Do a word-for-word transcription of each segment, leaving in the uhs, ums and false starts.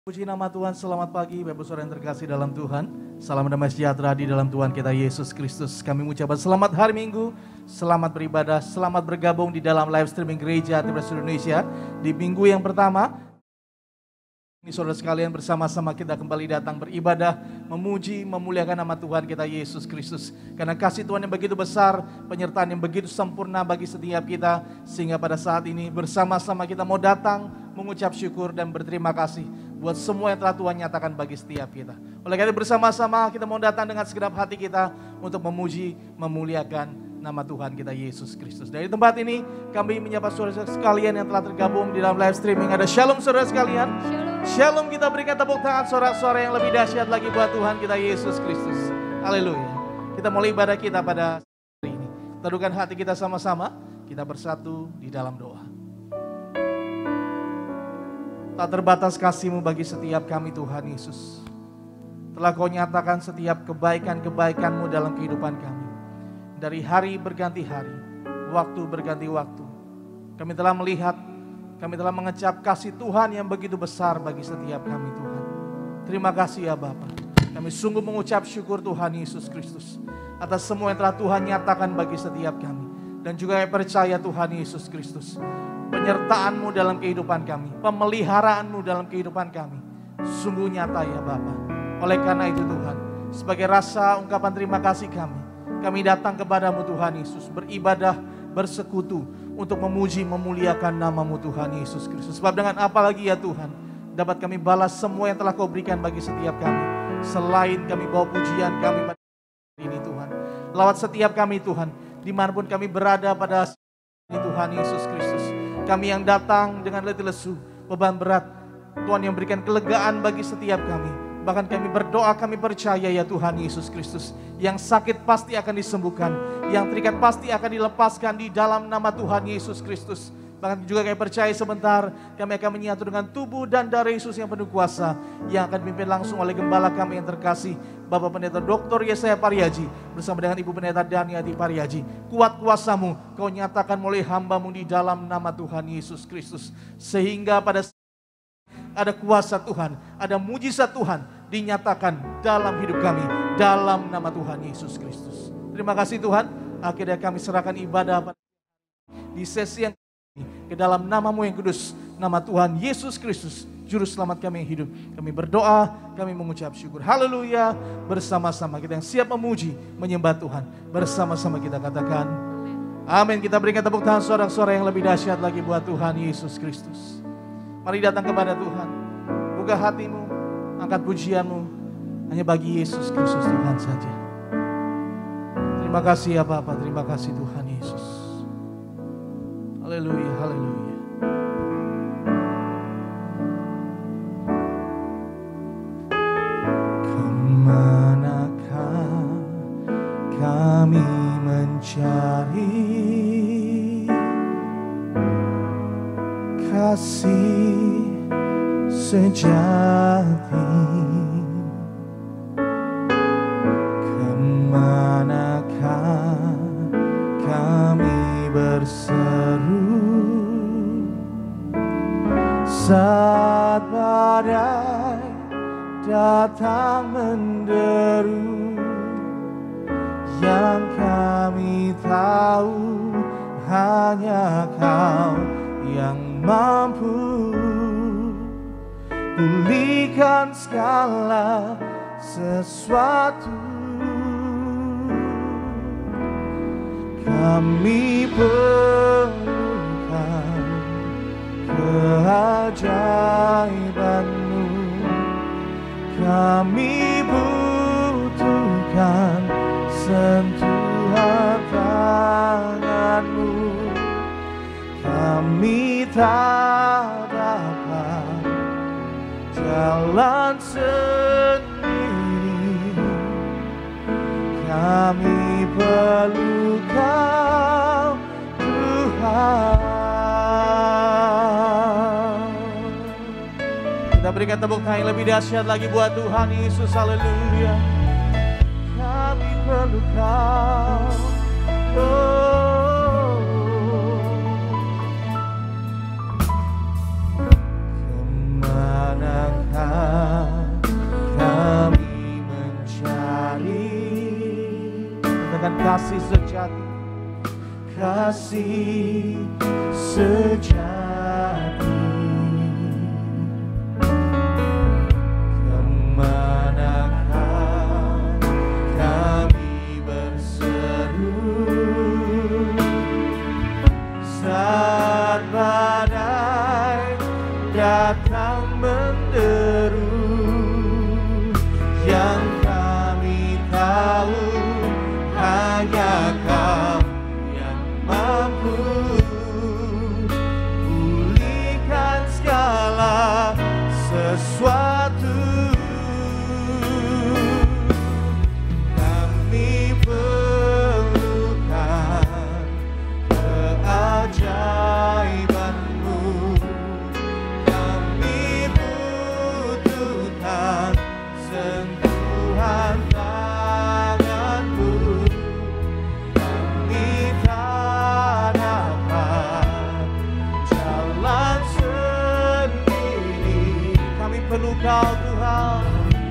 Puji nama Tuhan, selamat pagi Bapak Saudara yang terkasih dalam Tuhan. Salam damai sejahtera di dalam Tuhan kita Yesus Kristus. Kami mengucapkan selamat hari Minggu, selamat beribadah, selamat bergabung di dalam live streaming Gereja Timnas Indonesia di minggu yang pertama. Ini saudara sekalian, bersama-sama kita kembali datang beribadah, memuji, memuliakan nama Tuhan kita Yesus Kristus. Karena kasih Tuhan yang begitu besar, penyertaan yang begitu sempurna bagi setiap kita, sehingga pada saat ini bersama-sama kita mau datang mengucap syukur dan berterima kasih buat semua yang telah Tuhan nyatakan bagi setiap kita. Oleh karena itu bersama-sama kita mau datang dengan segenap hati kita untuk memuji, memuliakan nama Tuhan kita Yesus Kristus. Dari tempat ini kami menyapa saudara sekalian yang telah tergabung di dalam live streaming. Ada shalom saudara sekalian. Shalom, shalom, kita berikan tepuk tangan sorak-sorak yang lebih dahsyat lagi buat Tuhan kita Yesus Kristus. Haleluya. Kita mulai ibadah kita pada hari ini. Teduhkan hati kita sama-sama. Kita bersatu di dalam doa. Tak terbatas kasih-Mu bagi setiap kami Tuhan Yesus. Telah Kau nyatakan setiap kebaikan-kebaikan-Mu dalam kehidupan kami. Dari hari berganti hari, waktu berganti waktu. Kami telah melihat, kami telah mengecap kasih Tuhan yang begitu besar bagi setiap kami Tuhan. Terima kasih ya Bapa. Kami sungguh mengucap syukur Tuhan Yesus Kristus atas semua yang telah Tuhan nyatakan bagi setiap kami. Dan juga kami percaya Tuhan Yesus Kristus, penyertaan-Mu dalam kehidupan kami, pemeliharaanmu dalam kehidupan kami, sungguh nyata ya Bapa. Oleh karena itu Tuhan, sebagai rasa ungkapan terima kasih kami, kami datang kepadamu Tuhan Yesus, beribadah, bersekutu, untuk memuji, memuliakan nama-Mu Tuhan Yesus Kristus. Sebab dengan apa lagi ya Tuhan, dapat kami balas semua yang telah Kau berikan bagi setiap kami, selain kami bawa pujian kami pada hari ini Tuhan. Lawat setiap kami Tuhan, dimanapun kami berada pada saat ini Tuhan Yesus Kristus. Kami yang datang dengan letih lesu, beban berat, Tuhan yang berikan kelegaan bagi setiap kami. Bahkan kami berdoa, kami percaya ya Tuhan Yesus Kristus, yang sakit pasti akan disembuhkan, yang terikat pasti akan dilepaskan di dalam nama Tuhan Yesus Kristus. Bahkan juga kami percaya sebentar, kami akan menyatu dengan tubuh dan darah Yesus yang penuh kuasa, yang akan dipimpin langsung oleh gembala kami yang terkasih, Bapak Pendeta Doktor Yesaya Pariaji, bersama dengan Ibu Pendeta Daniati Pariaji. Kuat kuasa-Mu, Kau nyatakan melalui hamba-Mu di dalam nama Tuhan Yesus Kristus. Sehingga pada ada kuasa Tuhan, ada mujizat Tuhan dinyatakan dalam hidup kami, dalam nama Tuhan Yesus Kristus. Terima kasih Tuhan, akhirnya kami serahkan ibadah di sesi yang ke dalam nama-Mu yang kudus, nama Tuhan Yesus Kristus, Juru Selamat kami yang hidup. Kami berdoa, kami mengucap syukur. Haleluya. Bersama-sama kita yang siap memuji, menyembah Tuhan. Bersama-sama kita katakan amin. Kita berikan tepuk tangan sorak-sorak yang lebih dahsyat lagi buat Tuhan Yesus Kristus. Mari datang kepada Tuhan. Buka hatimu, angkat pujianmu hanya bagi Yesus Kristus Tuhan saja. Terima kasih ya Bapa, terima kasih Tuhan Yesus. Haleluya, haleluya. Kemanakah kami mencari kasih sejati? Kemanakah kami berseru saat badai datang menderu? Yang kami tahu hanya Kau yang mampu pulihkan segala sesuatu. Kami perlukan keajaiban-Mu, kami butuhkan sentuhan tangan-Mu. Kami tak dapat jalan sendiri, kami perlu Kau Tuhan. Kita berikan tepuk tangan yang lebih dahsyat lagi buat Tuhan Yesus. Haleluya. Kami perlu Kau. Oh. Kemanakah kasih sejati, kasih sejati. Kemanakah kami berseru saat badai datang menderu, yang kami tahu hanya Kau yang mampu pulihkan segala sesuatu. Kami perlukan keajaiban-Mu, kami butuhkan sentuhan tangan-Mu. Kami tak dapat jalan sendiri, kami perlu Kau Tuhan.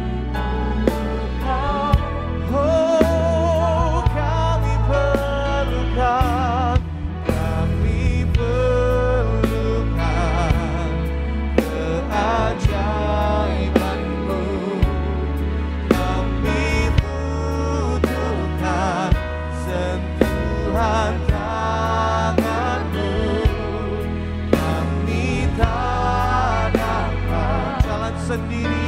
Oh, kami perlukan, kami perlukan keajaiban-Mu. Kami butuhkan sentuhan tangan-Mu. Kami tak dapat jalan sendiri,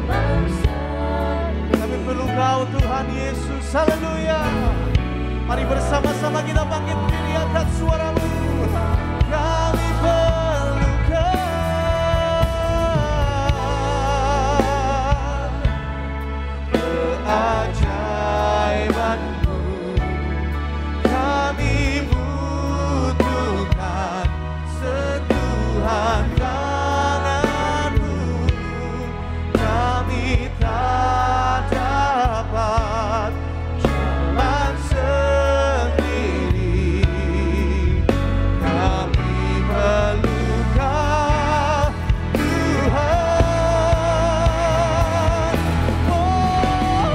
kami perlu Kau Tuhan Yesus. Haleluya. Mari bersama-sama kita bangkit berdiri, angkat suaramu. Kami perlukan keajaiban-Mu. Kami butuhkan sentuhan tangan-Mu. Kami tak dapat jalan sendiri, kami perlu Kau Tuhan. Oh,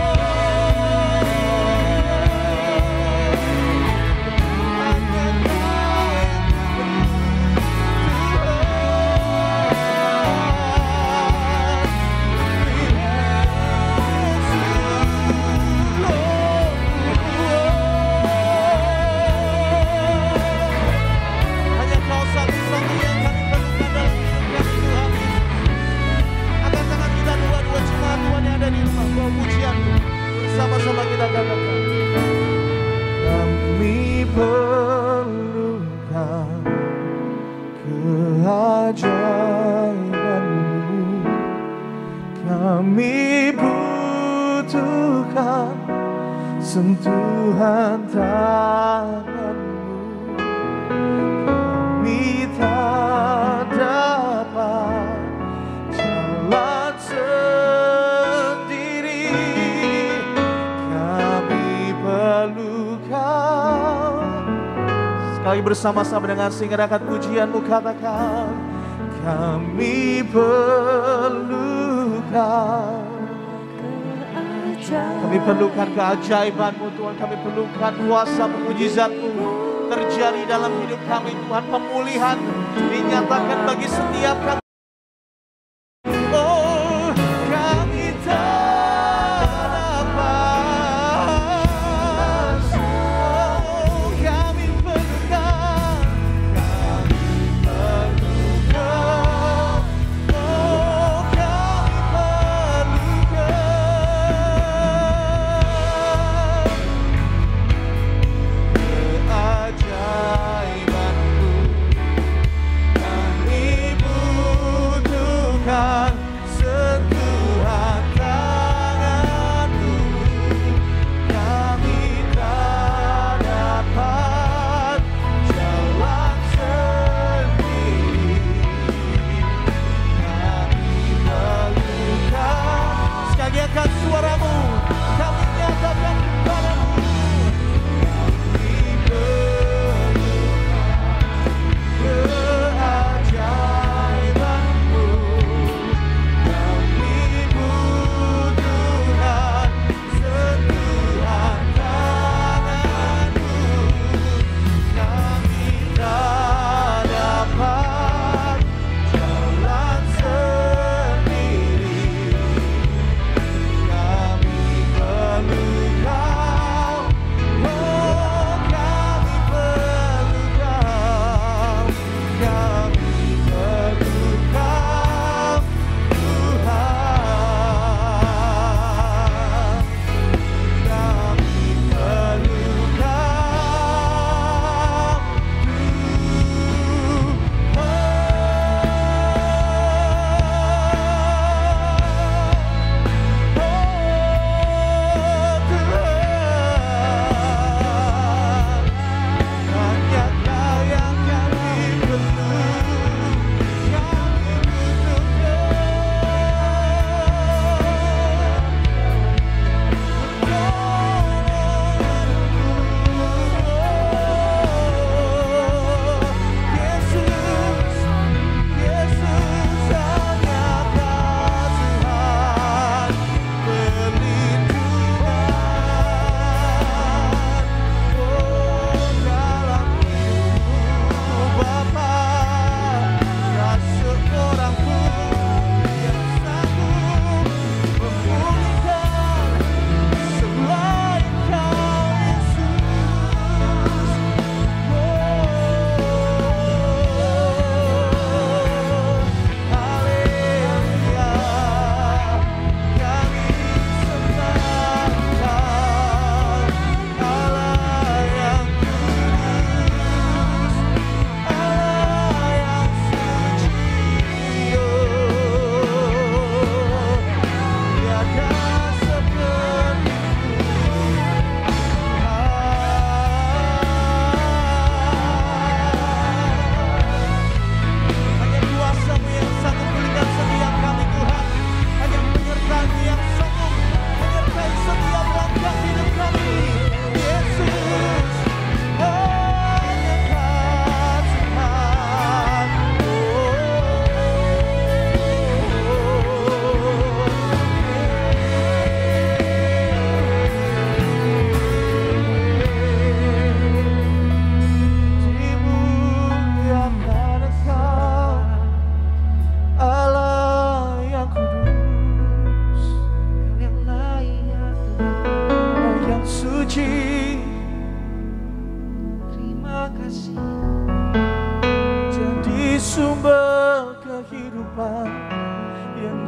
hanya Kau yang hanya Kau satu-satunya yang kami perlukan dalam hidup kami, Tuhan Yesus. Angkat tangan kita dua-dua, jemaat Tuhan yang ada di rumah, bawa pujian-Mu. Bersama-sama kita katakan, kami perlukan keajaiban-Mu. Kami butuhkan sentuhan tangan-Mu. Kami tak dapat jalan sendiri, kami perlu Kau. Sekali bersama-sama dengan singkarakan pujian-Mu katakan, kami perlukan, kami perlukan keajaiban-Mu Tuhan. Kami perlukan kuasa mukjizat-Mu terjadi dalam hidup kami Tuhan. Pemulihan dinyatakan bagi setiap kami. Oh, kami tak dapat. Oh, kami perlukan, kami perlukan. Oh, kami perlukan keajaiban-Mu. Kami butuhkan sentuhan tangan-Mu. Kami tak dapat jalan sendiri, kami perlukan. Sekali angkat suaramu, kami nyatakan kepadamu, kami perlukan keajaiban-Mu. Kami butuhkan sentuhan tangan-Mu.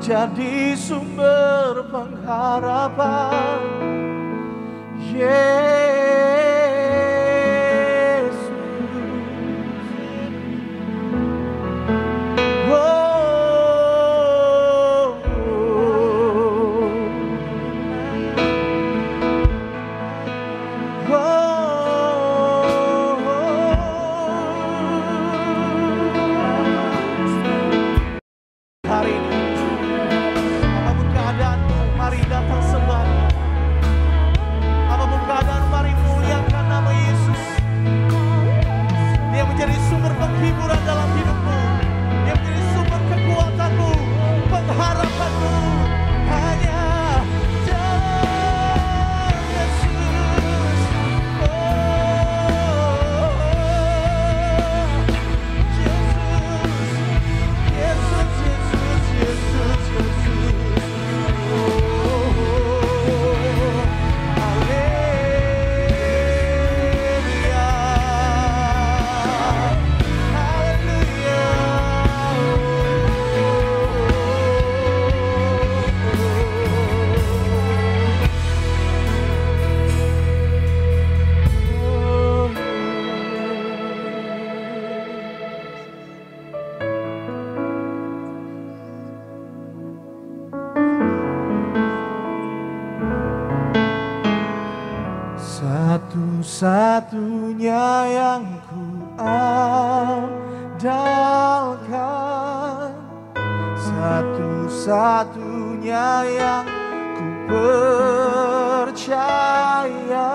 jadi sumber pengharapan. Yesus, oh, oh, hari ini apapun keadaanmu, mari datang sembah. Apapun keadaan, mari muliakan nama Yesus. Dia menjadi sumber penghiburan dalam hidupmu. Dia menjadi sumber kekuatanmu, pengharapanmu. Hanya dalam Yesus. Oh, Yesus, Yesus, Yesus, Yesus, Yesus. Oh, satu-satunya yang ku andalkan, satu-satunya yang ku percaya.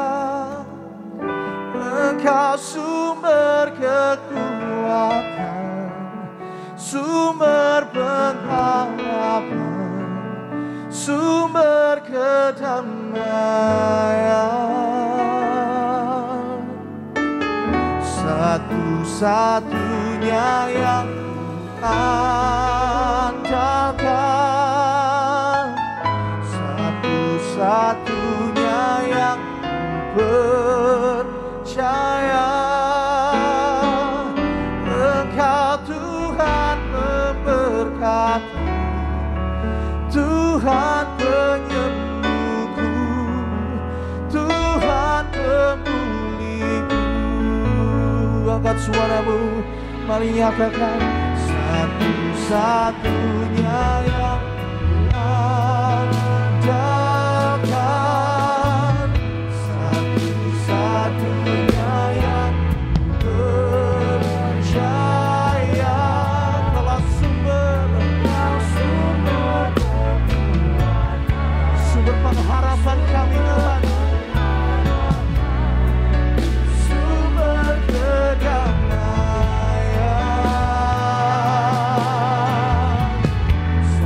Engkau sumber kekuatan, sumber pengharapan, sumber kedamaian. Satu-satunya yang andalkan, satu-satunya yang percaya. Engkau Tuhan memberkati, Tuhan penyembuhku, Tuhan pemulihku. Angkat suaramu, mari nyatakan satu-satunya yang andalkan, satu-satunya yang percaya. Telah sumber, sumber pengharapan kami Tuhan, sumber kedamaian,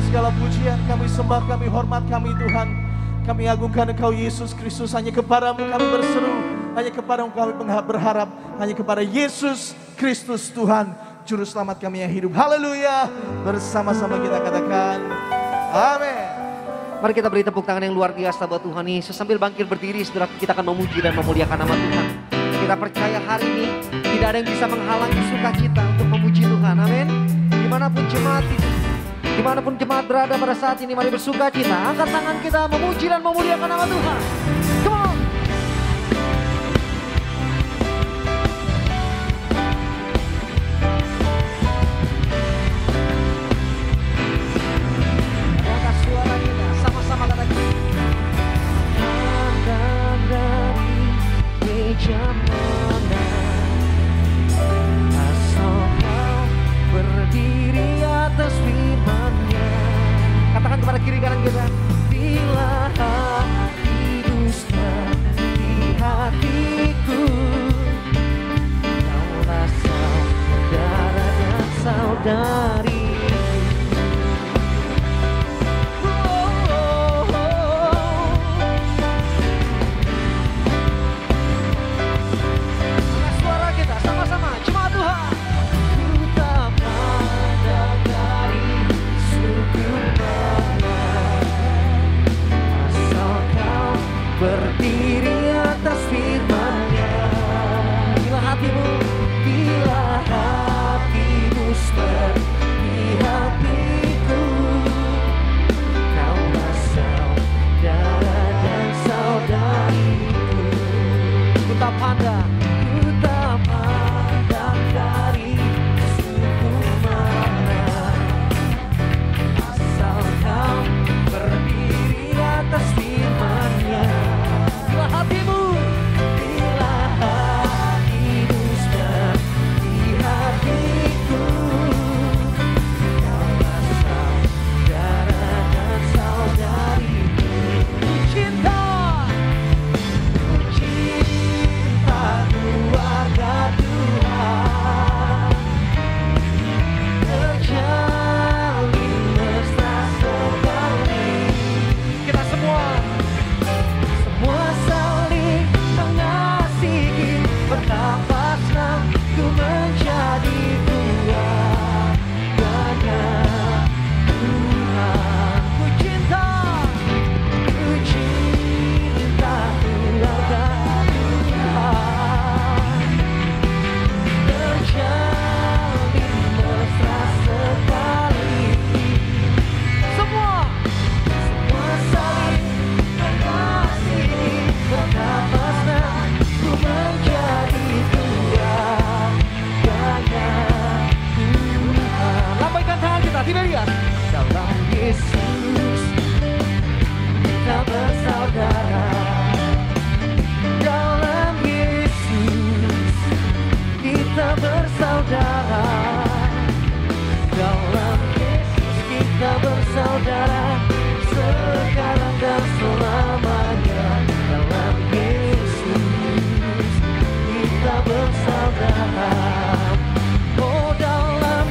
segala pujian, kami sembah, kami hormat, kami Tuhan. Kami agungkan Engkau Yesus Kristus, hanya kepadamu kami berseru, hanya kepadamu kami berharap, hanya kepada Yesus Kristus Tuhan, Juru Selamat kami yang hidup. Haleluya. Bersama-sama kita katakan, amin. Mari kita beri tepuk tangan yang luar biasa buat Tuhan Yesus. Sambil bangkit berdiri, saudara, kita akan memuji dan memuliakan nama Tuhan. Kita percaya hari ini tidak ada yang bisa menghalangi sukacita untuk memuji Tuhan. Amin. Dimanapun jemaat itu, dimanapun jemaat berada pada saat ini, mari bersukacita. Angkat tangan kita memuji dan memuliakan nama Tuhan. Come on. Angkat suara kita, sama-sama katakan. Pandang dari meja mana, asal kau berdiri atas firman-Nya. Katakan kepada kiri kanan kita. Bila hati dusta di hatiku, kaulah saudara dan saudari. Berdiri atas firman-Nya. Bila hatimu, bila hati dusta di hatiku, kaulah saudara dan saudariku. Ku tak pandang, ku tak pandang dari suku mana, asal kau berdiri atas firman-Nya. Hatimu, bila hati dusta di hatiku, kaulah saudara dan saudariku. Cinta, cinta keluarga Tuhan, terjalin mesra sekali. Kita semua saling mengasihi, betapa senang ku menjadi keluarganya Tuhan. Ku cinta, ku cinta keluarga Tuhan, terjalin mesra sekali. Semua, semua saling mengasihi, betapa senang ku menjadi keluarganya Tuhan. Lambaikan tangan kita, tidak lihat. Dalam Yesus kita bersaudara. Dalam Yesus kita bersaudara. Dalam Yesus kita bersaudara, sekarang dan selamanya. Dalam Yesus kita bersaudara. Oh, dalam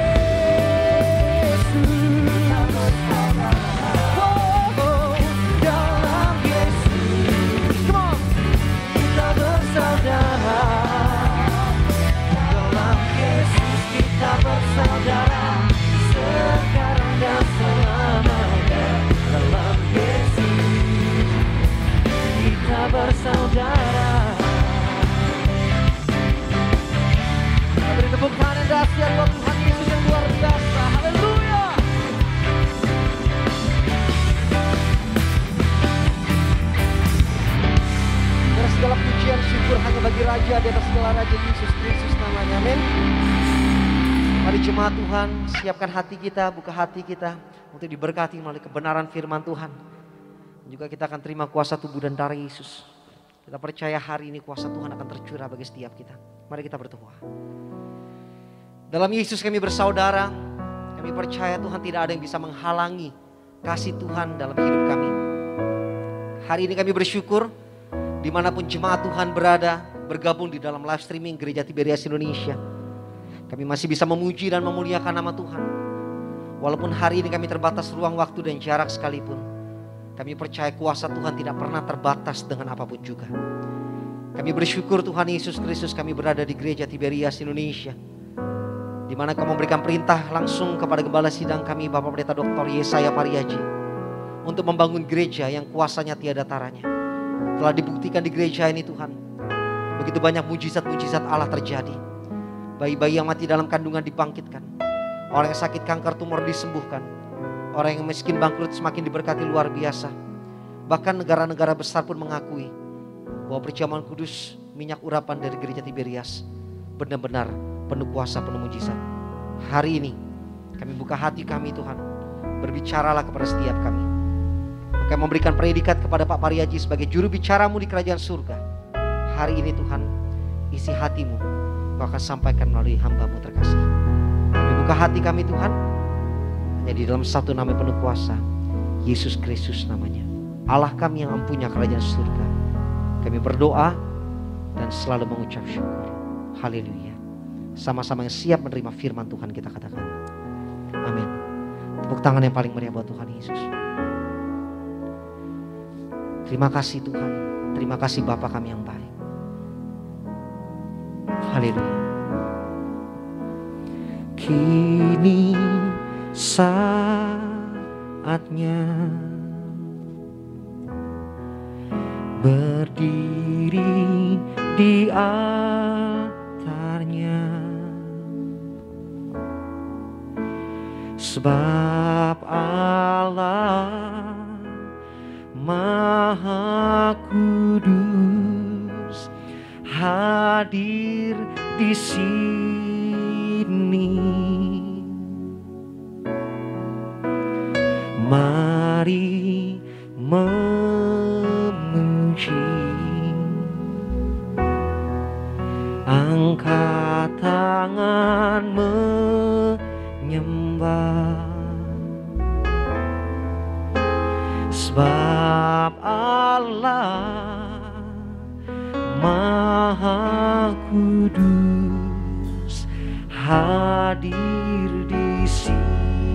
Yesus kita bersaudara. Oh, oh, dalam Yesus, come on, kita bersaudara. Dalam Yesus kita bersaudara, sekarang dan selamanya. Dalam Yesus kita bersaudara. Kita beri tepuk tangan yang dahsyat buat Tuhan Yesus yang luar biasa. Haleluya. Dan segala pujian syukur hanya bagi Raja di atas segala Raja, Yesus Kristus namanya. Amin. Mari jemaat Tuhan, siapkan hati kita, buka hati kita untuk diberkati melalui kebenaran firman Tuhan. Juga kita akan terima kuasa tubuh dan darah Yesus. Kita percaya hari ini kuasa Tuhan akan tercurah bagi setiap kita. Mari kita berdoa. Dalam Yesus kami bersaudara. Kami percaya Tuhan tidak ada yang bisa menghalangi kasih Tuhan dalam hidup kami. Hari ini kami bersyukur dimanapun jemaat Tuhan berada, bergabung di dalam live streaming Gereja Tiberias Indonesia. Kami masih bisa memuji dan memuliakan nama Tuhan. Walaupun hari ini kami terbatas ruang waktu dan jarak sekalipun, kami percaya kuasa Tuhan tidak pernah terbatas dengan apapun juga. Kami bersyukur Tuhan Yesus Kristus, kami berada di Gereja Tiberias Indonesia, di mana Kau memberikan perintah langsung kepada Gembala Sidang kami, Bapak Pendeta Doktor Yesaya Pariaji, untuk membangun gereja yang kuasanya tiada taranya. Telah dibuktikan di gereja ini Tuhan, begitu banyak mujizat-mujizat Allah terjadi. Bayi-bayi yang mati dalam kandungan dibangkitkan, orang yang sakit kanker tumor disembuhkan, orang yang miskin bangkrut semakin diberkati luar biasa. Bahkan negara-negara besar pun mengakui bahwa perjamuan kudus minyak urapan dari Gereja Tiberias benar-benar penuh kuasa, penuh mujizat. Hari ini kami buka hati kami Tuhan, berbicaralah kepada setiap kami. Maka memberikan predikat kepada Pak Pariaji sebagai juru bicaramu di kerajaan surga. Hari ini Tuhan, isi hatimu Kau akan sampaikan melalui hamba-Mu terkasih. Kami buka hati kami Tuhan, hanya di dalam satu nama penuh kuasa, Yesus Kristus namanya, Allah kami yang mempunyai kerajaan surga. Kami berdoa dan selalu mengucap syukur. Haleluya. Sama-sama yang siap menerima firman Tuhan kita katakan amin. Tepuk tangan yang paling meriah buat Tuhan Yesus. Terima kasih Tuhan. Terima kasih Bapa kami yang baik. Haleluya. Kini saatnya berdiri di altarnya, sebab Allah Maha Kudus hadir di sini. Mari memuji, angkat tangan menyembah, sebab Allah Maha Kudus hadir di sini.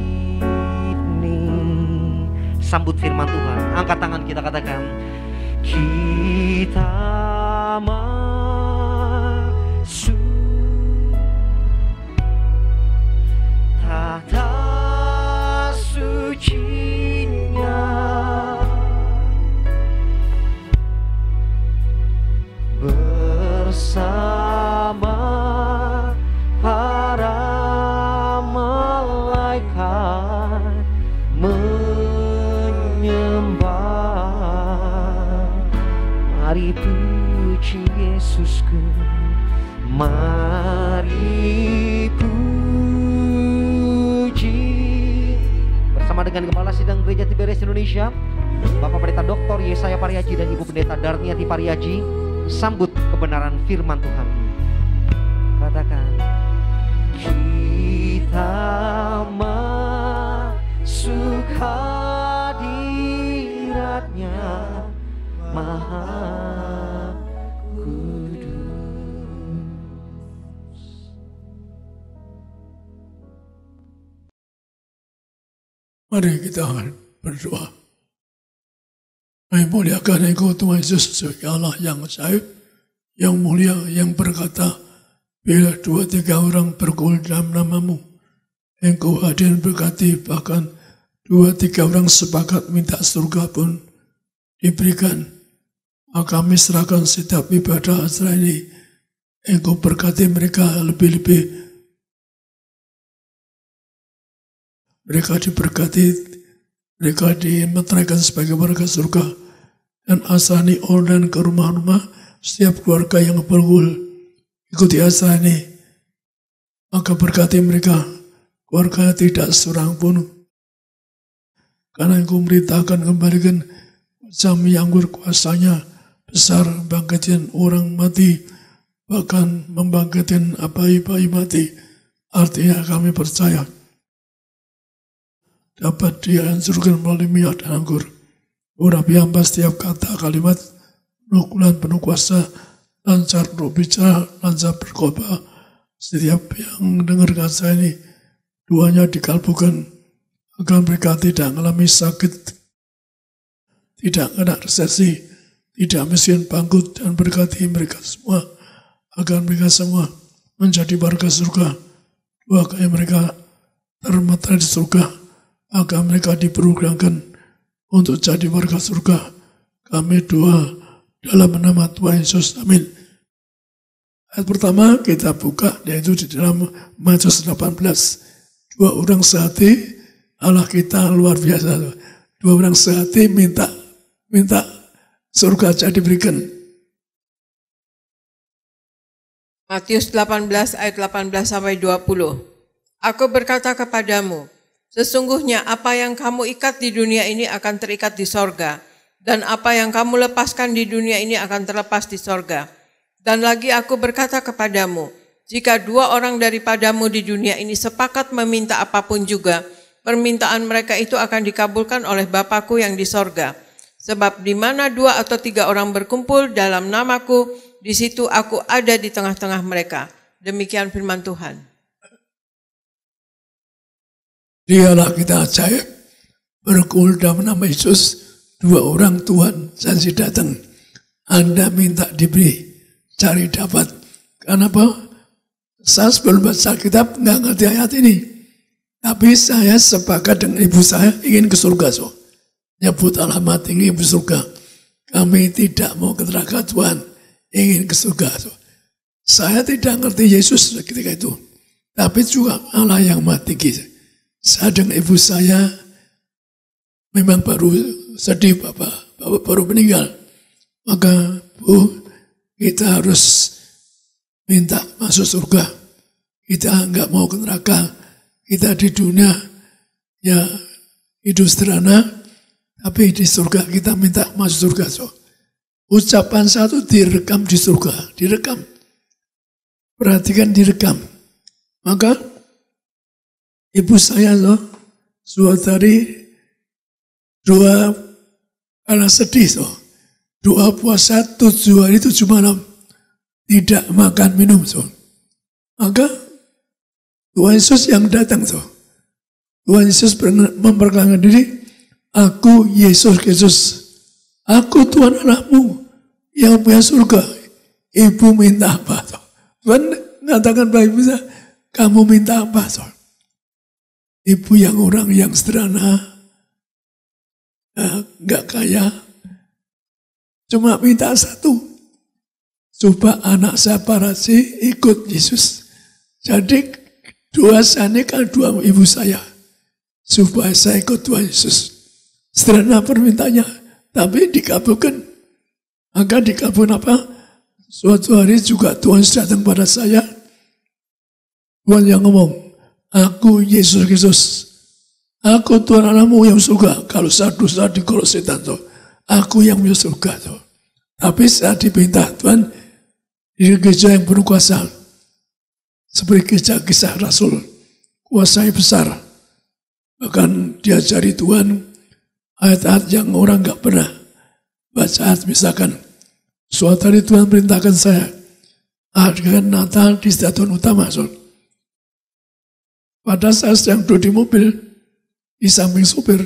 Sambut firman Tuhan. Angkat tangan kita, katakan, kita masuk tata sucinya, bersama para malaikat menyembah. Mari puji Yesusku, mari puji. Bersama dengan Gembala Sidang Gereja Tiberias Indonesia, Bapak Pendeta Doktor Yesaya Pariaji dan Ibu Pendeta Darniati Pariaji, sambut kebenaran firman Tuhan. Katakan, kita masuk hadiratnya Maha Kudus. Mari kita berdoa. Kami muliakan Engkau Tuhan Yesus sebagai Allah yang ajaib, yang mulia, yang berkata, bila dua tiga orang berkumpul dalam namamu, Engkau hadir berkati, bahkan dua tiga orang sepakat minta surga pun diberikan. Maka kami serahkan setiap ibadah acara ini, Engkau berkati mereka lebih-lebih. Mereka diberkati, mereka dimeteraikan sebagai warga surga, dan asani online ke rumah-rumah setiap keluarga yang berkumpul ikuti acara ini. Maka berkati mereka, keluarga tidak seorang pun, karena Engkau merintahkan kembalikan jam yang berkuasanya besar, bangkitin orang mati, bahkan membangkitin bayi-bayi mati. Artinya kami percaya dapat dihancurkan melalui minyak dan anggur. Urapi hamba setiap kata kalimat, nukulan penuh kuasa, lancar berbicara, lancar berkhotbah. Setiap yang dengar kata ini, duanya dikalbukan, agar mereka tidak mengalami sakit, tidak kena resesi, tidak miskin bangkrut, dan berkati mereka semua agar mereka semua menjadi warga surga. Doakan mereka termata di surga agar mereka diperugangkan untuk jadi warga surga. Kami doa dalam nama Tuhan Yesus. Amin. Ayat pertama kita buka yaitu di dalam Matius delapan belas. Dua orang sehati, Allah kita luar biasa. Dua orang sehati minta minta surga aja diberikan. Matius delapan belas ayat delapan belas sampai dua puluh. Aku berkata kepadamu, sesungguhnya apa yang kamu ikat di dunia ini akan terikat di sorga, dan apa yang kamu lepaskan di dunia ini akan terlepas di sorga. Dan lagi aku berkata kepadamu, jika dua orang daripadamu di dunia ini sepakat meminta apapun juga, permintaan mereka itu akan dikabulkan oleh Bapa-Ku yang di sorga. Sebab di mana dua atau tiga orang berkumpul dalam namaku, di situ aku ada di tengah-tengah mereka. Demikian firman Tuhan. Dialah kita ajaib, berkumpul dalam nama Yesus, dua orang Tuhan janji datang. Anda minta diberi, cari dapat. Kenapa? Saya sebelum baca kitab nggak ngerti ayat ini. Tapi saya sepakat dengan ibu saya ingin ke surga. So. Nyebut alamat ingin ke surga. Kami tidak mau ke neraka Tuhan, ingin ke surga. So. Saya tidak ngerti Yesus ketika itu. Tapi juga Allah yang mati. Saya dengan ibu saya memang baru sedih Bapak. Bapak baru meninggal. Maka Bu, kita harus minta masuk surga. Kita enggak mau ke neraka. Kita di dunia ya hidup sederhana, tapi di surga kita minta masuk surga. So. Ucapan satu direkam di surga, direkam. Perhatikan direkam. Maka ibu saya loh, suatu hari doa karena sedih so. Doa puasa tujuh hari tujuh malam. Tidak makan minum. So. Maka Tuhan Yesus yang datang. So. Tuhan Yesus memperkenalkan diri. Aku Yesus Kristus. Aku Tuhan Allahmu yang punya surga. Ibu minta apa? So. Tuhan mengatakan pada ibu saya, kamu minta apa? So. Ibu yang orang yang sederhana, enggak kaya, cuma minta satu. Coba anak saya Parasi ikut Yesus. Jadi doa saya ini kan doa ibu saya. Supaya saya ikut Tuhan Yesus. Sederhana permintaannya. Tapi dikabulkan. Maka dikabulkan apa? Suatu hari juga Tuhan datang pada saya. Tuhan yang ngomong, aku Yesus Kristus. Aku Tuhan Allahmu yang surga. Kalau saya dosa di kalau setan tuh. Aku yang punya surga tuh. Tapi saya dipinta Tuhan di gereja yang penuh kuasa. Seperti gereja Kisah Rasul. Kuasanya besar. Bahkan diajari Tuhan ayat-ayat yang orang gak pernah baca. Misalkan suatu hari Tuhan perintahkan saya adakan Natal di stadion utama. So. Pada saat sedang duduk di mobil di samping supir,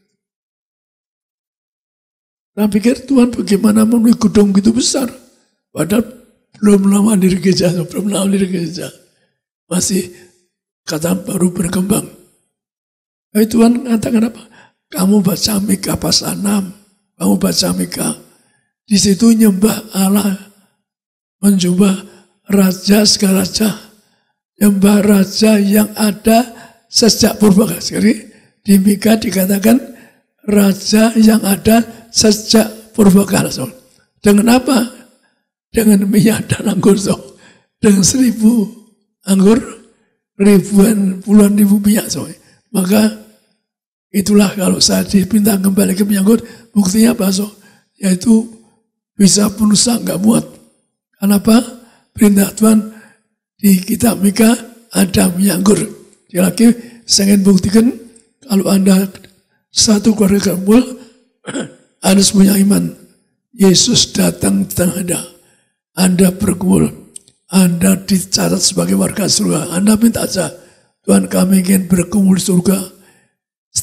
saya pikir Tuhan bagaimana memenuhi gedung gitu besar. Padahal belum lama di gereja, belum lama di gereja. Masih kata baru berkembang. Tapi Tuhan mengatakan apa? Kamu baca Mika pasal enam. Kamu baca Mika. Di situ nyembah Allah. Menyembah Raja segala Raja. Nyembah Raja yang ada sejak purbakala. Sekali di Mika dikatakan Raja yang ada sejak purbakala. Dengan apa? Dengan minyak dan anggur. Dengan seribu anggur, ribuan, puluhan ribu minyak. Maka itulah kalau saya dipinta kembali ke minyak anggur, buktinya apa? Yaitu bisa penusa nggak muat. Kenapa? Perintah Tuhan di kitab Mika ada minyak anggur. Dia lagi saya ingin buktikan kalau Anda satu keluarga kumpul, Anda punya iman. Yesus datang di tengah Anda. Anda berkumpul. Anda dicatat sebagai warga surga. Anda minta aja, Tuhan kami ingin berkumpul di surga.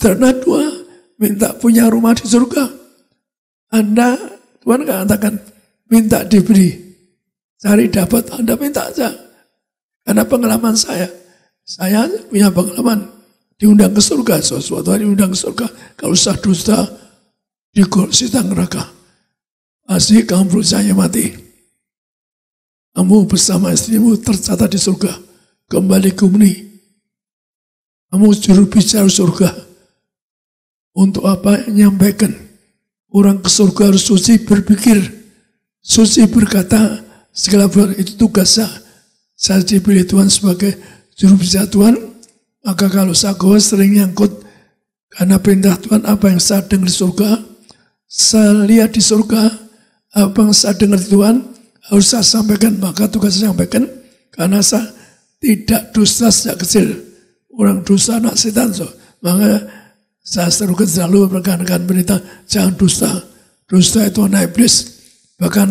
sederhana dua, minta punya rumah di surga. Anda, Tuhan katakan, minta diberi, cari dapat, Anda minta aja. Karena pengalaman saya, saya punya pengalaman, diundang ke surga, sesuatu hari diundang ke surga, kalau usah dusta, di kursi neraka. Pasti kamu berusaha mati. Kamu bersama istrimu tercatat di surga, kembali ke bumi. Kamu juru bicara surga. Untuk apa? Menyampaikan. Orang ke surga harus suci berpikir. Suci berkata, segala hal itu tugas saya. Saya dipilih Tuhan sebagai juru bicara Tuhan. Maka kalau saya sering nyangkut, karena perintah Tuhan apa yang saya dengar di surga, saya lihat di surga, apa yang saya dengar di Tuhan, harus saya sampaikan. Maka tugas saya sampaikan, karena saya tidak dusta sejak kecil. Orang dusta anak setan, so. Maka saya serukan selalu rekan-rekan berita, jangan dusta. Dusta itu anak iblis. Bahkan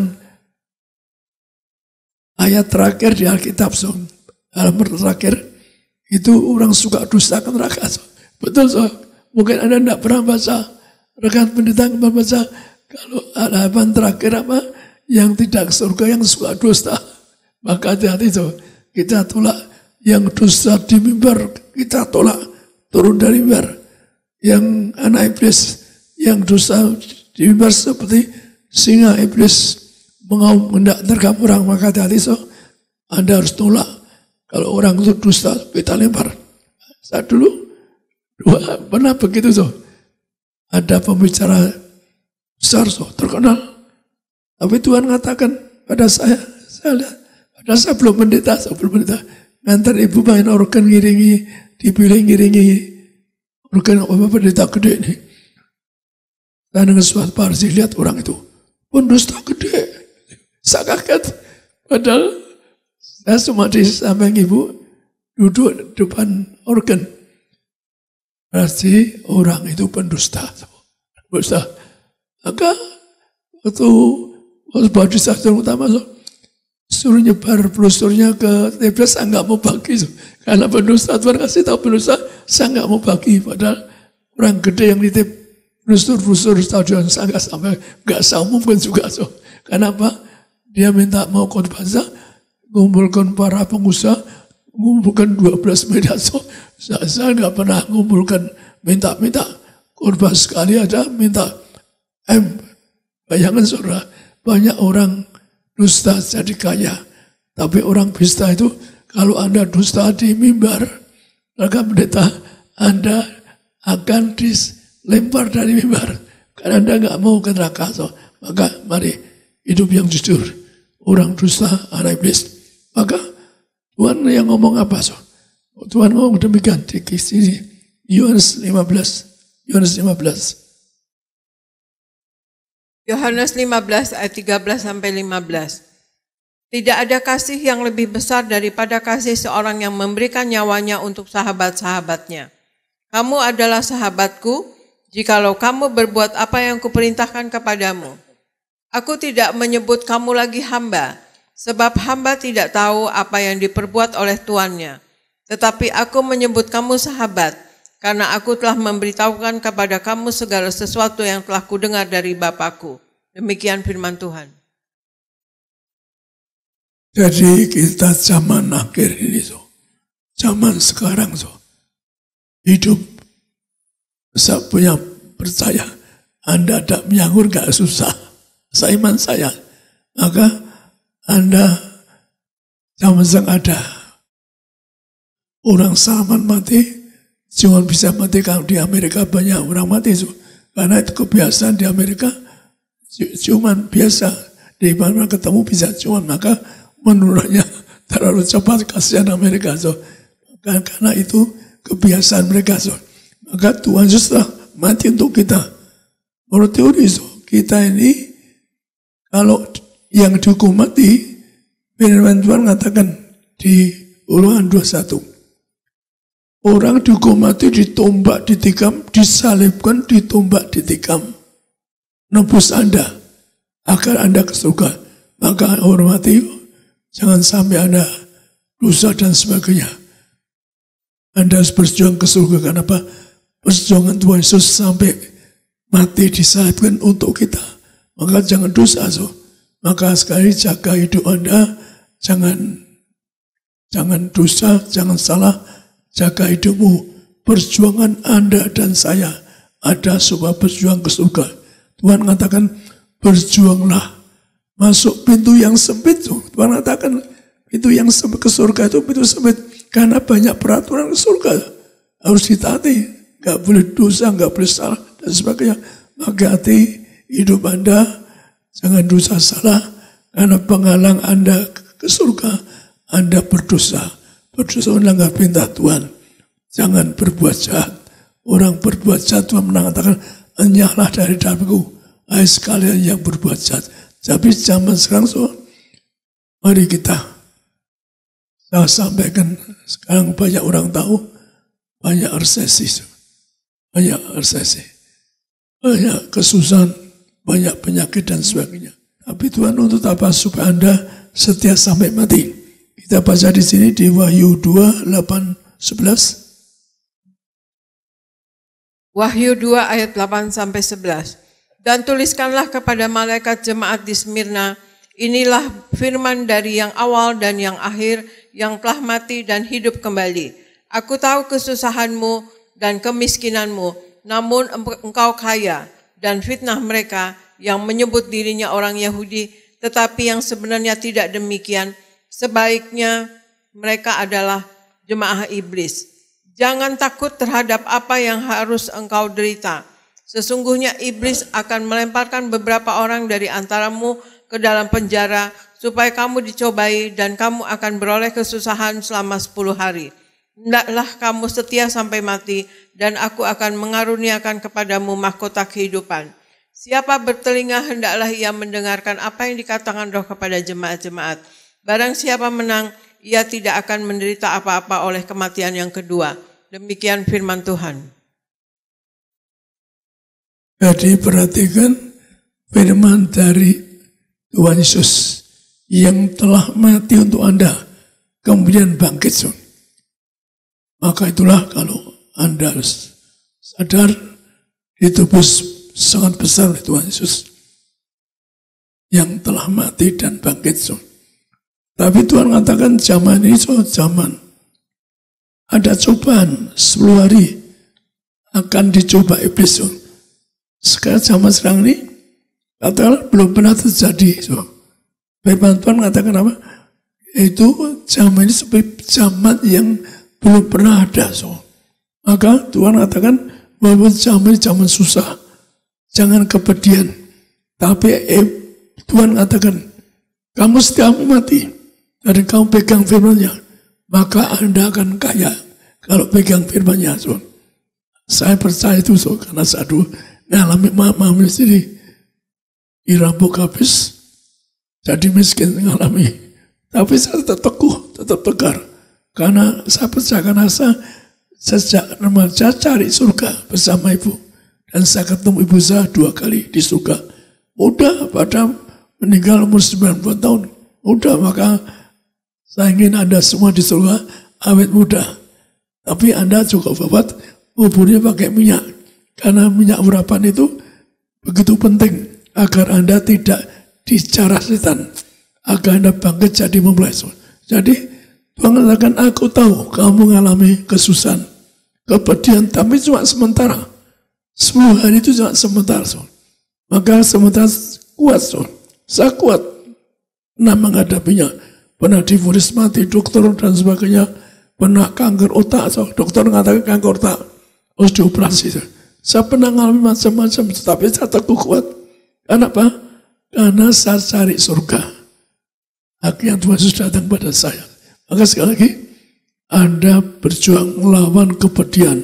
ayat terakhir di Alkitab, so. Halaman terakhir, itu orang suka dusta ke neraka. So. Betul, so. Mungkin Anda tidak pernah baca. Rekan pendeta pernah baca. Kalau halaman terakhir apa? Yang tidak ke surga, yang suka dusta. Maka hati-hati, so. Kita tolak. Yang dusta di mimbar, kita tolak, turun dari mimbar. Yang anak iblis, yang dusta di mimbar seperti singa iblis mengaum hendak terkam orang, maka hati-hati, so. Anda harus tolak. Kalau orang itu dusta, kita lempar. Saya dulu dua, pernah begitu, so. Ada pembicara besar, so, terkenal. Tapi Tuhan mengatakan pada saya, saya lihat, pada saya belum pendeta, saya belum pendeta. Ngantar ibu main organ ngiringi, dipilih ngiringi organ apa pendeta gede ini. Dan dengan suatu parsi lihat orang itu, pendusta gede. Saya kaget. Padahal saya cuma di samping ibu, duduk depan organ. Berarti orang itu pendusta. Pendusta. Maka waktu baju sasaran utama, so, suruh nyebar brosurnya ke T V, saya nggak mau bagi. So. Karena pendusta, Tuhan kasih tahu pendusta, saya nggak mau bagi. Padahal orang gede yang nitip brosur-brosur stadion, saya nggak sampai, nggak saya umumkan juga. So. Kenapa? Dia minta mau khotbah, ngumpulkan para pengusaha, ngumpulkan dua belas miliar. So. Saya, saya nggak pernah ngumpulkan, minta-minta. Khotbah sekali ada, minta M. Bayangkan saudara, banyak orang dusta jadi kaya. Tapi orang dusta itu, kalau Anda dusta di mimbar, maka pendeta, Anda akan dilempar dari mimbar. Karena Anda nggak mau ke neraka. So, maka mari hidup yang jujur. Orang dusta, anak iblis. Maka Tuhan yang ngomong apa? So? Tuhan ngomong demikian di sini. Yohanes lima belas. Yohanes lima belas. Yohanes lima belas ayat tiga belas sampai lima belas. Tidak ada kasih yang lebih besar daripada kasih seorang yang memberikan nyawanya untuk sahabat-sahabatnya. Kamu adalah sahabatku, jikalau kamu berbuat apa yang kuperintahkan kepadamu. Aku tidak menyebut kamu lagi hamba, sebab hamba tidak tahu apa yang diperbuat oleh tuannya. Tetapi aku menyebut kamu sahabat, karena aku telah memberitahukan kepada kamu segala sesuatu yang telah kudengar dari Bapakku. Demikian firman Tuhan. Jadi kita zaman akhir ini, so. Zaman sekarang, so. Hidup, saya punya percaya, Anda tidak menyanggur gak susah. Saya iman saya. Maka Anda zaman yang ada orang zaman mati, cuma bisa mati. Kalau di Amerika banyak orang mati. So. Karena itu kebiasaan di Amerika. Cuma biasa. Di mana ketemu bisa cuma. Maka menurutnya terlalu cepat, kasihan Amerika. So. Karena itu kebiasaan mereka. So. Maka Tuhan Yesus mati untuk kita. Menurut teori, so, kita ini kalau yang dihukum mati, firman Tuhan mengatakan di Ulangan dua puluh satu. Orang dihukum mati, ditombak, ditikam, disalibkan, ditombak, ditikam. Nebus Anda, agar Anda ke surga. Maka hormati, jangan sampai Anda dosa dan sebagainya. Anda harus berjuang ke surga. Kenapa? perjuangan Tuhan Yesus sampai mati disalibkan untuk kita. Maka jangan dosa. So. Maka sekali jaga hidup Anda, jangan jangan dosa, jangan salah, jaga hidupmu. Perjuangan Anda dan saya ada sebuah berjuang ke surga. Tuhan mengatakan berjuanglah, masuk pintu yang sempit. Tuhan mengatakan pintu yang sempit ke surga itu pintu sempit karena banyak peraturan ke surga harus ditaati. Gak boleh dosa, gak boleh salah, dan sebagainya. Maka hati hidup Anda, jangan dosa salah, karena penghalang Anda ke surga, Anda berdosa. Berdosa melanggar perintah Tuhan. Jangan berbuat jahat. Orang berbuat jahat, Tuhan mengatakan, enyahlah dari dalamku, hai sekalian yang berbuat jahat. Tapi zaman sekarang, so, mari kita, saya sampaikan, sekarang banyak orang tahu, banyak resesi. Banyak resesi, banyak kesusahan, banyak penyakit dan sebagainya. Tapi Tuhan untuk apa? Supaya Anda setia sampai mati. Kita baca di sini di Wahyu dua, delapan, sebelas. Wahyu dua ayat delapan sampai sebelas. Dan tuliskanlah kepada malaikat jemaat di Smyrna, inilah firman dari yang awal dan yang akhir, yang telah mati dan hidup kembali. Aku tahu kesusahanmu dan kemiskinanmu, namun engkau kaya, dan fitnah mereka yang menyebut dirinya orang Yahudi, tetapi yang sebenarnya tidak demikian, sebaiknya mereka adalah jemaah iblis. Jangan takut terhadap apa yang harus engkau derita. Sesungguhnya iblis akan melemparkan beberapa orang dari antaramu ke dalam penjara, supaya kamu dicobai dan kamu akan beroleh kesusahan selama sepuluh hari. Hendaklah kamu setia sampai mati, dan aku akan mengaruniakan kepadamu mahkota kehidupan. Siapa bertelinga, hendaklah ia mendengarkan apa yang dikatakan Roh kepada jemaat-jemaat. Barang siapa menang, ia tidak akan menderita apa-apa oleh kematian yang kedua. Demikian firman Tuhan. Jadi perhatikan firman dari Tuhan Yesus yang telah mati untuk Anda, kemudian bangkit. Maka itulah kalau Anda harus sadar ditebus sangat besar oleh Tuhan Yesus yang telah mati dan bangkit. So. Tapi Tuhan mengatakan zaman ini so, zaman ada cobaan sepuluh hari akan dicoba iblis. So. Sekarang zaman sekarang ini katakanlah belum pernah terjadi. So. Firman Tuhan mengatakan apa? Itu zaman ini seperti zaman yang belum pernah ada. So. Maka Tuhan katakan bahwa zaman zaman susah, jangan kepedihan. Tapi eh, Tuhan katakan kamu setiap mati dan kamu pegang firman-Nya, maka Anda akan kaya kalau pegang firman-Nya. So. Saya percaya itu so, karena saya dulu ngalami mama sendiri dirampok habis, jadi miskin ngalami. Tapi saya tetap teguh, tetap tegar. Karena saya percaya, karena saya sejak remaja cari surga bersama ibu. Dan saya ketemu ibu saya dua kali di surga. Udah pada meninggal umur sembilan puluh tahun. Udah, maka saya ingin Anda semua di surga awet muda. Tapi Anda juga babat kuburnya pakai minyak. Karena minyak urapan itu begitu penting agar Anda tidak dijarah setan. Agar Anda bangkit jadi memulai. Jadi Tuhan mengatakan, aku tahu kamu mengalami kesusahan, kepedihan, tapi cuma sementara. Sepuluh hari itu cuma sementara. So. Maka sementara kuat. So. Saya kuat. Pernah menghadapinya. Pernah divonis mati, dokter dan sebagainya. Pernah kanker otak. So. Dokter mengatakan kanker otak. Harus dioperasi. So. Saya pernah mengalami macam-macam. Tapi saya teguh kuat. Kenapa? Karena saya cari surga. Akhirnya Tuhan Yesus datang pada saya. Maka sekali lagi, Anda berjuang melawan kepedihan.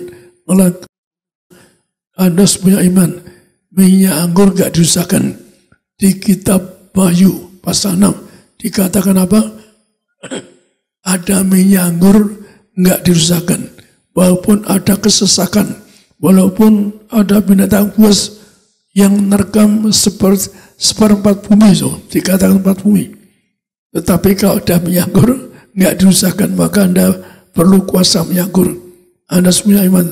Anda punya iman. Minyak anggur gak diusahakan. Di kitab Wahyu pasal enam dikatakan apa? Ada minyak anggur gak dirusakan. Walaupun ada kesesakan. Walaupun ada binatang buas yang menerkam seper, seperempat bumi. So, dikatakan empat bumi. Tetapi kalau ada minyak anggur nggak diusahakan, maka Anda perlu kuasa minyak anggur. Anda punya iman.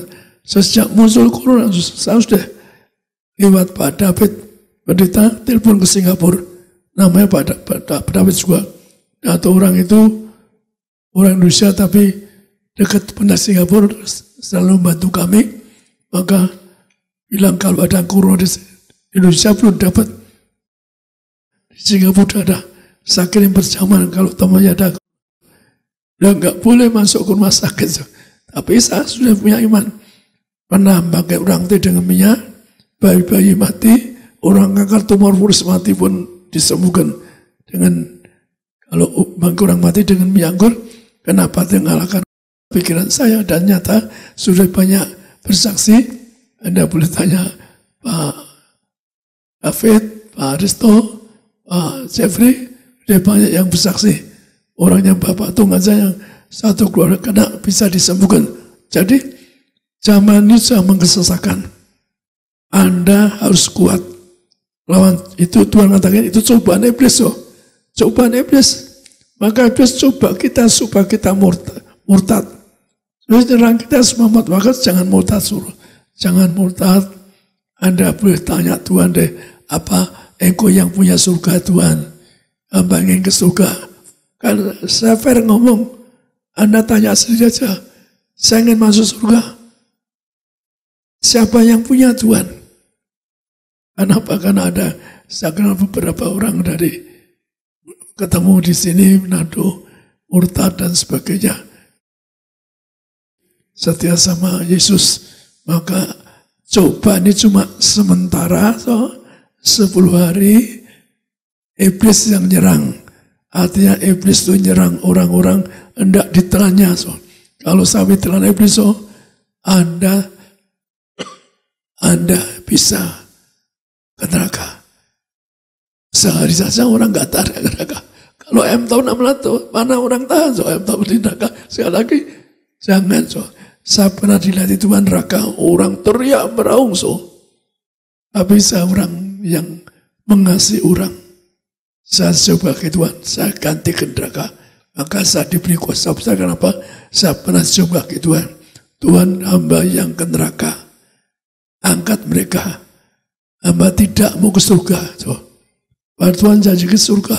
Sejak muncul corona, saya sudah lewat Pak David, pendeta, telepon ke Singapura. Namanya Pak, Pak David juga. Atau orang itu, orang Indonesia tapi dekat pendeta Singapura, selalu membantu kami. Maka bilang kalau ada corona di Indonesia belum dapat. Di Singapura ada sakit yang berjamaah, kalau temannya ada. Udah nggak boleh masuk ke rumah sakit. Tapi saya sudah punya iman. Pernah pakai orang itu dengan minyak, bayi-bayi mati, orang kanker tumor furis mati pun disembuhkan dengan, kalau bangku orang mati dengan minyak anggur. Kenapa mengalahkan pikiran saya? Dan nyata sudah banyak bersaksi. Anda boleh tanya Pak David, Pak Aristo, Pak Jeffrey, sudah banyak yang bersaksi. Orang yang Bapak Tunggal saya, satu keluarga kena bisa disembuhkan. Jadi zaman ini zaman kesesakan. Anda harus kuat. Lawan itu Tuhan katakan itu cobaan iblis. Oh. Cobaan iblis. Maka iblis coba kita supaya kita murtad. murtad. Terus nyerang kita semangat. Maka jangan murtad suruh. Jangan murtad. Anda boleh tanya Tuhan deh, apa engkau yang punya surga Tuhan? Hamba ingin ke surga. Kan saya fair ngomong, Anda tanya sendiri aja, saya ingin masuk surga. Siapa yang punya Tuhan? Kenapa? Karena ada, saya kenal beberapa orang dari ketemu di sini, Manado, murtad dan sebagainya. Setia sama Yesus, maka coba ini cuma sementara, so, sepuluh hari, iblis yang nyerang. Artinya iblis itu nyerang orang-orang hendak ditelannya. So. Kalau sampai telan iblis, so, Anda Anda bisa ke neraka. Sehari saja orang nggak tahan ke neraka. Kalau M tahun enam ratus, mana orang tahan? So, M tahun di neraka. Sekali lagi, jangan. So. Saya pernah dilihat di Tuhan neraka, orang teriak meraung. So. Tapi saya orang yang mengasihi orang. Saya coba ke Tuhan, saya ganti ke neraka. Maka saya diberi kuasa besar. Kenapa? Saya pernah coba ke Tuhan. Tuhan, hamba yang ke neraka, angkat mereka. Hamba tidak mau ke surga. So, Tuhan janji ke surga.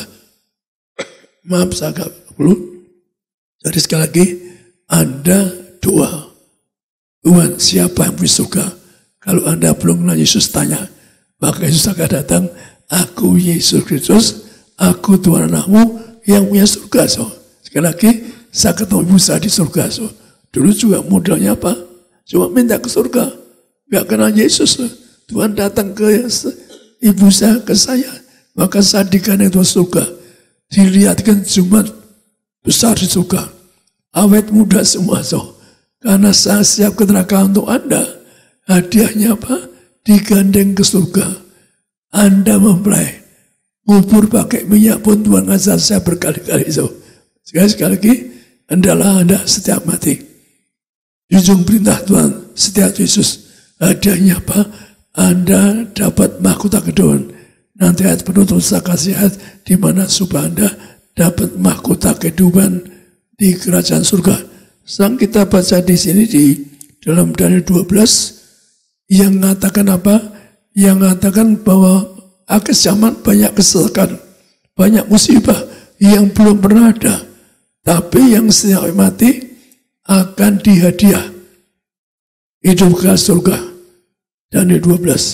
Maaf, saya agak perlu. Jadi sekali lagi, Anda doa. Tuhan, siapa yang punya surga? Kalau Anda belum kenal Yesus, tanya. Maka Yesus akan datang, aku Yesus Kristus, aku Tuhan anakmu yang punya surga. So. Sekali lagi, saya ketemu ibu saya di surga. So. Dulu juga modalnya apa? Cuma minta ke surga. Gak kenal Yesus. So. Tuhan datang ke ibu saya, ke saya. Maka saya dikandang Tuhan surga. Dilihatkan Jumat besar di surga. Awet muda semua. So. Karena saya siap ke neraka untuk Anda. Hadiahnya apa? Digandeng ke surga. Anda mempelai. Ngubur pakai minyak pun Tuhan ngajar saya berkali-kali. So. Sekali, sekali lagi, adalah Anda setiap mati. Junjung perintah Tuhan setiap Yesus. Hadiahnya apa? Anda dapat mahkota kehidupan. Nanti ayat penutup saya kasih ayat di mana supaya Anda dapat mahkota kehidupan di kerajaan surga. Sang kita baca di sini di dalam Daniel dua belas yang mengatakan apa? Yang mengatakan bahwa akhir zaman banyak kesalahan, banyak musibah yang belum pernah ada. Tapi yang setiap mati akan dihadiah hidup ke surga. Daniel dua belas.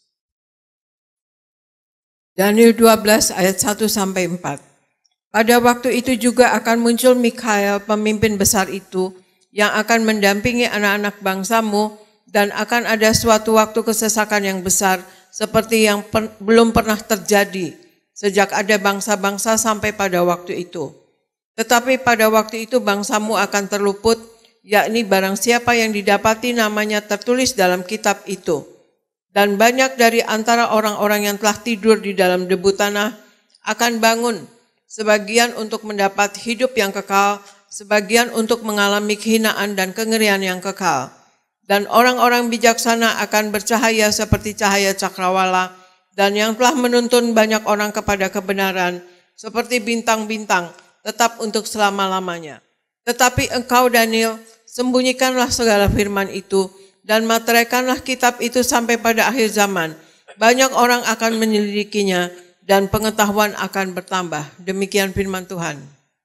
Daniel dua belas ayat satu sampai empat. Pada waktu itu juga akan muncul Mikael, pemimpin besar itu, yang akan mendampingi anak-anak bangsamu, dan akan ada suatu waktu kesesakan yang besar, seperti yang per, belum pernah terjadi, sejak ada bangsa-bangsa sampai pada waktu itu. Tetapi pada waktu itu bangsamu akan terluput, yakni barang siapa yang didapati namanya tertulis dalam kitab itu. Dan banyak dari antara orang-orang yang telah tidur di dalam debu tanah akan bangun, sebagian untuk mendapat hidup yang kekal, sebagian untuk mengalami kehinaan dan kengerian yang kekal. Dan orang-orang bijaksana akan bercahaya seperti cahaya cakrawala, dan yang telah menuntun banyak orang kepada kebenaran, seperti bintang-bintang, tetap untuk selama-lamanya. Tetapi engkau, Daniel, sembunyikanlah segala firman itu, dan materaikanlah kitab itu sampai pada akhir zaman. Banyak orang akan menyelidikinya dan pengetahuan akan bertambah. Demikian firman Tuhan.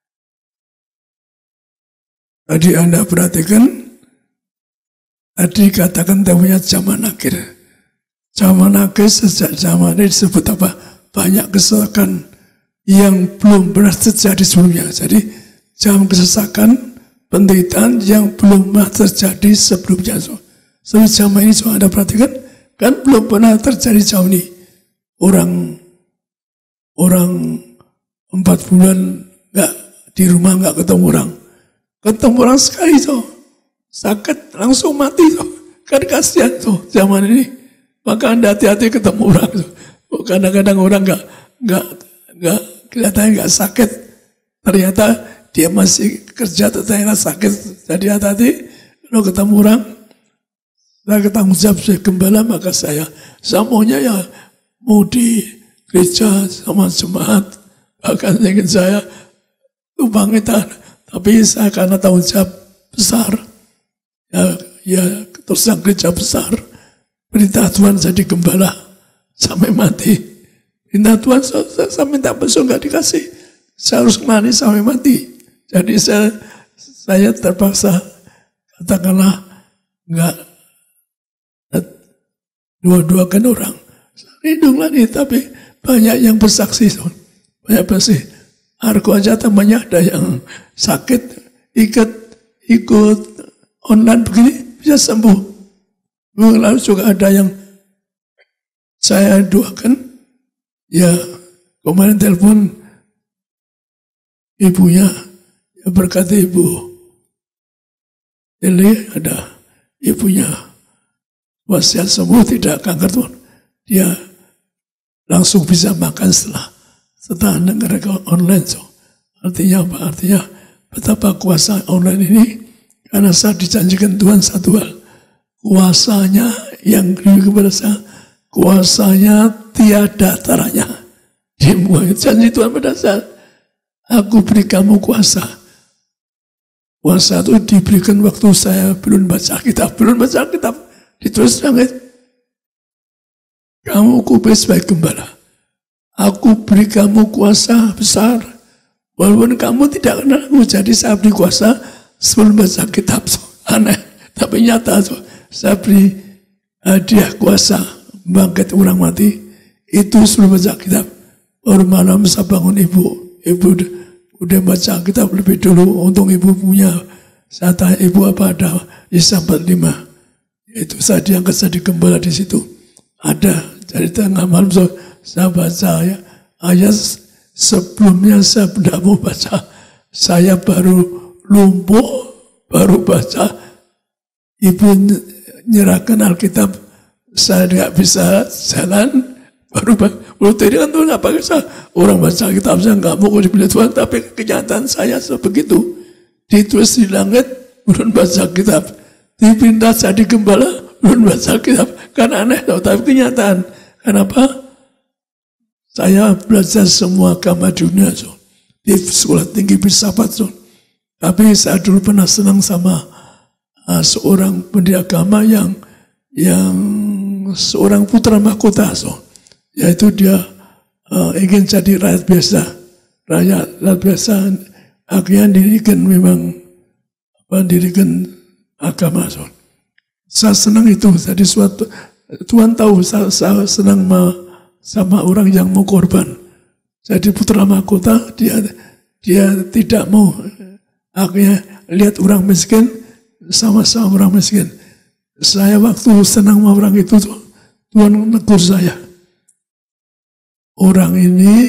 Tadi Anda perhatikan, tadi katakan temanya zaman akhir. Zaman akhir sejak zaman ini disebut apa? Banyak kesesakan yang belum pernah terjadi sebelumnya. Jadi zaman kesesakan, penderitaan yang belum pernah terjadi sebelumnya. So, zaman ini so, Anda perhatikan, kan belum pernah terjadi zaman ini. Orang orang empat bulan nggak di rumah nggak ketemu orang. Ketemu orang sekali tuh, sakit langsung mati tuh, kan kasihan tuh zaman ini. Maka Anda hati-hati ketemu orang tuh. Kadang-kadang orang nggak nggak nggak kelihatannya nggak sakit, ternyata dia masih kerja ternyata sakit. Jadi hati-hati kalau ketemu orang. Saya ketanggung jawab saya gembala, maka saya semuanya ya mau di gereja sama jemaat, bahkan ingin saya kebangkitan. Tapi saya karena tanggung jawab besar, ya, ya terus yang gereja besar, perintah Tuhan jadi gembala sampai mati. Perintah Tuhan saya, saya minta besok nggak dikasih, saya harus mati sampai mati. Jadi saya saya terpaksa katakanlah nggak dua-duakan orang. Lindunglah nih, tapi banyak yang bersaksi, banyak bersaksi. Argo aja temannya ada yang sakit, ikut ikut online begini bisa sembuh. Lalu juga ada yang saya doakan, ya kemarin telepon ibunya, ya berkata ibu, jadi ada ibunya wasiat sembuh, tidak kanker tuh, dia langsung bisa makan setelah setelah dengar online. So, artinya apa? Artinya betapa kuasa online ini, karena saya dijanjikan Tuhan satu hal, kuasanya yang kepada saya, kuasanya tiada taranya. Dimuai janji Tuhan pada saya, aku beri kamu kuasa. Kuasa itu diberikan waktu saya belum baca kitab, belum baca kitab. Ditulis langit, kamu kubis sebagai gembala. Aku beri kamu kuasa besar. Walaupun kamu tidak kenal aku, jadi saya beri kuasa sebelum baca kitab. So, aneh, tapi nyata. So, saya beri hadiah kuasa bangkit orang mati. Itu sebelum baca kitab. Baru malam saya bangun ibu. Ibu udah, udah baca kitab lebih dulu. Untung ibu punya. Saya tanya ibu apa ada. Yesaya empat puluh lima. Itu saya diangkat jadi gembala di situ. Ada. Jadi tengah malam so, saya baca ya, ayat sebelumnya saya tidak mau baca. Saya baru lumpuh, baru baca. Ibu nyerahkan Alkitab, saya tidak bisa jalan, baru baca. Menurut ini kan Tuhan apa kisah? Orang baca kitab saya nggak mau kok dipilih Tuhan, tapi kenyataan saya sebegitu. Ditulis di langit, belum baca kitab. Dipindah jadi gembala, belum baca kitab. Kan aneh, tapi kenyataan. Kenapa? Saya belajar semua agama dunia, so. Di sekolah tinggi filsafat, so. Tapi saya dulu pernah senang sama uh, seorang pendiri agama yang yang seorang putra mahkota, so. Yaitu dia uh, ingin jadi rakyat biasa, rakyat, rakyat biasa, akhirnya dirikan memang apa, dirikan agama, so. Saya senang itu, jadi suatu Tuhan tahu saya, saya senang ma, sama orang yang mau korban. Jadi putra mahkota, dia dia tidak mau akhirnya lihat orang miskin sama-sama orang miskin. Saya waktu senang sama orang itu, Tuhan menegur saya. Orang ini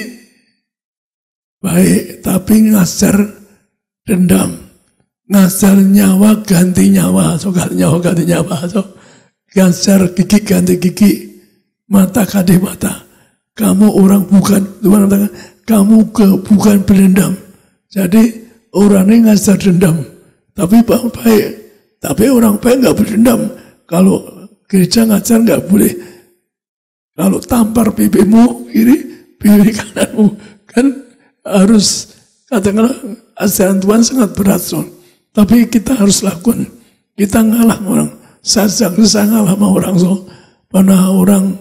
baik, tapi ngajar dendam. Ngajar nyawa ganti nyawa, so ganti nyawa ganti nyawa, so. Ngajar gigi ganti gigi, mata ganti mata. Kamu orang bukan, Tuhan katakan, kamu ke, bukan berdendam. Jadi orang ini ngajar dendam, tapi baik. Tapi orang baik nggak berdendam. Kalau gereja ngajar nggak boleh. Kalau tampar pipimu kiri, pipi kananmu, kan harus katakanlah ajaran Tuhan sangat berat, so. Tapi kita harus lakukan. Kita ngalah orang. sajak sangat sama orang so. Pernah orang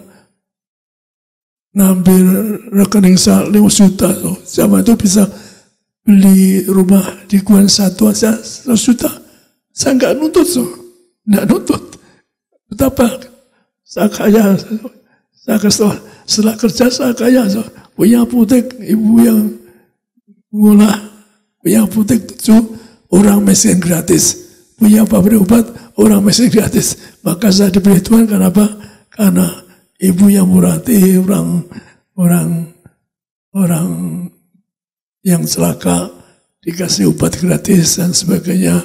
ngambil rekening saya lima juta so. Sama itu bisa beli rumah di Guan satu aja seratus juta. Saya nggak nuntut so. Nggak nuntut. Betapa saya kaya. Saya kesel, setelah kerja saya kaya so. Punya apotek, ibu yang ngolah, punya apotek tujuh, orang miskin gratis. Punya pabrik obat, orang miskin gratis. Maka saya diberi Tuhan, kenapa? Karena ibu yang murah hati, orang orang orang yang celaka dikasih obat gratis dan sebagainya.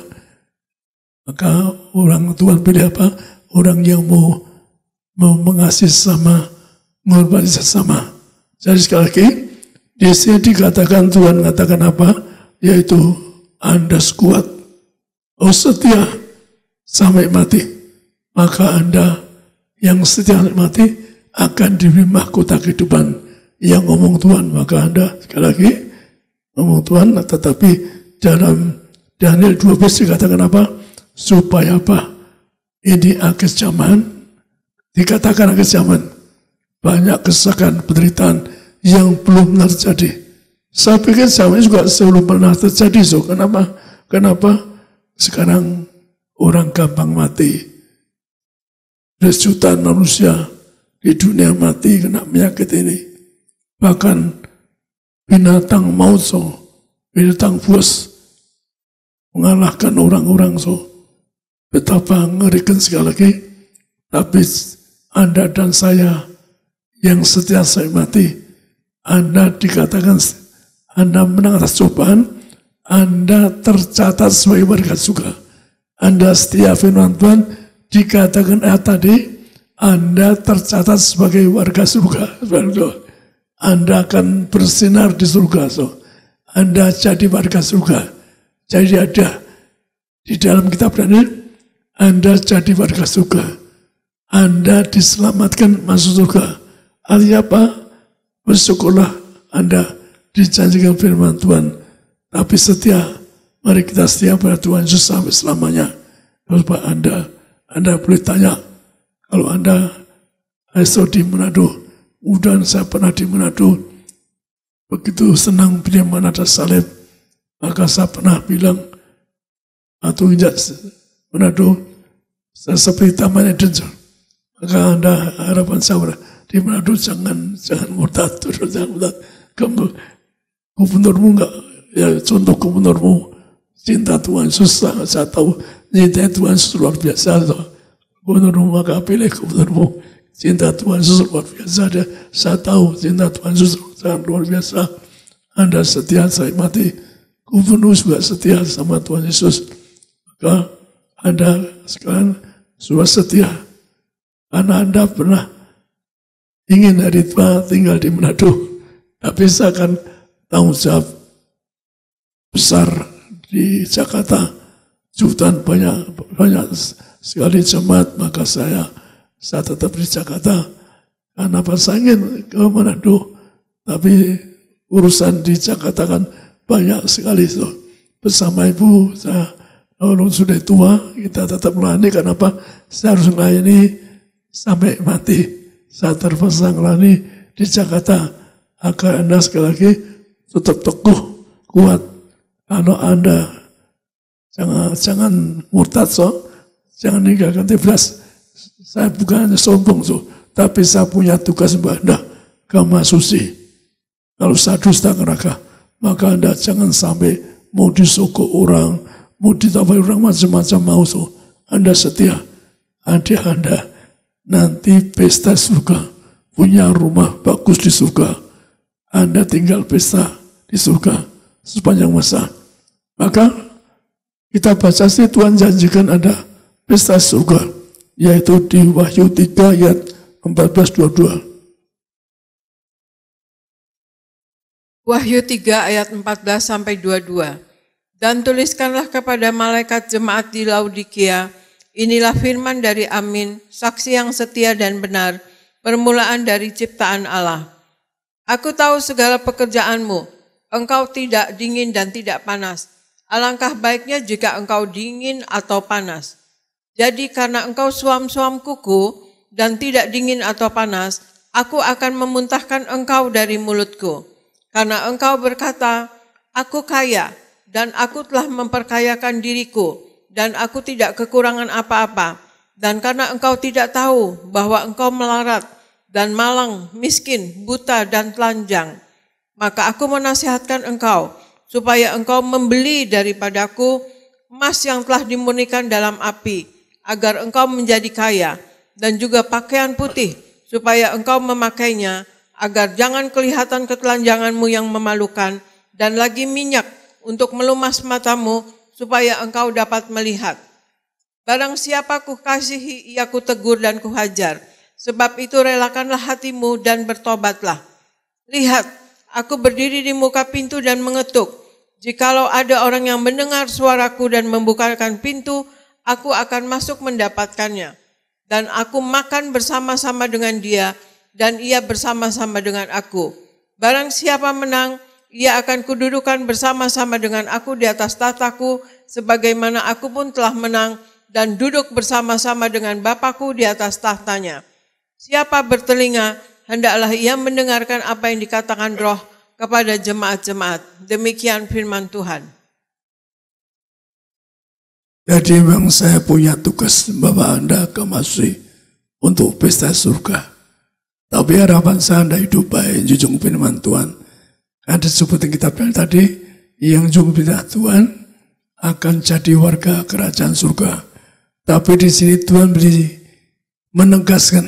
Maka orang Tuhan pilih apa? Orang yang mau, mau mengasihi sesama, mengorbankan sesama. Jadi sekali lagi, di sini dikatakan Tuhan mengatakan apa? Yaitu Anda kuat, oh setia sampai mati. Maka Anda yang setia sampai mati akan diberi mahkota kehidupan. Yang ngomong Tuhan, maka Anda sekali lagi ngomong Tuhan, tetapi dalam Daniel dua belas dikatakan apa? Supaya apa? Ini akhir zaman, dikatakan akhir zaman. Banyak kesakan, penderitaan yang belum terjadi. Saya pikir zaman ini juga sebelum pernah terjadi. So, kenapa? Kenapa? Sekarang orang gampang mati. Jutaan manusia di dunia mati kena penyakit ini. Bahkan binatang maut, so, binatang buas mengalahkan orang-orang. So, betapa ngerikan sekali lagi. Tapi Anda dan saya yang setia sampai mati, Anda dikatakan Anda menang atas cobaan, Anda tercatat sebagai warga surga. Anda setia firman Tuhan, dikatakan eh, tadi, Anda tercatat sebagai warga surga. Anda akan bersinar di surga. So. Anda jadi warga surga. Jadi ada di dalam kitab Daniel, Anda jadi warga surga. Anda diselamatkan masuk surga. Artinya apa? Bersyukurlah Anda dijanjikan firman Tuhan. Tapi setia, mari kita setia pada Tuhan Yesus sampai selamanya. Kalau Anda, Anda boleh tanya, kalau Anda esok di Manado, mudah saya pernah di Manado, begitu senang bila mana ada salib, maka saya pernah bilang, atau injak Manado, saya seperti Taman Eden. Maka Anda harapan saya di Manado jangan jangan murtad, jangan murtad. Kamu gubernurmu enggak, ya contoh gubernurmu cinta Tuhan Yesus, saya tahu cinta Tuhan Yesus luar biasa. Gubernurmu maka pilih gubernurmu cinta Tuhan Yesus luar biasa. Dia, saya tahu cinta Tuhan Yesus sangat luar biasa. Anda setia sampai mati, gubernur juga setia sama Tuhan Yesus. Maka Anda sekarang sudah setia karena Anda pernah ingin hari tua tinggal di Manado, tapi saya akan tanggung jawab besar di Jakarta, jutaan banyak banyak sekali jemaat, maka saya saya tetap di Jakarta karena saya ingin ke Manado, tapi urusan di Jakarta kan banyak sekali. So, bersama ibu saya kalau sudah tua kita tetap melayani, karena apa? Saya harus melayani sampai mati. Saya terpaksa ngelani di Jakarta agar Anda sekali lagi tetap teguh, kuat. Kalau Anda jangan jangan murtad, so, jangan ninggalkan tiblas. Saya bukan hanya sombong, so, tapi saya punya tugas buat Anda, kama suci. Kalau saya dusta neraka, maka Anda jangan sampai mau disogok orang, mau ditapai orang macam-macam mau, so. Anda setia, adik Anda nanti pesta surga, punya rumah bagus di surga. Anda tinggal pesta di surga sepanjang masa. Maka kita baca sih Tuhan janjikan ada pesta surga, yaitu di Wahyu tiga ayat empat belas dua puluh dua. Wahyu tiga ayat empat belas sampai dua puluh dua. Dan tuliskanlah kepada malaikat jemaat di Laodikia, inilah firman dari Amin, saksi yang setia dan benar, permulaan dari ciptaan Allah. Aku tahu segala pekerjaanmu, engkau tidak dingin dan tidak panas. Alangkah baiknya jika engkau dingin atau panas. Jadi karena engkau suam-suam kuku dan tidak dingin atau panas, aku akan memuntahkan engkau dari mulutku. Karena engkau berkata, aku kaya dan aku telah memperkayakan diriku dan aku tidak kekurangan apa-apa. Dan karena engkau tidak tahu bahwa engkau melarat dan malang, miskin, buta dan telanjang, maka aku menasihatkan engkau supaya engkau membeli daripadaku emas yang telah dimurnikan dalam api, agar engkau menjadi kaya, dan juga pakaian putih, supaya engkau memakainya, agar jangan kelihatan ketelanjanganmu yang memalukan, dan lagi minyak untuk melumas matamu, supaya engkau dapat melihat. Barang siapa kukasihi, ia kutegur dan kuhajar, sebab itu relakanlah hatimu dan bertobatlah. Lihat, aku berdiri di muka pintu dan mengetuk. Jikalau ada orang yang mendengar suaraku dan membukakan pintu, aku akan masuk mendapatkannya. Dan aku makan bersama-sama dengan dia, dan ia bersama-sama dengan aku. Barang siapa menang, ia akan kududukan bersama-sama dengan aku di atas tahtaku, sebagaimana aku pun telah menang, dan duduk bersama-sama dengan Bapakku di atas tahtanya. Siapa bertelinga, hendaklah ia mendengarkan apa yang dikatakan Roh kepada jemaat-jemaat. Demikian firman Tuhan. Jadi memang saya punya tugas membawa Anda ke masjid untuk pesta surga. Tapi harapan saya Anda hidup baik, jujur firman Tuhan. Ada sebutin kitab yang tadi, yang jujur firman Tuhan akan jadi warga kerajaan surga. Tapi di sini Tuhan beri menegaskan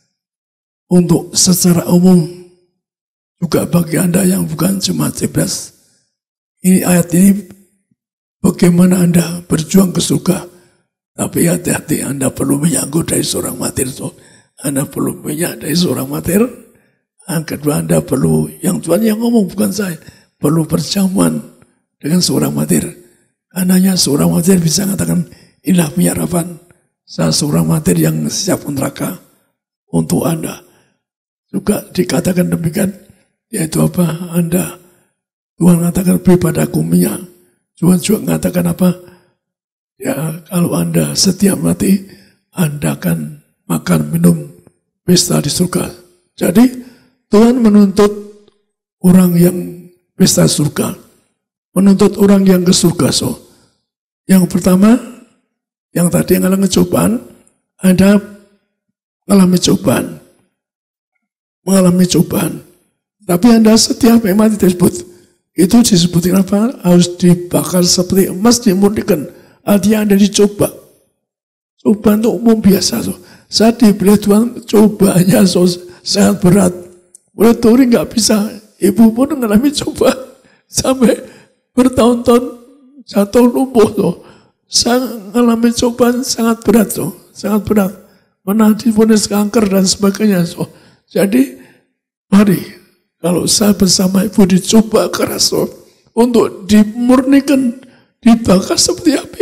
untuk secara umum juga bagi Anda yang bukan jemaat sebelas. Ini ayat ini bagaimana Anda berjuang ke surga. Tapi hati-hati, Anda perlu menyangkut dari seorang martir. So, Anda perlu minyak dari seorang martir. Yang kedua, Anda perlu, yang Tuhan yang ngomong bukan saya, perlu perjamuan dengan seorang martir. Karenanya seorang martir bisa mengatakan, inilah penyerapan saya seorang martir yang siap neraka untuk Anda. Juga dikatakan demikian, yaitu apa? Anda, Tuhan mengatakan beri padaku minyak. Tuhan juga mengatakan apa? Ya, kalau Anda setiap mati, Anda akan makan minum pesta di surga. Jadi Tuhan menuntut orang yang pesta surga, menuntut orang yang ke surga. So, yang pertama, yang tadi yang mengalami cobaan, Anda mengalami cobaan, mengalami cobaan. Tapi Anda setiap memang disebut, itu disebutkan apa? Harus dibakar seperti emas dimurnikan. Artinya Anda dicoba. Cobaan itu umum biasa. So. Saat diberi Tuhan, cobanya so, sangat berat. Oleh Tuhan nggak bisa. Ibu pun mengalami coba sampai bertahun-tahun jatuh lumpuh. So. Sang mengalami cobaan sangat berat. So. Sangat berat. Pernah divonis kanker dan sebagainya. So. Jadi, mari. Kalau saya bersama ibu dicoba keras so, untuk dimurnikan, dibakar seperti api.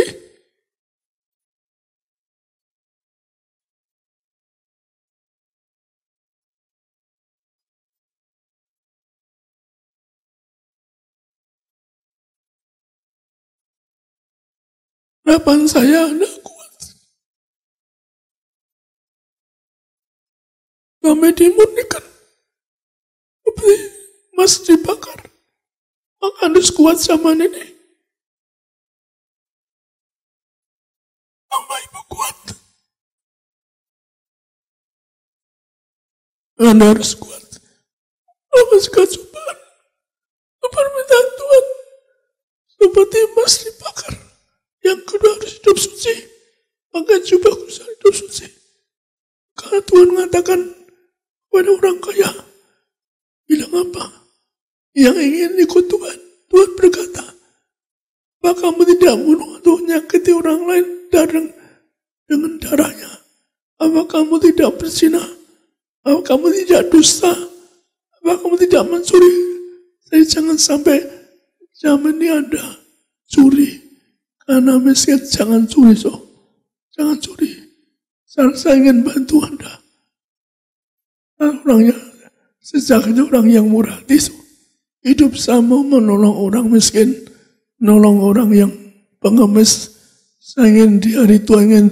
Harapan saya Anda kuat. Kami dimurnikan. Seperti emas dibakar. Maka Anda kuat zaman ini. Mama ibu kuat. Anda harus kuat. Apa segala cobaan. Permintaan Tuhan. Seperti emas dibakar. Yang kedua harus hidup suci. Maka coba harus hidup suci. Karena Tuhan mengatakan kepada orang kaya, bilang apa? Yang ingin ikut Tuhan. Tuhan berkata, apa kamu tidak bunuh atau menyakiti orang lain dengan, dengan darahnya? Apa kamu tidak berzina? Apa kamu tidak dusta? Apa kamu tidak mencuri? Jadi jangan sampai zaman ini Anda curi. Karena miskin jangan curi, so. Jangan curi. Saya, saya ingin bantu Anda. Orangnya sejak itu orang yang murah hati, so. Hidup sama menolong orang miskin, menolong orang yang pengemis. Saya ingin di hari tua ingin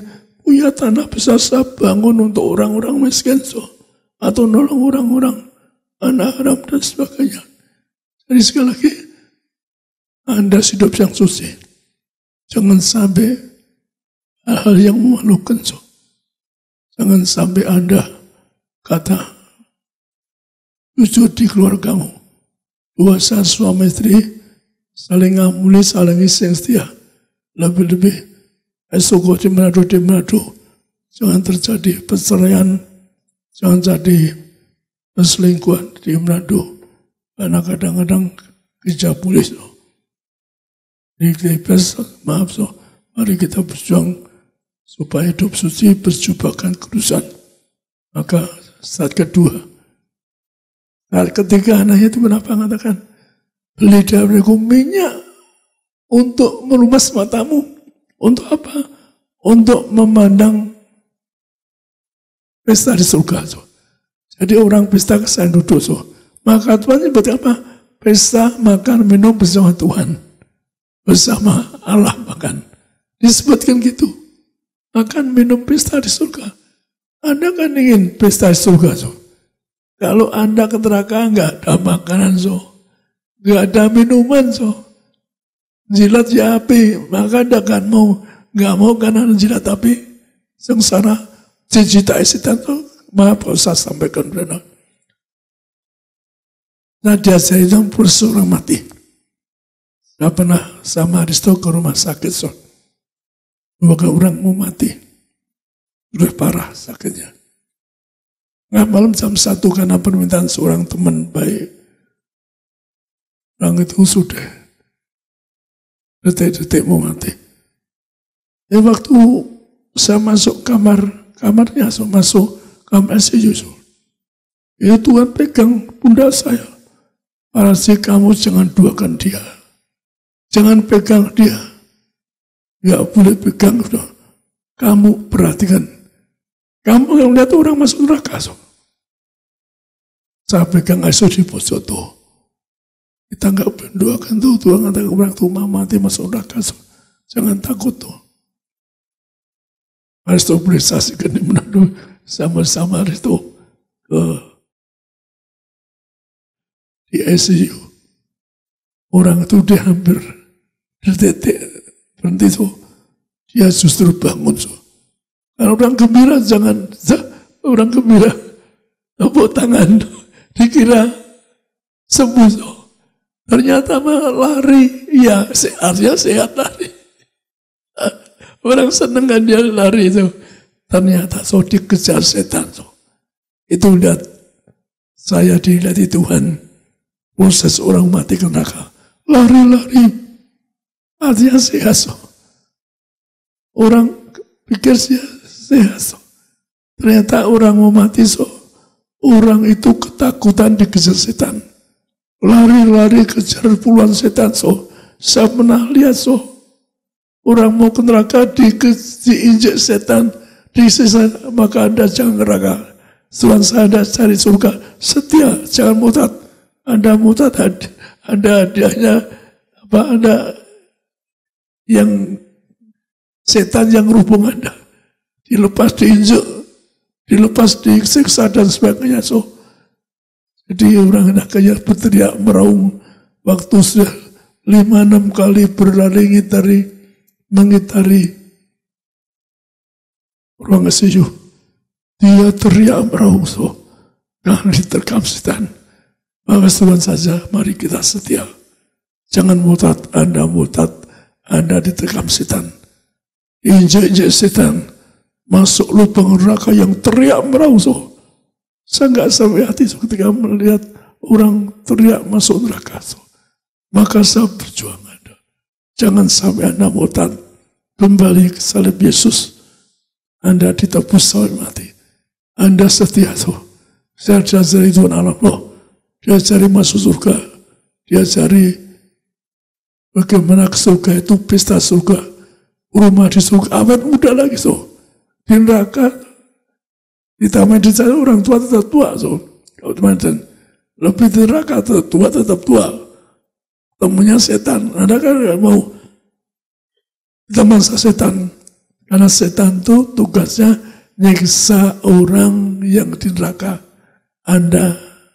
punya tanah besar saya bangun untuk orang-orang miskin so, atau nolong orang-orang anak haram dan sebagainya. Jadi sekali lagi, Anda hidup yang suci. Jangan sampai hal-hal yang memalukan so. Jangan sampai Anda kata jujur di keluargamu. Dua saat suami istri saling ngamuli, saling iseng setia. Lebih-lebih esok di Manado di Manado. Jangan terjadi perceraian, jangan jadi perselingkuhan di Manado. Karena kadang-kadang kerja polis. So. Jadi maaf so, mari kita berjuang supaya hidup suci berjubahkan kudusan. Maka saat kedua, saat ketiga anaknya itu kenapa mengatakan, beli dariku minyak untuk melumas matamu. Untuk apa? Untuk memandang pesta di surga. So. Jadi orang pesta kesan duduk. So. Maka Tuhan seperti apa? Pesta makan minum bersama Tuhan. Bersama Allah makan. Disebutkan gitu. Makan minum pesta di surga. Anda kan ingin pesta di surga. So. Kalau Anda ke neraka nggak ada makanan. So. Nggak ada minuman. So. Jilat ya api. Maka Anda kan mau. Nggak mau karena jilat api. Sengsara. Cita isitan. So. Maaf kalau saya sampaikan benar. Nah dia saya yang seorang mati. Saya pernah sama Aristo ke rumah sakit. So. Dua orang mau mati. Udah parah sakitnya. Nah malam jam satu karena permintaan seorang teman baik. Orang itu sudah. Detik-detik mau mati. Ya waktu saya masuk kamar. Kamarnya so, masuk kamar I C U. So. Ya Tuhan pegang pundak saya. Parasi kamu jangan duakan dia. Jangan pegang dia. Gak boleh pegang. Kamu perhatikan. Kamu yang lihat orang masuk neraka. So. Saya pegang I C U di pojok tuh. Kita gak boleh doakan tuh. Tuhan katakan orang tuh mati masuk neraka. So. Jangan takut tuh. Aristo boleh saksikan di Manado. Sama-sama Aristo. Ke di I C U. Orang itu dia hampir detik berhenti so. Dia justru bangun so. Kalau orang gembira jangan, orang gembira tepuk tangan dikira sembuh so. Ternyata mah lari, ya sehatnya sehat lari. Orang seneng kan dia lari so. Ternyata so dikejar setan so. Itu lihat saya dilihat Tuhan. Proses orang mati ke neraka. Lari-lari. Artinya sehat. So. Orang pikir sehat. So. Ternyata orang mau mati. So. Orang itu ketakutan dikejar setan. Lari-lari kejar puluhan setan. So. Saya pernah lihat. So. Orang mau ke neraka di, diinjek setan. Disisa, maka Anda jangan neraka. Tuhan saya Anda cari surga. Setia. Jangan murtad. Anda murtad, ada hadiahnya, apa ada yang setan yang rubung Anda, dilepas diinjek, dilepas disiksa dan sebagainya. So, jadi orang anak kaya berteriak meraung waktu sudah lima enam kali berlari ngitari, mengitari ruang I C U. Dia teriak meraung so, dan diterkam setan. Maka Tuhan saja, mari kita setia. Jangan murtad, Anda murtad, Anda diterkam setan. Injek-injek setan, masuk lubang neraka yang teriak meraung. So. Saya nggak sampai hati so, ketika melihat orang teriak masuk neraka. So. Maka saya berjuang Anda. Jangan sampai Anda murtad, kembali ke salib Yesus. Anda ditebus sampai mati. Anda setia. So. Saya diajari Tuhan Allah. Loh. Dia cari masuk surga. Dia cari bagaimana ke surga itu pesta surga. Rumah di surga. Awet muda lagi so. Di neraka. Ditambah di sana orang tua tetap tua so. teman-teman. Lebih di neraka tetap tua tetap tua. Temunya setan. Anda kan mau kita mangsa setan. Karena setan itu tugasnya nyiksa orang yang di neraka. Anda,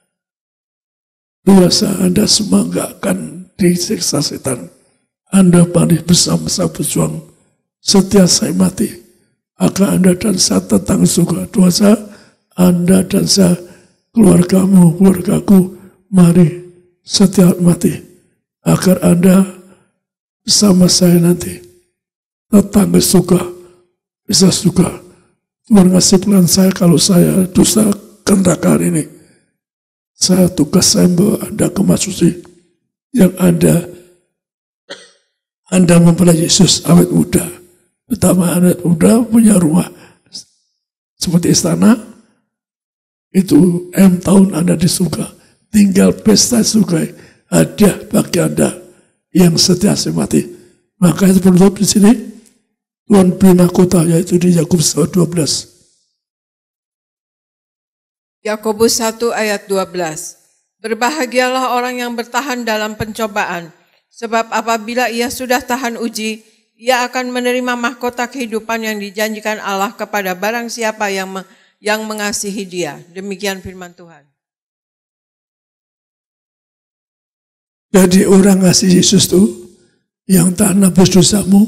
dosa Anda semua nggak akan disiksa setan. Anda mari bersama-sama berjuang. Setiap saya mati, akan Anda dan saya tentang surga. Dosa Anda dan saya, keluargamu, keluargaku, mari setiap mati. Agar Anda bersama saya nanti tentang surga. Bisa surga. Tuhan ngasih pelan saya kalau saya dosa ke neraka hari ini. Saya tugas saya membawa Anda ke Masuci yang Anda Anda mempelai Yesus awet muda. Pertama awet muda punya rumah seperti istana, itu M tahun Anda di surga. Tinggal pesta surga hadiah bagi Anda yang setia mati. Maka itu penutup di sini. Tuhan beri mahkota yaitu di Yakobus dua belas. Yakobus satu ayat dua belas. Berbahagialah orang yang bertahan dalam pencobaan, sebab apabila ia sudah tahan uji, ia akan menerima mahkota kehidupan yang dijanjikan Allah kepada barang siapa yang me- yang mengasihi Dia. Demikian firman Tuhan. Jadi orang ngasih Yesus itu yang tak nebus dosamu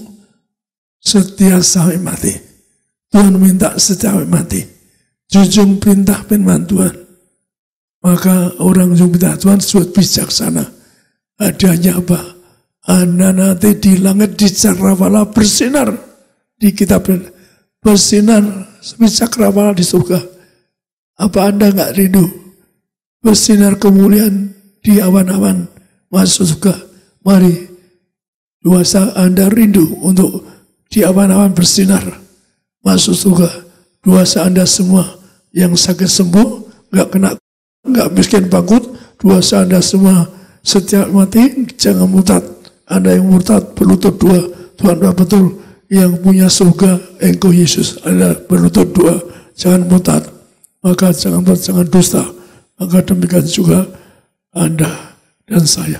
setia sampai mati. Tuhan minta setia sampai mati. Jujung perintah firman Tuhan. Maka orang yang minta Tuhan suatu bijaksana. Adanya apa? Anda nanti di langit di cakrawala bersinar. Di kitab bersinar seperti cakrawala di surga. Apa Anda enggak rindu bersinar kemuliaan di awan-awan masuk surga? Mari, dosa Anda rindu untuk di awan-awan bersinar masuk surga. Dosa Anda semua yang sakit sembuh, enggak kena, enggak miskin bangkrut. Dosa Anda semua setiap mati, jangan murtad. Anda yang murtad berlutut dua, Tuhan betul yang punya surga, engkau Yesus, Anda berlutut dua, jangan murtad. Maka jangan jangan dusta. Maka demikian juga Anda dan saya.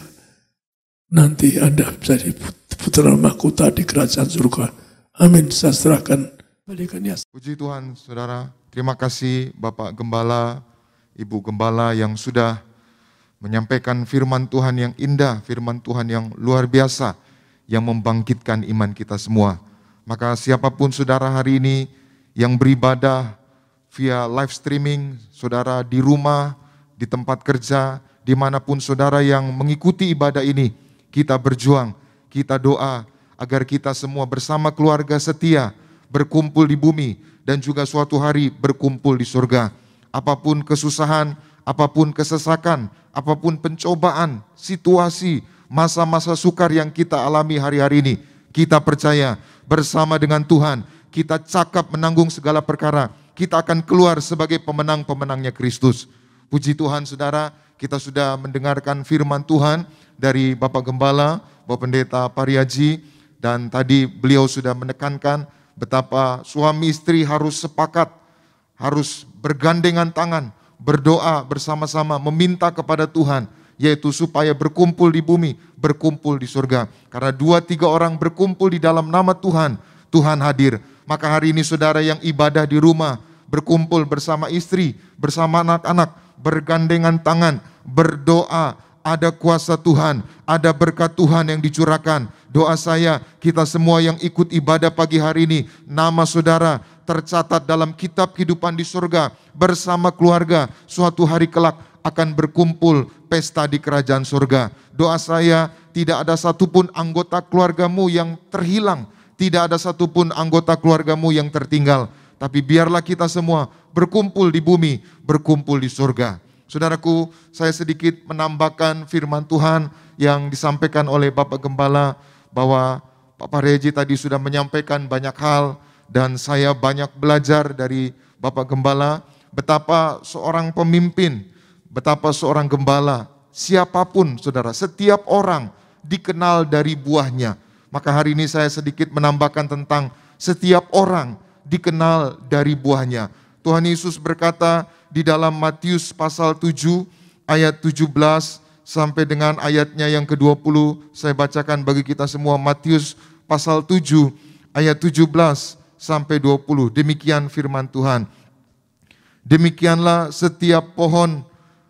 Nanti Anda bisa putra mahkota di kerajaan surga. Amin. Saya serahkan balikan ya. Puji Tuhan, saudara. Terima kasih Bapak Gembala, Ibu Gembala yang sudah menyampaikan firman Tuhan yang indah, firman Tuhan yang luar biasa, yang membangkitkan iman kita semua. Maka siapapun saudara hari ini yang beribadah via live streaming, saudara di rumah, di tempat kerja, dimanapun saudara yang mengikuti ibadah ini, kita berjuang, kita doa, agar kita semua bersama keluarga setia, berkumpul di bumi, dan juga suatu hari berkumpul di surga. Apapun kesusahan, apapun kesesakan, apapun pencobaan, situasi, masa-masa sukar yang kita alami hari-hari ini, kita percaya bersama dengan Tuhan, kita cakap menanggung segala perkara, kita akan keluar sebagai pemenang-pemenangnya Kristus. Puji Tuhan saudara, kita sudah mendengarkan firman Tuhan dari Bapak Gembala, Bapak Pendeta Pariaji, dan tadi beliau sudah menekankan betapa suami istri harus sepakat, harus bergandengan tangan, berdoa bersama-sama, meminta kepada Tuhan, yaitu supaya berkumpul di bumi, berkumpul di surga. Karena dua tiga orang berkumpul di dalam nama Tuhan, Tuhan hadir. Maka hari ini saudara yang ibadah di rumah, berkumpul bersama istri, bersama anak-anak, bergandengan tangan, berdoa, ada kuasa Tuhan, ada berkat Tuhan yang dicurahkan. Doa saya, kita semua yang ikut ibadah pagi hari ini, nama saudara tercatat dalam kitab kehidupan di surga, bersama keluarga, suatu hari kelak akan berkumpul pesta di kerajaan surga. Doa saya, tidak ada satupun anggota keluargamu yang terhilang, tidak ada satupun anggota keluargamu yang tertinggal. Tapi biarlah kita semua berkumpul di bumi, berkumpul di surga. Saudaraku, saya sedikit menambahkan firman Tuhan yang disampaikan oleh Bapak Gembala, bahwa Pak Pareji tadi sudah menyampaikan banyak hal, dan saya banyak belajar dari Bapak Gembala, betapa seorang pemimpin, betapa seorang gembala, siapapun saudara, setiap orang dikenal dari buahnya. Maka hari ini saya sedikit menambahkan tentang setiap orang dikenal dari buahnya. Tuhan Yesus berkata di dalam Matius pasal tujuh ayat tujuh belas sampai dengan ayatnya yang ke dua puluh. Saya bacakan bagi kita semua Matius pasal tujuh ayat tujuh belas sampai dua puluh. Demikian firman Tuhan. Demikianlah setiap pohon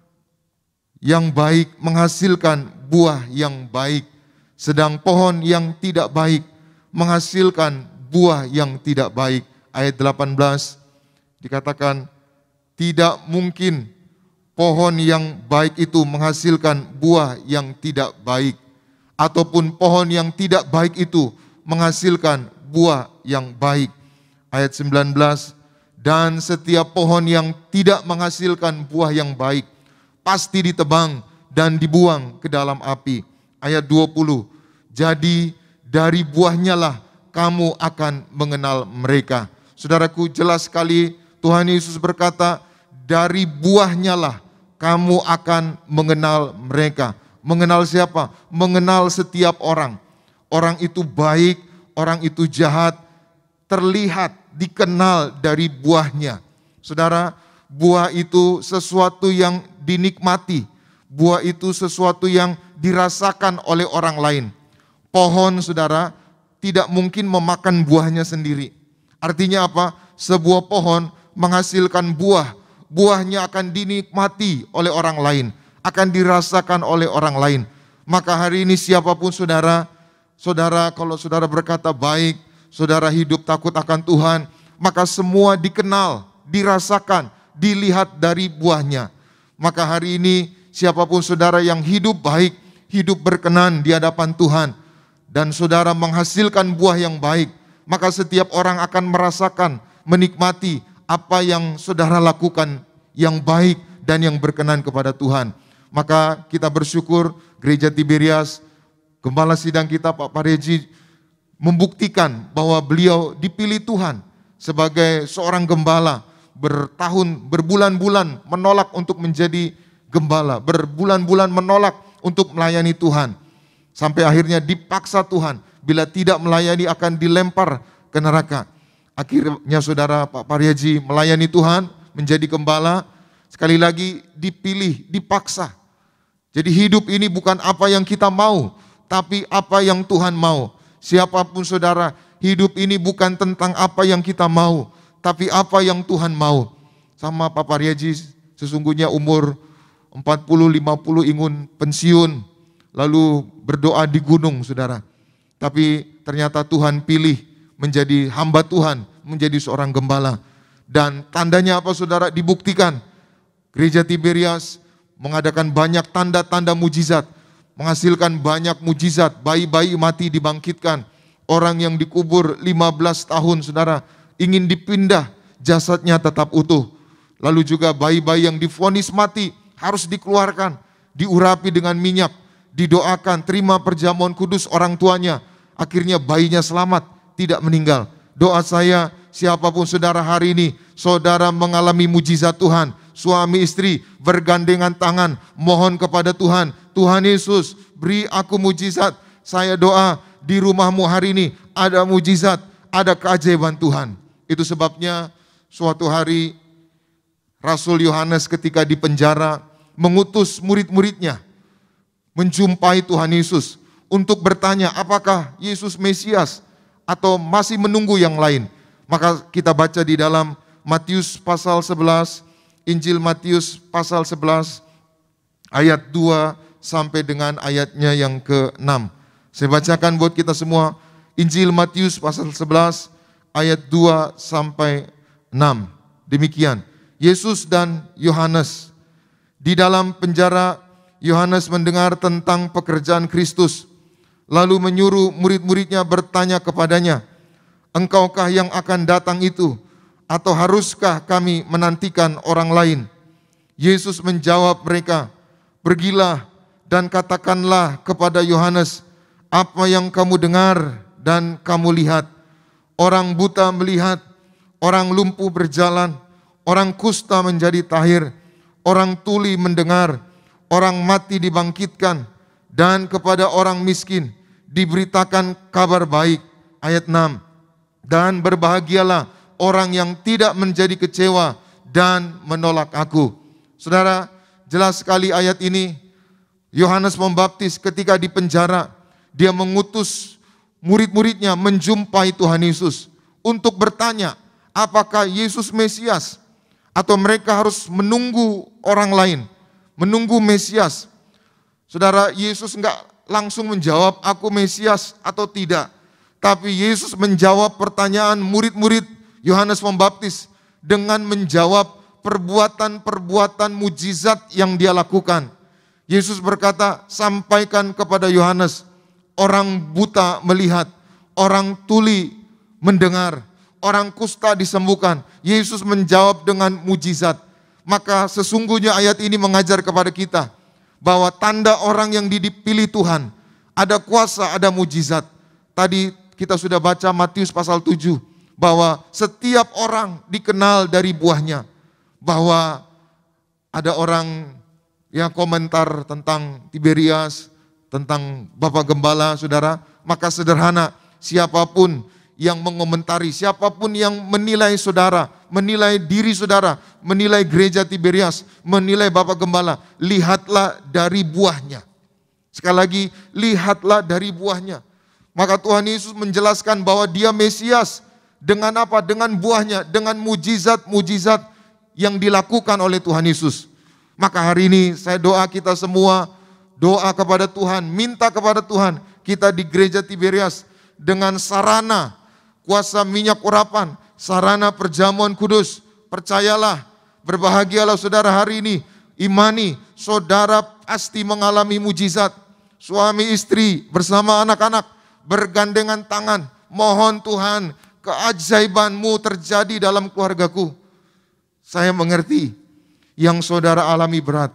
yang baik menghasilkan buah yang baik, sedang pohon yang tidak baik menghasilkan buah yang tidak baik. Ayat delapan belas dikatakan, tidak mungkin pohon yang baik itu menghasilkan buah yang tidak baik, ataupun pohon yang tidak baik itu menghasilkan buah yang baik. Ayat sembilan belas, dan setiap pohon yang tidak menghasilkan buah yang baik pasti ditebang dan dibuang ke dalam api. Ayat dua puluh, jadi dari buahnya lah kamu akan mengenal mereka. Saudaraku, jelas sekali Tuhan Yesus berkata, dari buahnya lah kamu akan mengenal mereka. Mengenal siapa? Mengenal setiap orang. Orang itu baik, orang itu jahat, terlihat, dikenal dari buahnya. Saudara, buah itu sesuatu yang dinikmati. Buah itu sesuatu yang dirasakan oleh orang lain. Pohon, saudara, tidak mungkin memakan buahnya sendiri. Artinya apa? Sebuah pohon menghasilkan buah. Buahnya akan dinikmati oleh orang lain, akan dirasakan oleh orang lain. Maka hari ini siapapun saudara, saudara kalau saudara berkata baik, saudara hidup takut akan Tuhan, maka semua dikenal, dirasakan, dilihat dari buahnya. Maka hari ini siapapun saudara yang hidup baik, hidup berkenan di hadapan Tuhan, dan saudara menghasilkan buah yang baik, maka setiap orang akan merasakan, menikmati apa yang saudara lakukan yang baik dan yang berkenan kepada Tuhan. Maka kita bersyukur Gereja Tiberias, Gembala Sidang kita Pak Pareji membuktikan bahwa beliau dipilih Tuhan sebagai seorang gembala, bertahun, berbulan-bulan menolak untuk menjadi gembala, berbulan-bulan menolak untuk melayani Tuhan. Sampai akhirnya dipaksa Tuhan, bila tidak melayani akan dilempar ke neraka. Akhirnya saudara Pak Paryaji melayani Tuhan, menjadi gembala, sekali lagi dipilih, dipaksa. Jadi hidup ini bukan apa yang kita mau, tapi apa yang Tuhan mau. Siapapun saudara, hidup ini bukan tentang apa yang kita mau, tapi apa yang Tuhan mau. Sama Pak Paryaji, sesungguhnya umur empat puluh lima puluh ingin pensiun, lalu berdoa di gunung saudara. Tapi ternyata Tuhan pilih menjadi hamba Tuhan, menjadi seorang gembala. Dan tandanya apa saudara? Dibuktikan. Gereja Tiberias mengadakan banyak tanda-tanda mujizat, menghasilkan banyak mujizat, bayi-bayi mati dibangkitkan, orang yang dikubur lima belas tahun saudara, ingin dipindah, jasadnya tetap utuh. Lalu juga bayi-bayi yang divonis mati, harus dikeluarkan, diurapi dengan minyak, didoakan, terima perjamuan kudus orang tuanya, akhirnya bayinya selamat, tidak meninggal. Doa saya, siapapun saudara hari ini, saudara mengalami mujizat Tuhan, suami istri bergandengan tangan, mohon kepada Tuhan, Tuhan Yesus beri aku mujizat. Saya doa di rumahmu hari ini ada mujizat, ada keajaiban Tuhan. Itu sebabnya suatu hari Rasul Yohanes ketika di penjara mengutus murid-muridnya menjumpai Tuhan Yesus untuk bertanya apakah Yesus Mesias atau masih menunggu yang lain. Maka kita baca di dalam Matius pasal sebelas, Injil Matius pasal sebelas ayat dua sampai dengan ayatnya yang keenam. Saya bacakan buat kita semua Injil Matius pasal sebelas ayat dua sampai enam. Demikian, Yesus dan Yohanes. Di dalam penjara Yohanes mendengar tentang pekerjaan Kristus, lalu menyuruh murid-muridnya bertanya kepadanya, engkaukah yang akan datang itu, atau haruskah kami menantikan orang lain? Yesus menjawab mereka, pergilah dan katakanlah kepada Yohanes apa yang kamu dengar dan kamu lihat. Orang buta melihat, orang lumpuh berjalan, orang kusta menjadi tahir, orang tuli mendengar, orang mati dibangkitkan, dan kepada orang miskin diberitakan kabar baik. Ayat enam, dan berbahagialah orang yang tidak menjadi kecewa dan menolak aku. Saudara, jelas sekali ayat ini. Yohanes Pembaptis ketika di penjara, dia mengutus murid-muridnya menjumpai Tuhan Yesus untuk bertanya, apakah Yesus Mesias? Atau mereka harus menunggu orang lain, menunggu Mesias. Saudara, Yesus enggak langsung menjawab aku Mesias atau tidak. Tapi Yesus menjawab pertanyaan murid-murid Yohanes Pembaptis dengan menjawab perbuatan-perbuatan mujizat yang dia lakukan. Yesus berkata, sampaikan kepada Yohanes, orang buta melihat, orang tuli mendengar, orang kusta disembuhkan. Yesus menjawab dengan mujizat. Maka sesungguhnya ayat ini mengajar kepada kita bahwa tanda orang yang dipilih Tuhan, ada kuasa, ada mujizat. Tadi kita sudah baca Matius pasal tujuh, bahwa setiap orang dikenal dari buahnya. Bahwa ada orang yang komentar tentang Tiberias, tentang Bapak Gembala, saudara. Maka sederhana, siapapun yang mengomentari, siapapun yang menilai saudara, menilai diri saudara, menilai gereja Tiberias, menilai Bapak Gembala, lihatlah dari buahnya. Sekali lagi, lihatlah dari buahnya. Maka Tuhan Yesus menjelaskan bahwa dia Mesias. Dengan apa? Dengan buahnya, dengan mujizat-mujizat yang dilakukan oleh Tuhan Yesus. Maka hari ini saya doa kita semua, doa kepada Tuhan, minta kepada Tuhan, kita di gereja Tiberias dengan sarana kuasa minyak urapan, sarana perjamuan kudus. Percayalah, berbahagialah saudara hari ini, imani, saudara pasti mengalami mujizat. Suami istri bersama anak-anak bergandengan tangan, mohon Tuhan keajaibanmu terjadi dalam keluargaku. Saya mengerti yang saudara alami berat.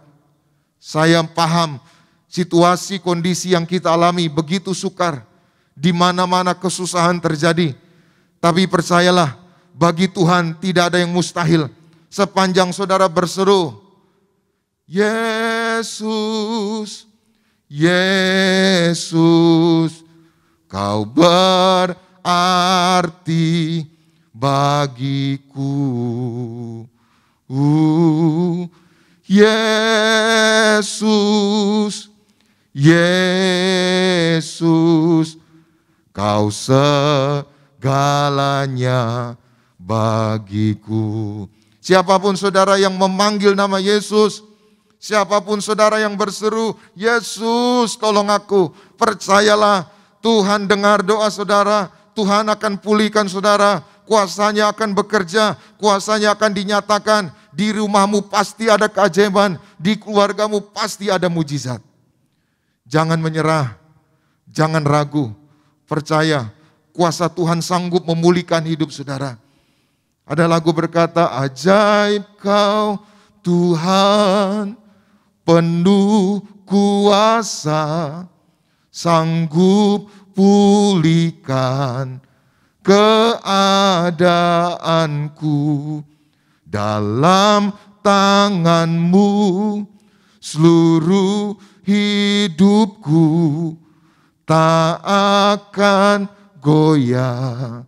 Saya paham situasi kondisi yang kita alami begitu sukar. Di mana-mana kesusahan terjadi. Tapi percayalah, bagi Tuhan tidak ada yang mustahil. Sepanjang saudara berseru, Yesus, Yesus, kau berarti bagiku. Uh, Yesus, Yesus, kau segalanya bagiku. Siapapun saudara yang memanggil nama Yesus, siapapun saudara yang berseru, Yesus tolong aku, percayalah Tuhan dengar doa saudara, Tuhan akan pulihkan saudara, kuasanya akan bekerja, kuasanya akan dinyatakan. Di rumahmu pasti ada keajaiban, di keluargamu pasti ada mujizat. Jangan menyerah, jangan ragu, percaya kuasa Tuhan sanggup memulihkan hidup saudara. Ada lagu berkata, ajaib kau Tuhan, penuh kuasa, sanggup pulihkan keadaanku. Dalam tanganmu seluruh hidupku tak akan goyah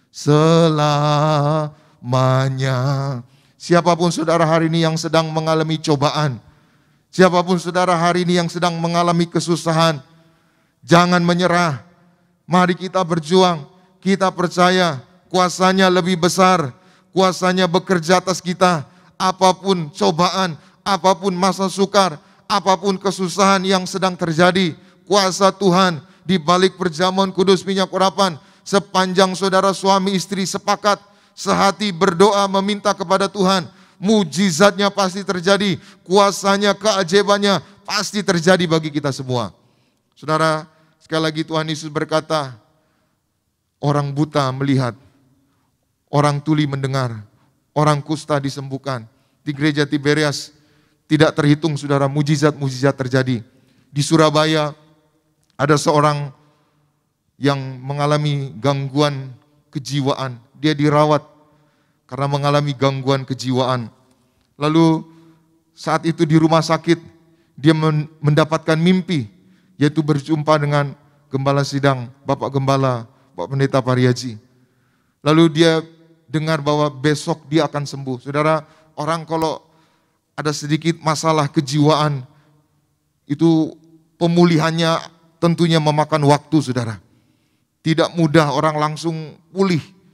selamanya. Siapapun saudara hari ini yang sedang mengalami cobaan, siapapun saudara hari ini yang sedang mengalami kesusahan, jangan menyerah. Mari kita berjuang, kita percaya kuasanya lebih besar. Kuasanya bekerja atas kita, apapun cobaan, apapun masa sukar, apapun kesusahan yang sedang terjadi, kuasa Tuhan di balik perjamuan kudus minyak urapan, sepanjang saudara suami istri sepakat, sehati berdoa meminta kepada Tuhan, mujizatnya pasti terjadi, kuasanya, keajaibannya pasti terjadi bagi kita semua. Saudara, sekali lagi Tuhan Yesus berkata, orang buta melihat, orang tuli mendengar, orang kusta disembuhkan. Di gereja Tiberias tidak terhitung saudara mujizat-mujizat terjadi. Di Surabaya ada seorang yang mengalami gangguan kejiwaan. Dia dirawat karena mengalami gangguan kejiwaan. Lalu saat itu di rumah sakit dia mendapatkan mimpi, yaitu berjumpa dengan Gembala Sidang, Bapak Gembala, Bapak Pendeta Pariaji. Lalu dia dengar bahwa besok dia akan sembuh. Saudara, orang kalau ada sedikit masalah kejiwaan, itu pemulihannya tentunya memakan waktu, saudara. Tidak mudah orang langsung pulih.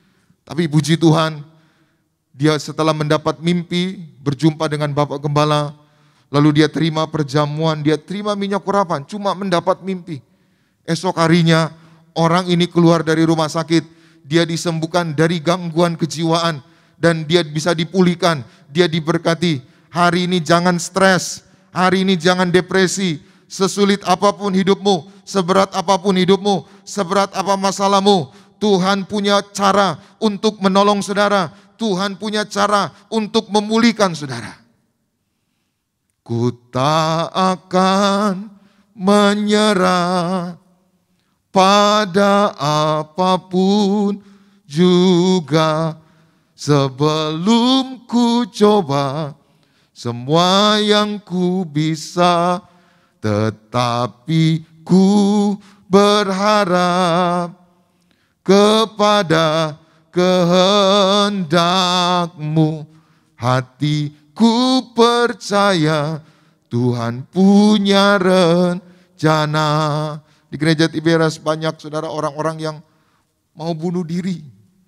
Tapi puji Tuhan, dia setelah mendapat mimpi, berjumpa dengan Bapak Gembala, lalu dia terima perjamuan, dia terima minyak urapan, cuma mendapat mimpi. Esok harinya, orang ini keluar dari rumah sakit, dia disembuhkan dari gangguan kejiwaan, dan dia bisa dipulihkan, dia diberkati. Hari ini jangan stres, hari ini jangan depresi, sesulit apapun hidupmu, seberat apapun hidupmu, seberat apa masalahmu, Tuhan punya cara untuk menolong saudara. Tuhan punya cara untuk memulihkan saudara. Ku tak akan menyerah pada apapun juga, sebelum ku coba semua yang ku bisa, tetapi ku berharap kepada kehendak-Mu. Hatiku percaya Tuhan punya rencana. Di gereja Tiberias banyak saudara orang-orang yang mau bunuh diri.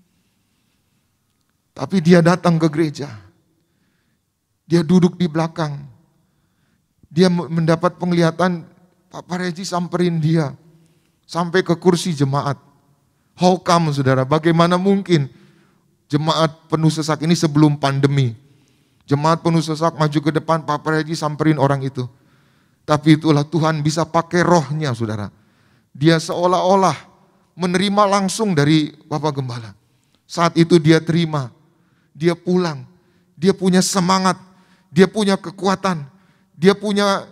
Tapi dia datang ke gereja. Dia duduk di belakang. Dia mendapat penglihatan, Pak Pareji samperin dia sampai ke kursi jemaat. How come saudara, bagaimana mungkin jemaat penuh sesak ini sebelum pandemi. Jemaat penuh sesak maju ke depan, Pak Pareji samperin orang itu. Tapi itulah Tuhan bisa pakai rohnya saudara. Dia seolah-olah menerima langsung dari Bapak Gembala. Saat itu dia terima, dia pulang, dia punya semangat, dia punya kekuatan, dia punya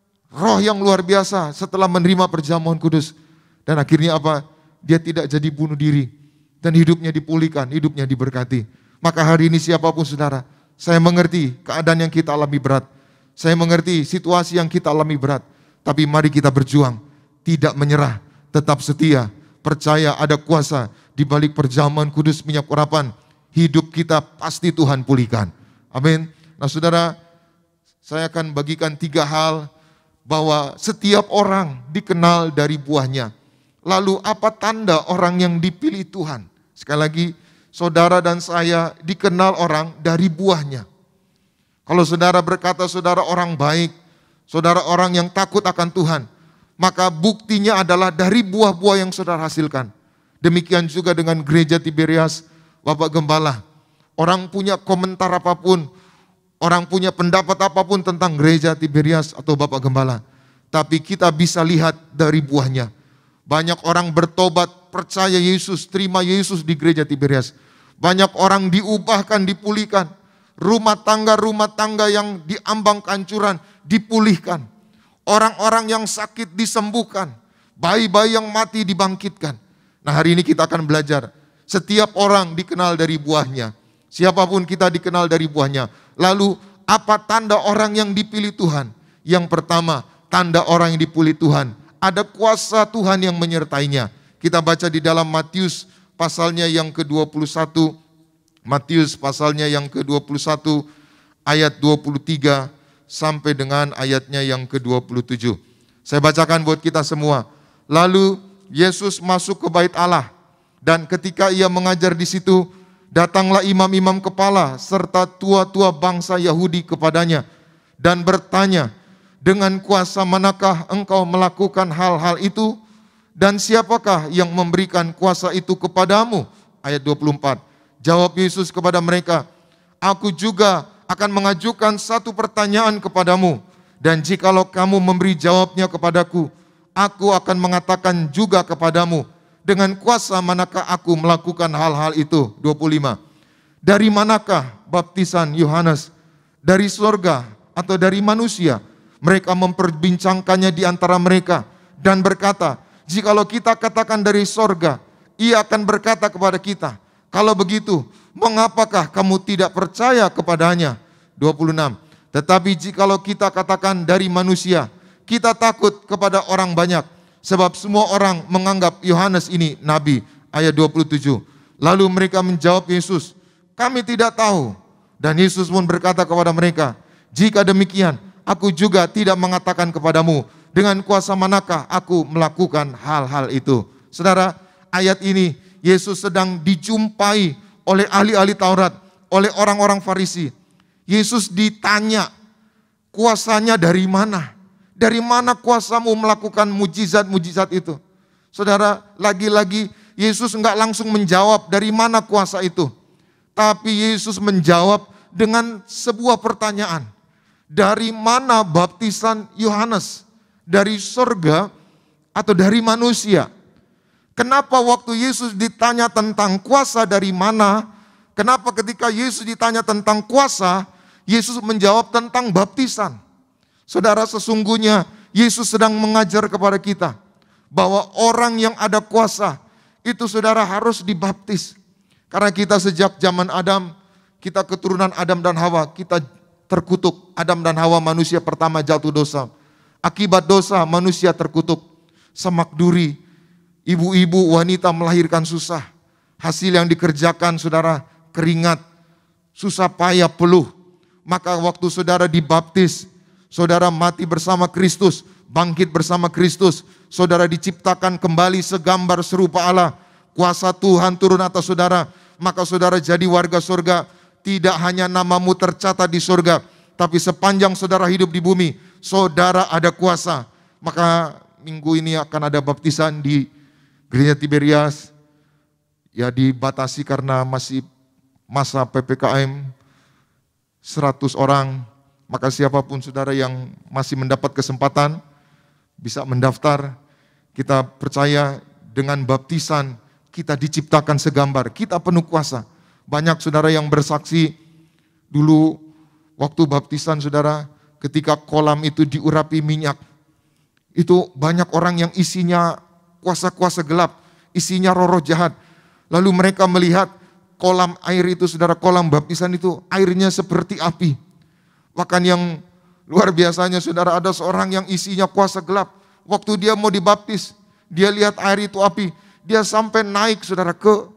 roh yang luar biasa setelah menerima perjamuan kudus. Dan akhirnya apa? Dia tidak jadi bunuh diri. Dan hidupnya dipulihkan, hidupnya diberkati. Maka hari ini siapapun saudara, saya mengerti keadaan yang kita alami berat. Saya mengerti situasi yang kita alami berat. Tapi mari kita berjuang, tidak menyerah, tetap setia. Percaya ada kuasa di balik perjamuan kudus minyak urapan. Hidup kita pasti Tuhan pulihkan. Amin. Nah saudara, saya akan bagikan tiga hal bahwa setiap orang dikenal dari buahnya. Lalu apa tanda orang yang dipilih Tuhan? Sekali lagi, saudara dan saya dikenal orang dari buahnya. Kalau saudara berkata saudara orang baik, saudara orang yang takut akan Tuhan, maka buktinya adalah dari buah-buah yang saudara hasilkan. Demikian juga dengan gereja Tiberias, Bapak Gembala. Orang punya komentar apapun, orang punya pendapat apapun tentang gereja Tiberias atau Bapak Gembala. Tapi kita bisa lihat dari buahnya. Banyak orang bertobat, percaya Yesus, terima Yesus di gereja Tiberias. Banyak orang diubahkan, dipulihkan. Rumah tangga-rumah tangga yang diambang kehancuran, dipulihkan. Orang-orang yang sakit disembuhkan. Bayi-bayi yang mati dibangkitkan. Nah hari ini kita akan belajar. Setiap orang dikenal dari buahnya. Siapapun kita dikenal dari buahnya. Lalu apa tanda orang yang dipilih Tuhan? Yang pertama, tanda orang yang dipilih Tuhan. Ada kuasa Tuhan yang menyertainya. Kita baca di dalam Matius pasalnya yang ke dua puluh satu. Matius pasalnya yang ke dua puluh satu ayat dua puluh tiga sampai dengan ayatnya yang ke dua puluh tujuh. Saya bacakan buat kita semua. Lalu Yesus masuk ke bait Allah, dan ketika ia mengajar di situ, datanglah imam-imam kepala serta tua-tua bangsa Yahudi kepadanya dan bertanya, dengan kuasa manakah engkau melakukan hal-hal itu? Dan siapakah yang memberikan kuasa itu kepadamu? Ayat dua puluh empat. Jawab Yesus kepada mereka, aku juga akan mengajukan satu pertanyaan kepadamu. Dan jikalau kamu memberi jawabnya kepadaku, aku akan mengatakan juga kepadamu, dengan kuasa manakah aku melakukan hal-hal itu? dua puluh lima. Dari manakah baptisan Yohanes? Dari surga atau dari manusia? Mereka memperbincangkannya di antara mereka dan berkata, jikalau kita katakan dari sorga, ia akan berkata kepada kita, kalau begitu, mengapakah kamu tidak percaya kepadanya? dua puluh enam. Tetapi jikalau kita katakan dari manusia, kita takut kepada orang banyak, sebab semua orang menganggap Yohanes ini nabi. Ayat dua puluh tujuh. Lalu mereka menjawab Yesus, kami tidak tahu. Dan Yesus pun berkata kepada mereka, jika demikian, aku juga tidak mengatakan kepadamu, dengan kuasa manakah aku melakukan hal-hal itu. Saudara, ayat ini Yesus sedang dijumpai oleh ahli-ahli Taurat, oleh orang-orang Farisi. Yesus ditanya, kuasanya dari mana? Dari mana kuasamu melakukan mujizat-mujizat itu? Saudara, lagi-lagi Yesus enggak langsung menjawab dari mana kuasa itu. Tapi Yesus menjawab dengan sebuah pertanyaan. Dari mana baptisan Yohanes? Dari surga atau dari manusia? Kenapa waktu Yesus ditanya tentang kuasa dari mana? Kenapa ketika Yesus ditanya tentang kuasa, Yesus menjawab tentang baptisan? Saudara, sesungguhnya Yesus sedang mengajar kepada kita bahwa orang yang ada kuasa itu saudara harus dibaptis. Karena kita sejak zaman Adam, kita keturunan Adam dan Hawa, kita terkutuk. Adam dan Hawa manusia pertama jatuh dosa. Akibat dosa manusia terkutuk. Semak duri, ibu-ibu wanita melahirkan susah. Hasil yang dikerjakan saudara keringat, susah payah peluh. Maka waktu saudara dibaptis, saudara mati bersama Kristus, bangkit bersama Kristus. Saudara diciptakan kembali segambar serupa Allah. Kuasa Tuhan turun atas saudara. Maka saudara jadi warga surga. Tidak hanya namamu tercatat di surga, tapi sepanjang saudara hidup di bumi, saudara ada kuasa. Maka minggu ini akan ada baptisan di Gereja Tiberias. Ya dibatasi karena masih masa P P K M seratus orang. Maka siapapun saudara yang masih mendapat kesempatan bisa mendaftar. Kita percaya dengan baptisan kita diciptakan segambar, kita penuh kuasa. Banyak saudara yang bersaksi dulu waktu baptisan saudara, ketika kolam itu diurapi minyak, itu banyak orang yang isinya kuasa-kuasa gelap, isinya roh-roh jahat. Lalu mereka melihat kolam air itu saudara, kolam baptisan itu airnya seperti api. Bahkan yang luar biasanya saudara, ada seorang yang isinya kuasa gelap. Waktu dia mau dibaptis, dia lihat air itu api, dia sampai naik saudara ke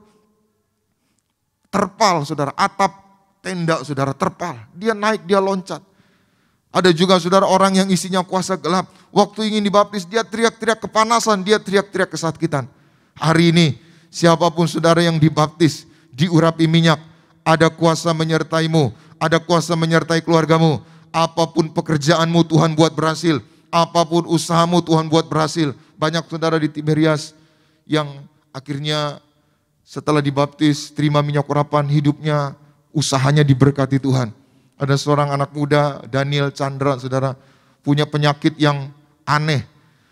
terpal saudara, atap tenda saudara, terpal. Dia naik, dia loncat. Ada juga saudara orang yang isinya kuasa gelap. Waktu ingin dibaptis, dia teriak-teriak kepanasan, dia teriak-teriak kesakitan. Hari ini, siapapun saudara yang dibaptis, diurapi minyak, ada kuasa menyertaimu, ada kuasa menyertai keluargamu. Apapun pekerjaanmu Tuhan buat berhasil, apapun usahamu Tuhan buat berhasil. Banyak saudara di Tiberias yang akhirnya setelah dibaptis, terima minyak urapan, hidupnya, usahanya diberkati Tuhan. Ada seorang anak muda, Daniel Chandra, saudara, punya penyakit yang aneh.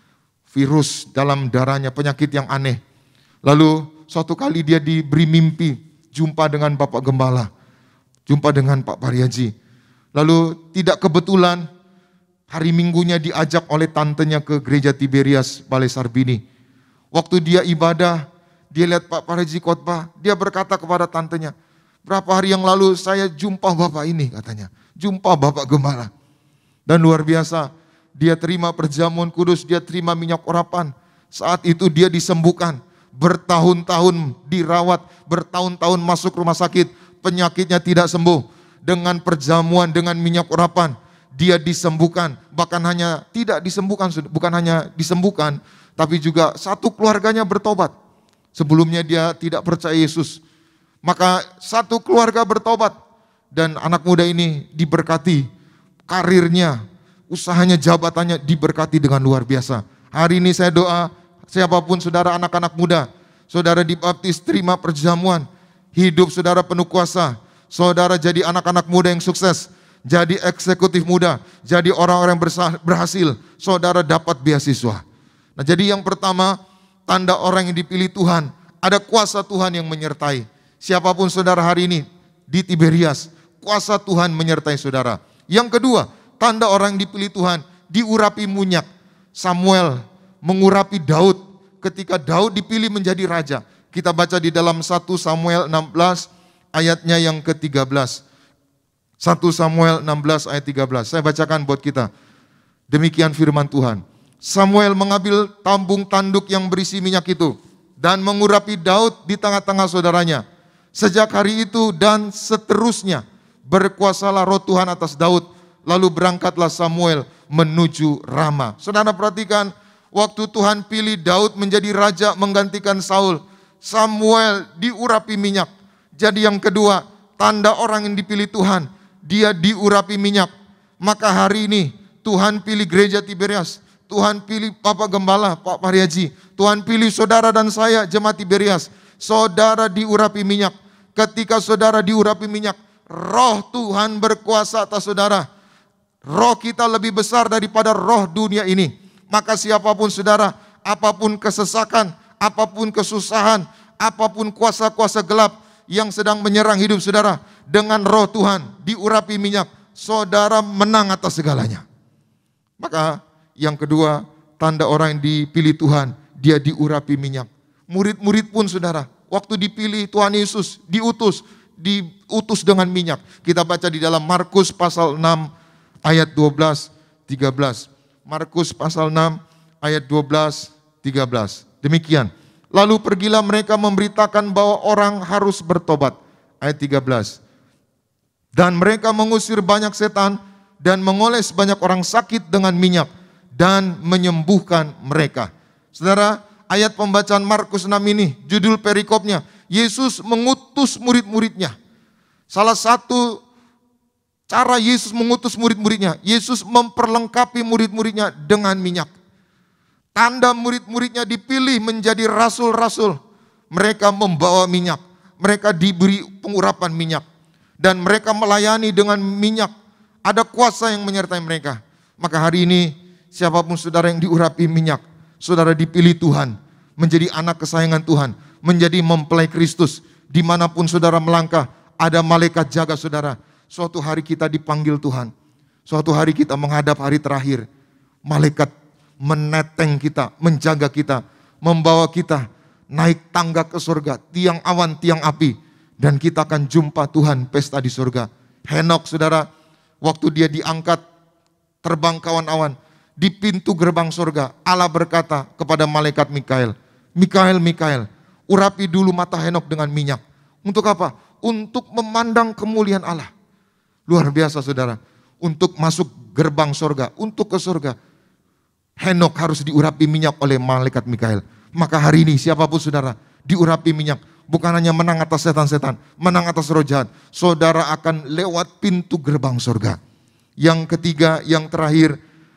Virus dalam darahnya, penyakit yang aneh. Lalu suatu kali dia diberi mimpi, jumpa dengan Bapak Gembala, jumpa dengan Pak Pariaji. Lalu tidak kebetulan, hari Minggunya diajak oleh tantenya ke Gereja Tiberias, Balai Sarbini. Waktu dia ibadah, dia lihat Pak Pariaji khotbah, dia berkata kepada tantenya, berapa hari yang lalu saya jumpa Bapak ini, katanya. Jumpa Bapak Gembala. Dan luar biasa, dia terima perjamuan kudus, dia terima minyak urapan. Saat itu dia disembuhkan. Bertahun-tahun dirawat, bertahun-tahun masuk rumah sakit, penyakitnya tidak sembuh. Dengan perjamuan, dengan minyak urapan, dia disembuhkan. Bahkan hanya tidak disembuhkan, bukan hanya disembuhkan, tapi juga satu keluarganya bertobat. Sebelumnya dia tidak percaya Yesus. Maka satu keluarga bertobat dan anak muda ini diberkati, karirnya, usahanya, jabatannya diberkati dengan luar biasa. Hari ini saya doa, siapapun saudara anak-anak muda, saudara dibaptis, terima perjamuan, hidup saudara penuh kuasa, saudara jadi anak-anak muda yang sukses, jadi eksekutif muda, jadi orang-orang yang berhasil, saudara dapat beasiswa. Nah jadi yang pertama, tanda orang yang dipilih Tuhan, ada kuasa Tuhan yang menyertai. Siapapun saudara hari ini di Tiberias, kuasa Tuhan menyertai saudara. Yang kedua, tanda orang yang dipilih Tuhan, diurapi minyak. Samuel mengurapi Daud ketika Daud dipilih menjadi raja. Kita baca di dalam satu Samuel enam belas ayatnya yang ke tiga belas. satu Samuel enam belas ayat tiga belas. Saya bacakan buat kita. Demikian firman Tuhan. Samuel mengambil tambung tanduk yang berisi minyak itu dan mengurapi Daud di tengah-tengah saudaranya. Sejak hari itu dan seterusnya berkuasalah roh Tuhan atas Daud. Lalu berangkatlah Samuel menuju Rama. Saudara perhatikan, waktu Tuhan pilih Daud menjadi raja menggantikan Saul, Samuel diurapi minyak. Jadi yang kedua, tanda orang yang dipilih Tuhan, dia diurapi minyak. Maka hari ini Tuhan pilih gereja Tiberias, Tuhan pilih Bapak Gembala, Pak Pariaji, Tuhan pilih saudara dan saya, jemaat Tiberias. Saudara diurapi minyak. Ketika saudara diurapi minyak, roh Tuhan berkuasa atas saudara. Roh kita lebih besar daripada roh dunia ini. Maka siapapun saudara, apapun kesesakan, apapun kesusahan, apapun kuasa-kuasa gelap yang sedang menyerang hidup saudara, dengan roh Tuhan diurapi minyak, saudara menang atas segalanya. Maka yang kedua, tanda orang yang dipilih Tuhan, dia diurapi minyak. Murid-murid pun saudara, waktu dipilih Tuhan Yesus, diutus, diutus dengan minyak. Kita baca di dalam Markus pasal enam ayat dua belas tiga belas. Markus pasal enam ayat dua belas tiga belas. Demikian. Lalu pergilah mereka memberitakan bahwa orang harus bertobat. Ayat tiga belas. Dan mereka mengusir banyak setan dan mengoles banyak orang sakit dengan minyak dan menyembuhkan mereka. Saudara, ayat pembacaan Markus enam ini, judul perikopnya, Yesus mengutus murid-muridnya. Salah satu cara Yesus mengutus murid-muridnya, Yesus memperlengkapi murid-muridnya dengan minyak. Tanda murid-muridnya dipilih menjadi rasul-rasul. Mereka membawa minyak. Mereka diberi pengurapan minyak. Dan mereka melayani dengan minyak. Ada kuasa yang menyertai mereka. Maka hari ini siapapun saudara yang diurapi minyak, saudara dipilih Tuhan, menjadi anak kesayangan Tuhan, menjadi mempelai Kristus. Dimanapun saudara melangkah, ada malaikat jaga saudara. Suatu hari kita dipanggil Tuhan. Suatu hari kita menghadap hari terakhir. Malaikat meneteng kita, menjaga kita, membawa kita naik tangga ke surga, tiang awan, tiang api, dan kita akan jumpa Tuhan pesta di surga. Henok saudara, waktu dia diangkat terbang kawan-awan di pintu gerbang surga, Allah berkata kepada malaikat Mikael, Mikael, Mikael, urapi dulu mata Henok dengan minyak. Untuk apa? Untuk memandang kemuliaan Allah. Luar biasa saudara, untuk masuk gerbang surga, untuk ke surga, Henok harus diurapi minyak oleh malaikat Mikael. Maka hari ini siapapun saudara diurapi minyak, bukan hanya menang atas setan-setan, menang atas roh jahat, saudara akan lewat pintu gerbang surga. Yang ketiga, yang terakhir,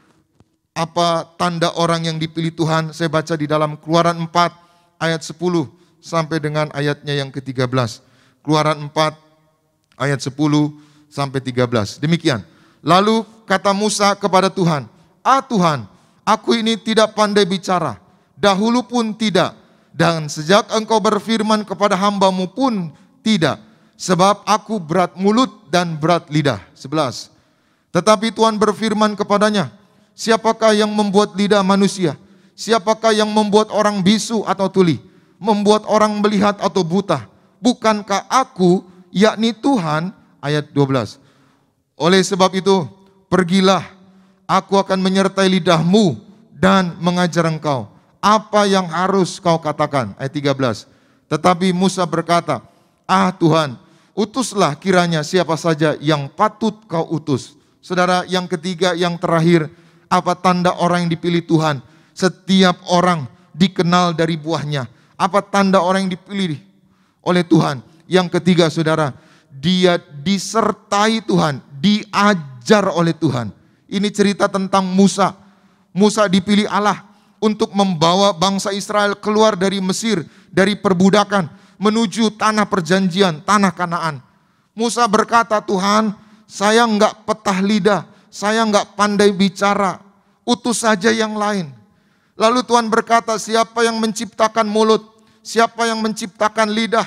apa tanda orang yang dipilih Tuhan? Saya baca di dalam Keluaran empat ayat sepuluh sampai dengan ayatnya yang ke tiga belas. Keluaran empat ayat sepuluh sampai tiga belas. Demikian. Lalu kata Musa kepada Tuhan, "Ah Tuhan, aku ini tidak pandai bicara, dahulu pun tidak, dan sejak engkau berfirman kepada hambamu pun tidak, sebab aku berat mulut dan berat lidah." sebelas. Tetapi Tuhan berfirman kepadanya, "Siapakah yang membuat lidah manusia? Siapakah yang membuat orang bisu atau tuli? Membuat orang melihat atau buta? Bukankah aku, yakni Tuhan?" Ayat dua belas. "Oleh sebab itu, pergilah, aku akan menyertai lidahmu dan mengajar engkau apa yang harus kau katakan." Ayat tiga belas. Tetapi Musa berkata, "Ah Tuhan, utuslah kiranya siapa saja yang patut kau utus." Saudara, yang ketiga, yang terakhir, apa tanda orang yang dipilih Tuhan? Setiap orang dikenal dari buahnya. Apa tanda orang yang dipilih oleh Tuhan? Yang ketiga saudara, dia disertai Tuhan, diajar oleh Tuhan. Ini cerita tentang Musa. Musa dipilih Allah untuk membawa bangsa Israel keluar dari Mesir, dari perbudakan, menuju tanah perjanjian, tanah Kanaan. Musa berkata, "Tuhan, saya enggak petah lidah, saya enggak pandai bicara, utus saja yang lain." Lalu Tuhan berkata, "Siapa yang menciptakan mulut? Siapa yang menciptakan lidah?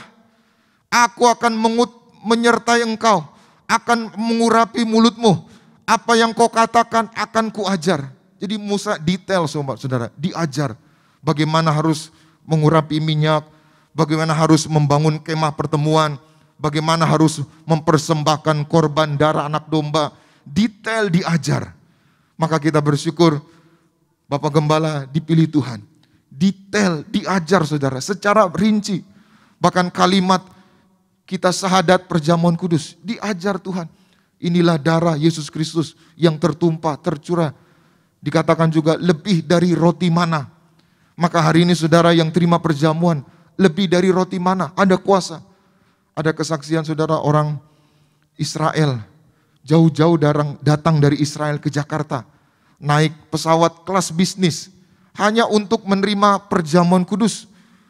Aku akan mengut, menyertai engkau, akan mengurapi mulutmu. Apa yang kau katakan akan kuajar." Jadi Musa detail sobat saudara, diajar bagaimana harus mengurapi minyak, bagaimana harus membangun kemah pertemuan, bagaimana harus mempersembahkan korban darah anak domba. Detail diajar. Maka kita bersyukur Bapak Gembala dipilih Tuhan. Detail diajar saudara secara rinci. Bahkan kalimat kita syahadat perjamuan kudus diajar Tuhan. Inilah darah Yesus Kristus yang tertumpah, tercurah. Dikatakan juga lebih dari roti mana. Maka hari ini saudara yang terima perjamuan, lebih dari roti mana, ada kuasa. ada kesaksian saudara orang Israel, jauh-jauh datang dari Israel ke Jakarta, naik pesawat kelas bisnis, hanya untuk menerima perjamuan kudus,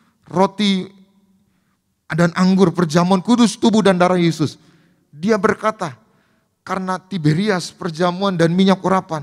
roti dan anggur, perjamuan kudus tubuh dan darah Yesus. Dia berkata, karena Tiberias, perjamuan dan minyak urapan,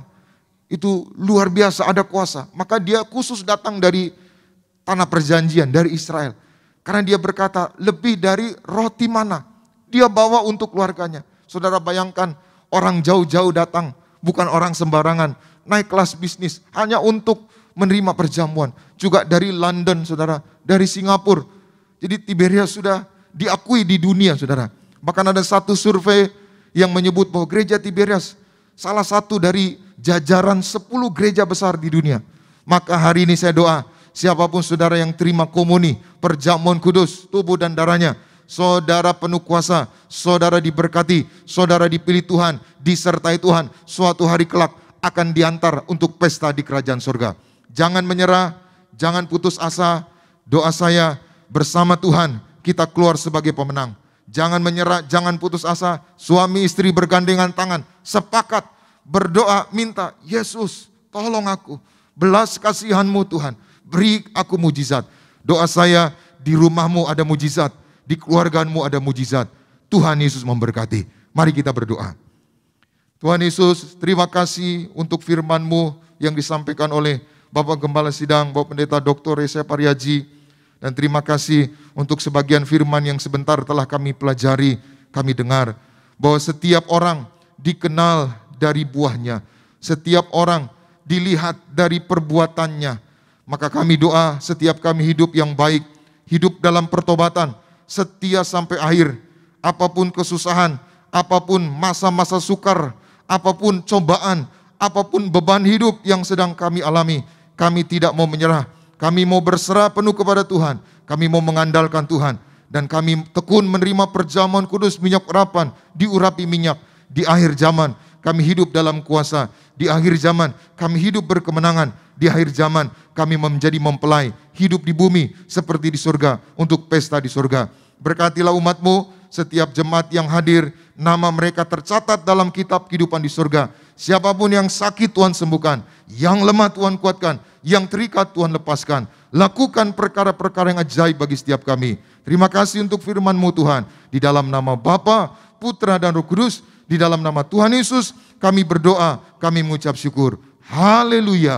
itu luar biasa, ada kuasa. Maka dia khusus datang dari tanah perjanjian, dari Israel. Karena dia berkata, lebih dari roti mana dia bawa untuk keluarganya. Saudara bayangkan, orang jauh-jauh datang, bukan orang sembarangan, naik kelas bisnis, hanya untuk menerima perjamuan. Juga dari London, saudara, dari Singapura. Jadi Tiberias sudah diakui di dunia, saudara. Bahkan ada satu survei yang menyebut bahwa gereja Tiberias salah satu dari jajaran sepuluh gereja besar di dunia. Maka hari ini saya doa, siapapun saudara yang terima komuni, perjamuan kudus, tubuh dan darahnya, saudara penuh kuasa, saudara diberkati, saudara dipilih Tuhan, disertai Tuhan, suatu hari kelak akan diantar untuk pesta di kerajaan surga. Jangan menyerah, jangan putus asa. Doa saya, bersama Tuhan kita keluar sebagai pemenang. Jangan menyerah, jangan putus asa. Suami istri bergandengan tangan, sepakat berdoa, minta, Yesus tolong aku, belas kasihan-Mu Tuhan, beri aku mujizat. Doa saya, di rumahmu ada mujizat, di keluargamu ada mujizat. Tuhan Yesus memberkati. Mari kita berdoa. Tuhan Yesus, terima kasih untuk firman-Mu yang disampaikan oleh Bapak Gembala Sidang, Bapak Pendeta Doktor Yesaya Pariaji. Dan terima kasih untuk sebagian firman yang sebentar telah kami pelajari, kami dengar. Bahwa setiap orang dikenal dari buahnya. Setiap orang dilihat dari perbuatannya. Maka kami doa setiap kami hidup yang baik, hidup dalam pertobatan, setia sampai akhir. Apapun kesusahan, apapun masa-masa sukar, apapun cobaan, apapun beban hidup yang sedang kami alami, kami tidak mau menyerah. Kami mau berserah penuh kepada Tuhan. Kami mau mengandalkan Tuhan. Dan kami tekun menerima perjamuan kudus minyak urapan, diurapi minyak. Di akhir zaman kami hidup dalam kuasa. Di akhir zaman kami hidup berkemenangan. Di akhir zaman kami menjadi mempelai, hidup di bumi seperti di surga, untuk pesta di surga. Berkatilah umat-Mu, setiap jemaat yang hadir, nama mereka tercatat dalam kitab kehidupan di surga. Siapapun yang sakit Tuhan sembuhkan, yang lemah Tuhan kuatkan, yang terikat Tuhan lepaskan. Lakukan perkara-perkara yang ajaib bagi setiap kami. Terima kasih untuk firman-Mu Tuhan. Di dalam nama Bapa, Putra dan Roh Kudus, di dalam nama Tuhan Yesus, kami berdoa, kami mengucap syukur. Haleluya.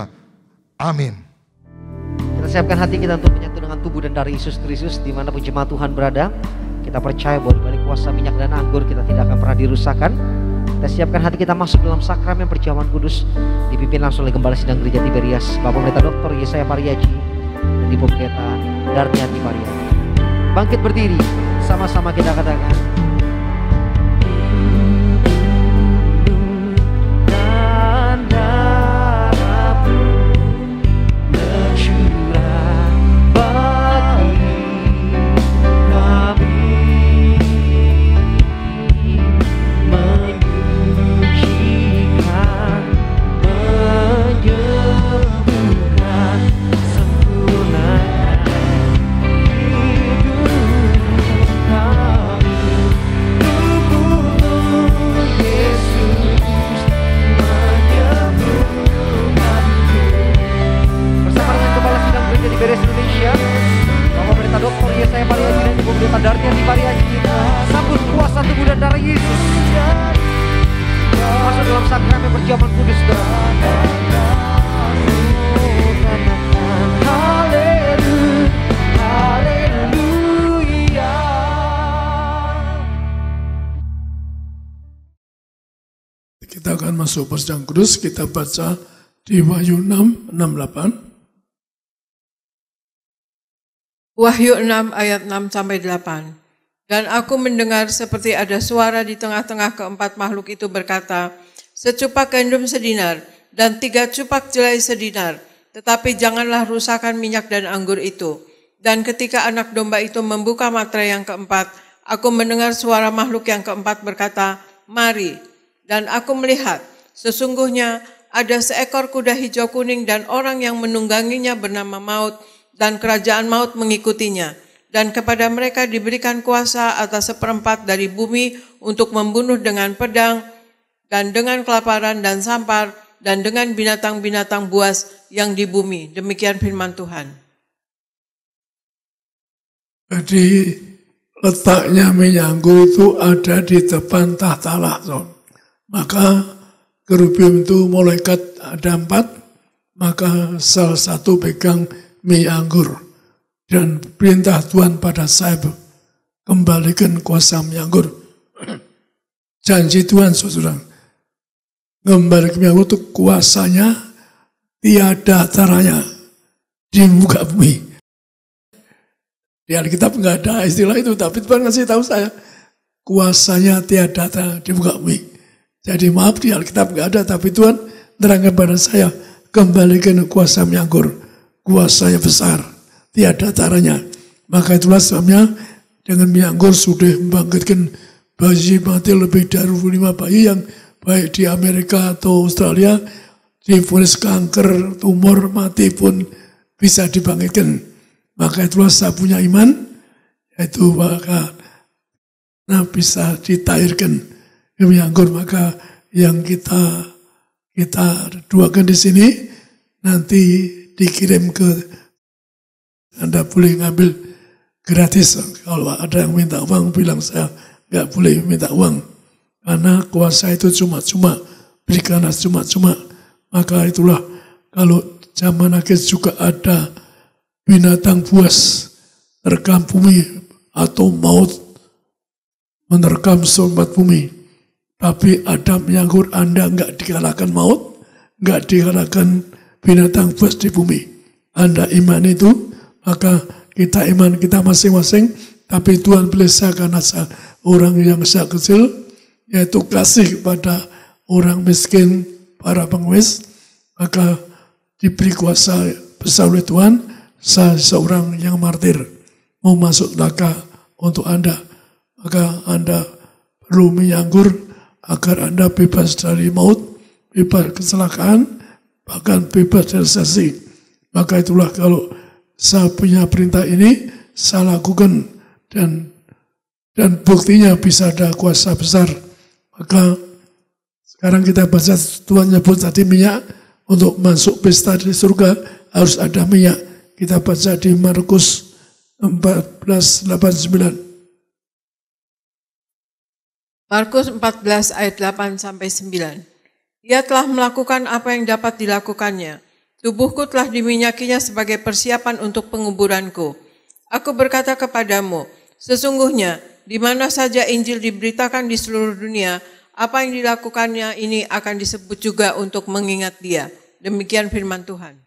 Amin. Kita siapkan hati kita untuk menyatu dengan tubuh dan darah Yesus Kristus dimanapun jemaat Tuhan berada. Kita percaya bahwa di balik kuasa minyak dan anggur kita tidak akan pernah dirusakkan. Kita siapkan hati kita masuk dalam sakramen perjamuan kudus, dipimpin langsung oleh Gembala Sidang Gereja Tiberias, Bapak Pendeta Doktor Yesaya Pariaji, dan Ibu Pendeta Darniati Pariaji. Bangkit berdiri, sama-sama kita katakan. Kita akan masuk perjamuan kudus, kita baca di Wahyu enam, enam, delapan. Wahyu enam ayat enam sampai delapan. Dan aku mendengar seperti ada suara di tengah-tengah keempat makhluk itu berkata, secupak gandum sedinar dan tiga cupak jelai sedinar, tetapi janganlah rusakkan minyak dan anggur itu. Dan ketika anak domba itu membuka materai yang keempat, aku mendengar suara makhluk yang keempat berkata, mari. Dan aku melihat, sesungguhnya ada seekor kuda hijau kuning dan orang yang menungganginya bernama Maut, dan kerajaan maut mengikutinya. dan kepada mereka diberikan kuasa atas seperempat dari bumi untuk membunuh dengan pedang dan dengan kelaparan dan sampar dan dengan binatang-binatang buas yang di bumi. Demikian firman Tuhan. Jadi letaknya minyak anggur itu ada di depan tahta lahson. Maka kerubium itu malaikat ada empat, maka salah satu pegang minyak anggur. Dan perintah Tuhan pada saya, kembalikan kuasa minyak anggur. Janji Tuhan, saudara. Kembalikan minyak anggur itu kuasanya tiada caranya di muka bumi. Di Alkitab nggak ada istilah itu, tapi Tuhan ngasih tahu saya kuasanya tiada caranya di muka bumi. Jadi maaf, di Alkitab nggak ada, tapi Tuhan terangkan pada saya, kembalikan kuasa minyak anggur, kuasanya besar, tiada caranya. Maka itulah sebabnya dengan minyak anggur sudah membangkitkan bayi mati lebih dari dua puluh lima bayi yang baik di Amerika atau Australia divonis kanker, tumor, mati pun bisa dibangkitkan. Maka itulah saya punya iman, yaitu maka nah bisa ditahirkan minyak anggur. Maka yang kita kita doakan di sini nanti dikirim ke, Anda boleh ngambil gratis. Kalau ada yang minta uang, bilang saya nggak boleh minta uang, karena kuasa itu cuma-cuma, berikanlah cuma-cuma. Maka itulah kalau zaman akhir juga ada binatang buas terkam bumi atau maut menerkam seumbat bumi. Tapi ada minyak anggur, Anda nggak dikalahkan maut, nggak dikalahkan binatang buas di bumi. Anda iman itu, maka kita iman kita masing-masing. Tapi Tuhan belajarkan asal orang yang sejak kecil, yaitu kasih kepada orang miskin, para pengemis, maka diberi kuasa besar oleh Tuhan. Saya seorang yang martir, mau masuk neraka untuk Anda, maka Anda perlu minyak anggur agar Anda bebas dari maut, bebas kecelakaan, bahkan bebas dari sesi. Maka itulah kalau saya punya perintah ini, saya lakukan, dan dan buktinya bisa ada kuasa besar. Maka sekarang kita baca, Tuhan nyebut tadi minyak, untuk masuk pesta di surga harus ada minyak. Kita baca di Markus empat belas delapan sembilan. Markus empat belas ayat delapan sampai sembilan. Ia telah melakukan apa yang dapat dilakukannya. Tubuhku telah diminyakinya sebagai persiapan untuk penguburanku. Aku berkata kepadamu, sesungguhnya di mana saja Injil diberitakan di seluruh dunia, apa yang dilakukannya ini akan disebut juga untuk mengingat dia. Demikian firman Tuhan.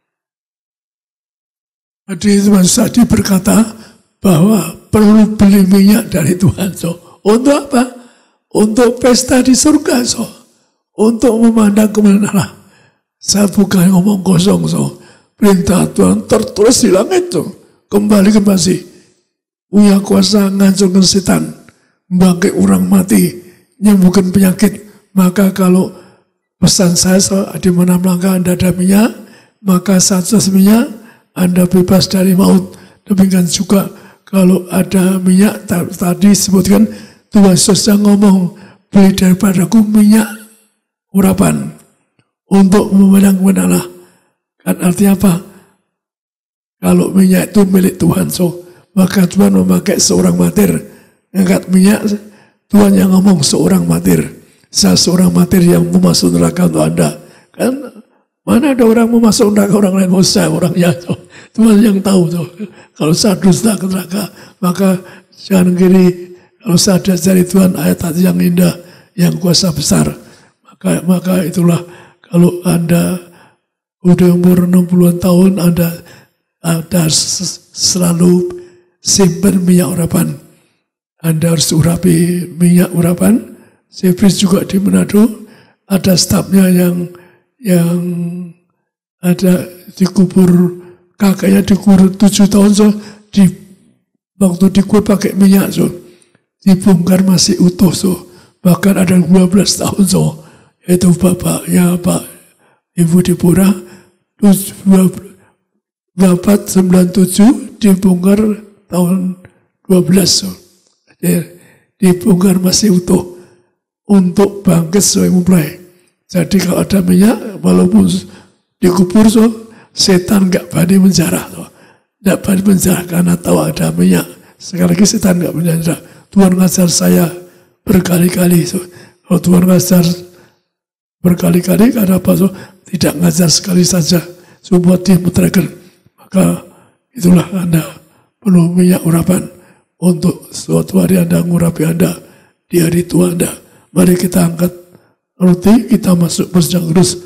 Jadi teman Sadi berkata bahwa perlu beli minyak dari Tuhan. So, untuk apa? Untuk pesta di surga. So, untuk memandang kemuliaan Allah. Saya bukan ngomong kosong. So, perintah Tuhan tertulis di langit. So, kembali ke masih punya kuasa ngancurkan setan, membangkit orang mati, menyembuhkan penyakit. Maka kalau pesan saya, so, di mana melangkah Anda ada minyak, maka satu minyak Anda bebas dari maut. Demikian juga kalau ada minyak, tadi sebutkan Tuhan Yesus ngomong, beli daripadaku minyak urapan untuk memandang kemuliaan Allah. Kan artinya apa? Kalau minyak itu milik Tuhan, so, maka Tuhan memakai seorang martir, ngangkat minyak, Tuhan yang ngomong seorang martir. Saya seorang martir yang mau masuk neraka untuk Anda. Kan mana ada orang mau masuk neraka, orang lain mau saya orangnya. So, Tuhan yang tahu. So. Kalau saya dusta ke neraka, maka jangan kiri. Kalau saya ada dari Tuhan ayat hati yang indah, yang kuasa besar. Maka maka itulah kalau Anda udah umur enam puluhan tahun, Anda ada selalu simpan minyak urapan. Anda harus urapi minyak urapan. Sebris juga di Manado ada stafnya yang yang ada dikubur, kakaknya dikubur tujuh tahun, so, di waktu dikubur pakai minyak, so, dibongkar masih utuh, so, bahkan ada dua belas tahun, so, yaitu bapaknya Pak Ibu Dipura, Bapak sembilan puluh tujuh dibongkar tahun dua belas. Dibongkar masih utuh untuk bangkit sesuai mempelai. Jadi kalau ada minyak, walaupun dikubur, so, setan nggak berani menjarah. So. Nggak berani menjarah karena tahu ada minyak. Sekali lagi setan nggak menjarah. Tuhan ngajar saya berkali-kali. So. Kalau Tuhan ngajar berkali-kali, karena apa? So, tidak ngajar sekali saja. Semua diputarkan. Maka itulah Anda perlu minyak urapan. Untuk suatu hari Anda ngurapi Anda di hari tua Anda. Mari kita angkat roti, kita masuk bersama Kudus.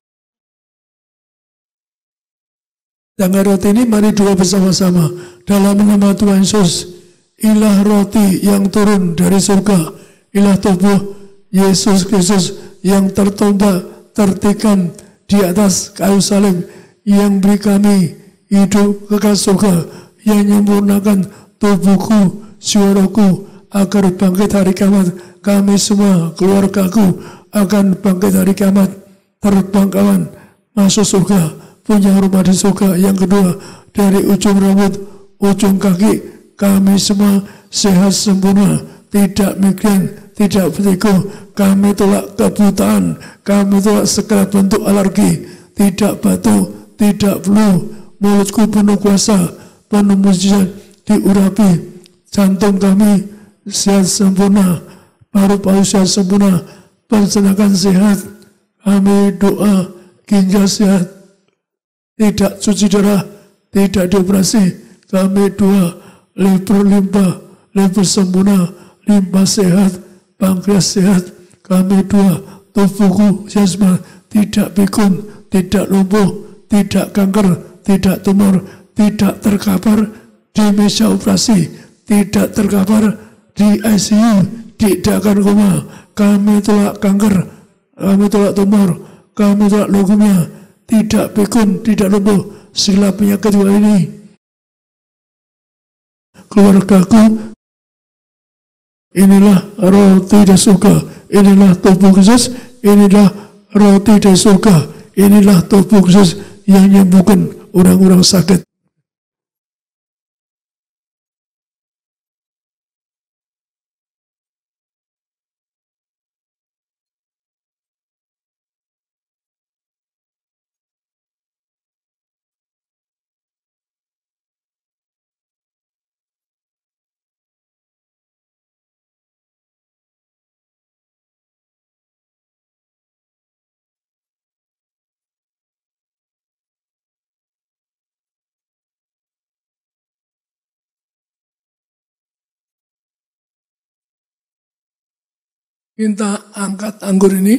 Angkat roti ini mari doa bersama-sama. Dalam nama Tuhan Yesus, ilah roti yang turun dari surga, ilah tubuh Yesus Kristus yang tertumbak, tertikam di atas kayu salib, yang beri kami hidup kekal surga, yang menyempurnakan tubuhku, suaraku agar bangkit hari kiamat. Kami semua, keluargaku akan bangkit hari kiamat, terbang kawan, masuk surga, punya rumah di surga. Yang kedua, dari ujung rambut, ujung kaki, kami semua sehat sempurna, tidak migrain, tidak vertigo. Kami tolak kebutaan, kami tolak segala bentuk alergi, tidak batuk, tidak flu. Mulutku penuh kuasa, penuh mujizat, diurapi. Jantung kami sehat sempurna, paru-paru sehat sempurna, pencernaan sehat. Kami doa ginjal sehat, tidak cuci darah, tidak dioperasi. Kami doa liver limpa, liver sempurna, limpa sehat, pankreas sehat. Kami doa tubuhku sehat, tidak pikun, tidak lumpuh, tidak kanker, tidak tumor, tidak terkapar di meja operasi, tidak terkapar di I C U, tidak akan koma. Kami tolak kanker, kami tolak tumor, kami tolak leukemia, tidak pikun, tidak lumpuh, segala penyakit dua ini. Keluargaku, inilah roti dari surga, inilah tubuh Kristus, inilah roti dari surga, inilah tubuh Kristus yang menyembuhkan orang-orang sakit. Kita angkat anggur ini,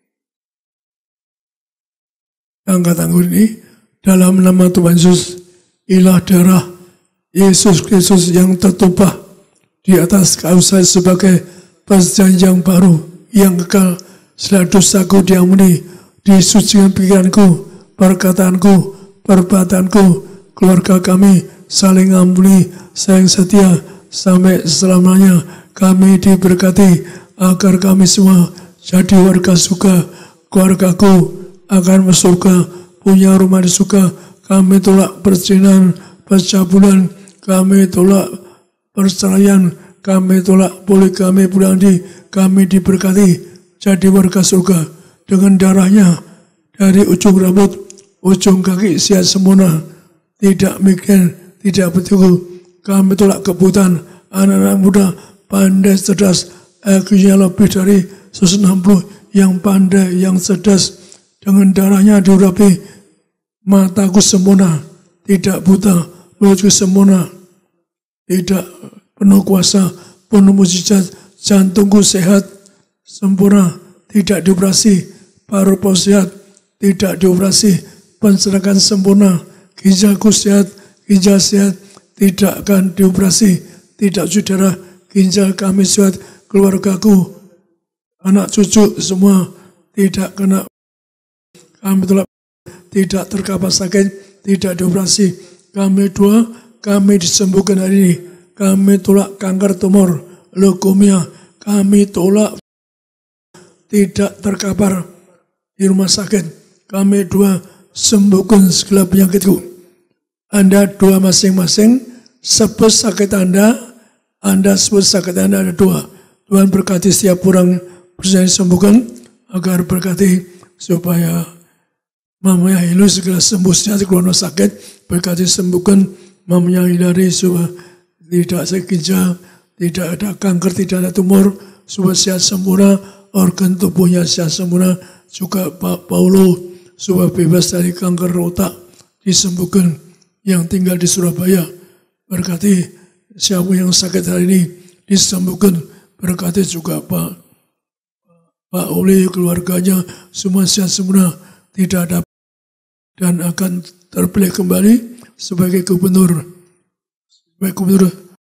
angkat anggur ini dalam nama Tuhan Yesus, ilah darah Yesus Kristus yang tertumpah di atas kayu salib sebagai perjanjian baru yang kekal. Setelah dosaku diampuni, disucikan pikiranku, perkataanku, perbuatanku, keluarga kami saling ampuni, saling setia sampai selamanya. Kami diberkati agar kami semua jadi warga surga. Keluargaku akan masuk surga, punya rumah di surga. Kami tolak perzinahan, percabulan, kami tolak perceraian, kami tolak poligami, poligami. Kami diberkati jadi warga surga dengan darahnya dari ujung rambut, ujung kaki sehat sempurna, tidak migrain, tidak vertigo. Kami tolak kebutaan, anak-anak muda pandai, cerdas, I Q-nya lebih dari seratus enam puluh, yang pandai, yang cerdas, dengan darahnya diurapi. Mataku sempurna, tidak buta, mulutku sempurna, tidak penuh kuasa, penuh mujizat. Jantungku sehat, sempurna, tidak dioperasi. Paru-paru sehat, tidak dioperasi. Pencernaan sempurna, ginjalku sehat, ginjal sehat, tidak akan dioperasi, tidak saudara, ginjal kami sehat. Keluargaku, anak cucu semua tidak kena, kami telah tidak terkapar sakit, tidak dioperasi. Kami doa, kami disembuhkan hari ini. Kami tolak kanker, tumor, leukemia. Kami tolak tidak terkapar di rumah sakit. Kami doa, sembuhkan segala penyakitku. Anda doa masing-masing, sebut sakit Anda, Anda sebut sakit Anda ada dua. Tuhan berkati setiap orang percaya disembuhkan, agar berkati supaya mamanya Hilu segera sembuh sehat keluar sakit, berkati sembuhkan mamanya Hilary supaya tidak sakit ginjal, tidak ada kanker, tidak ada tumor, supaya sehat sempurna, organ tubuhnya sehat sempurna, juga Pak Paulo supaya bebas dari kanker otak, disembuhkan yang tinggal di Surabaya, berkati siapa yang sakit hari ini disembuhkan, berkati juga Pak Pak Oli keluarganya semua sehat sempurna, tidak ada dan akan terpilih kembali sebagai gubernur sebagai gubernur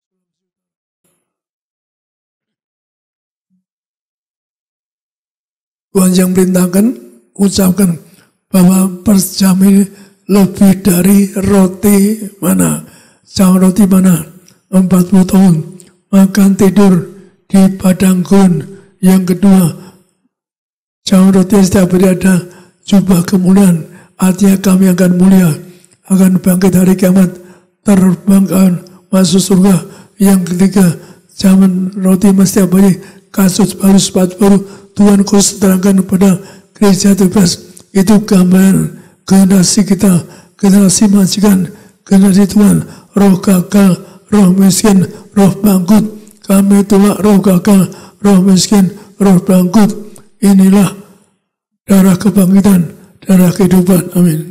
Tuhan yang perintahkan, ucapkan bahwa perjamin lebih dari roti mana, jam roti mana, empat puluh tahun, makan tidur di padang gurun. Yang kedua, jam roti setiap hari ada jubah kemuliaan, artinya kami akan mulia, akan bangkit hari kiamat, terbang masuk surga. Yang ketiga, zaman roti setiap hari, kasus baru, sepatu baru, Tuhan khusus terangkan kepada gereja Tebas. Itu gambaran generasi kita, generasi majikan, generasi Tuhan, roh gagal, roh miskin, roh bangkrut. Kami tolak roh gagal, roh miskin, roh bangkrut. Inilah darah kebangkitan, darah kehidupan. Amin.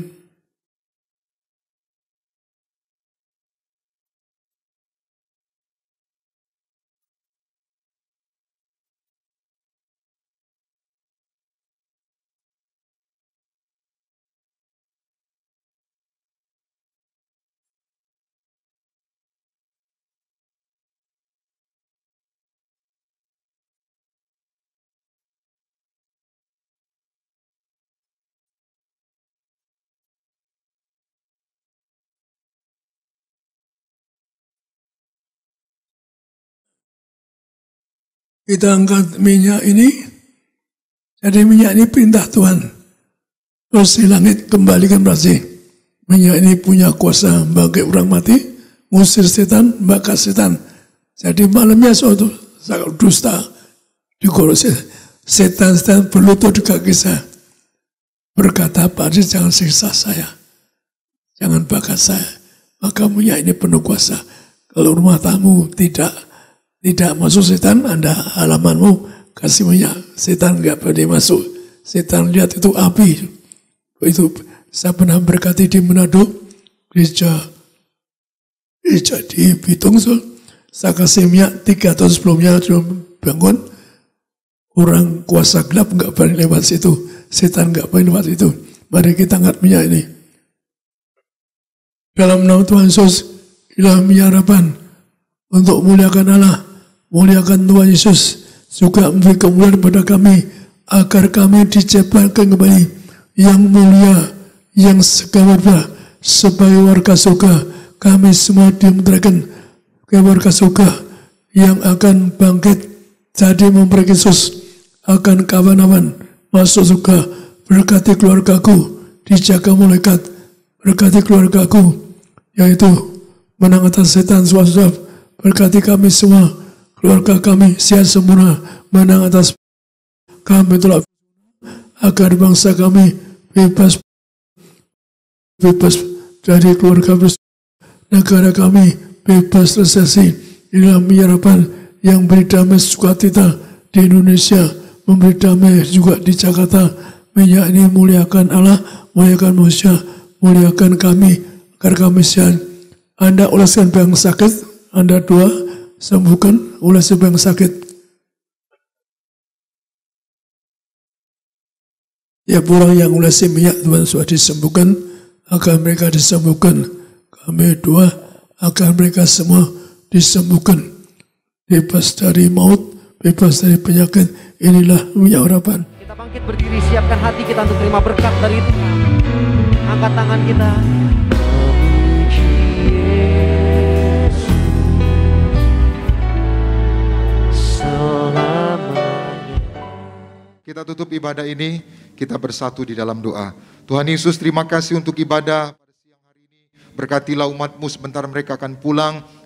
Kita angkat minyak ini, jadi minyak ini perintah Tuhan. Terus di langit kembalikan berarti minyak ini punya kuasa bagi orang mati, ngusir setan, bakar setan. Jadi malamnya suatu sangat dusta digorok setan-setan berlutut di kaki saya. Berkata, Pak Adi jangan siksa saya, jangan bakar saya. Maka minyak ini penuh kuasa. Kalau rumah tamu tidak Tidak masuk setan, Anda halamanmu kasih minyak. Setan nggak boleh masuk. Setan lihat itu api. Itu saya pernah berkati di Manado, gereja, gereja di Bitung. So, saya kasih minyak tiga tahun sebelumnya belum bangun. Orang kuasa gelap nggak boleh lewat situ. Setan nggak boleh lewat situ. Mari kita angkat minyak ini. Dalam nama Tuhan Yesus, ilahi minyak harapan untuk muliakan Allah. Muliakan Tuhan Yesus, juga memberi kemuliaan pada kami, agar kami diciptakan kembali yang mulia, yang segala sebagai warga surga. Kami semua dimuliakan ke warga surga yang akan bangkit jadi memberi Yesus, akan kawan-kawan masuk surga. Berkati keluargaku, dijaga malaikat, berkati keluargaku, yaitu menang atas setan suap-suap. Berkati kami semua, keluarga kami sehat sempurna, menang atas kami telah, agar bangsa kami bebas bebas dari keluarga, negara kami bebas resesi. Inilah harapan yang beri damai sukacita di Indonesia, memberi damai juga di Jakarta. Minyak ini muliakan Allah, muliakan manusia, muliakan kami, agar kami sehat. Anda oleskan yang sakit, Anda doa, sembuhkan oleh siapa yang sakit. Ya, orang yang olesi minyak Tuhan sudah disembuhkan, agar mereka disembuhkan. Kami doa agar mereka semua disembuhkan, bebas dari maut, bebas dari penyakit. Inilah minyak harapan. Kita bangkit berdiri, siapkan hati kita untuk terima berkat dari Tuhan. Angkat tangan kita. Kita tutup ibadah ini, kita bersatu di dalam doa. Tuhan Yesus, terima kasih untuk ibadah pada siang hari ini. Berkatilah umat-Mu sebentar mereka akan pulang.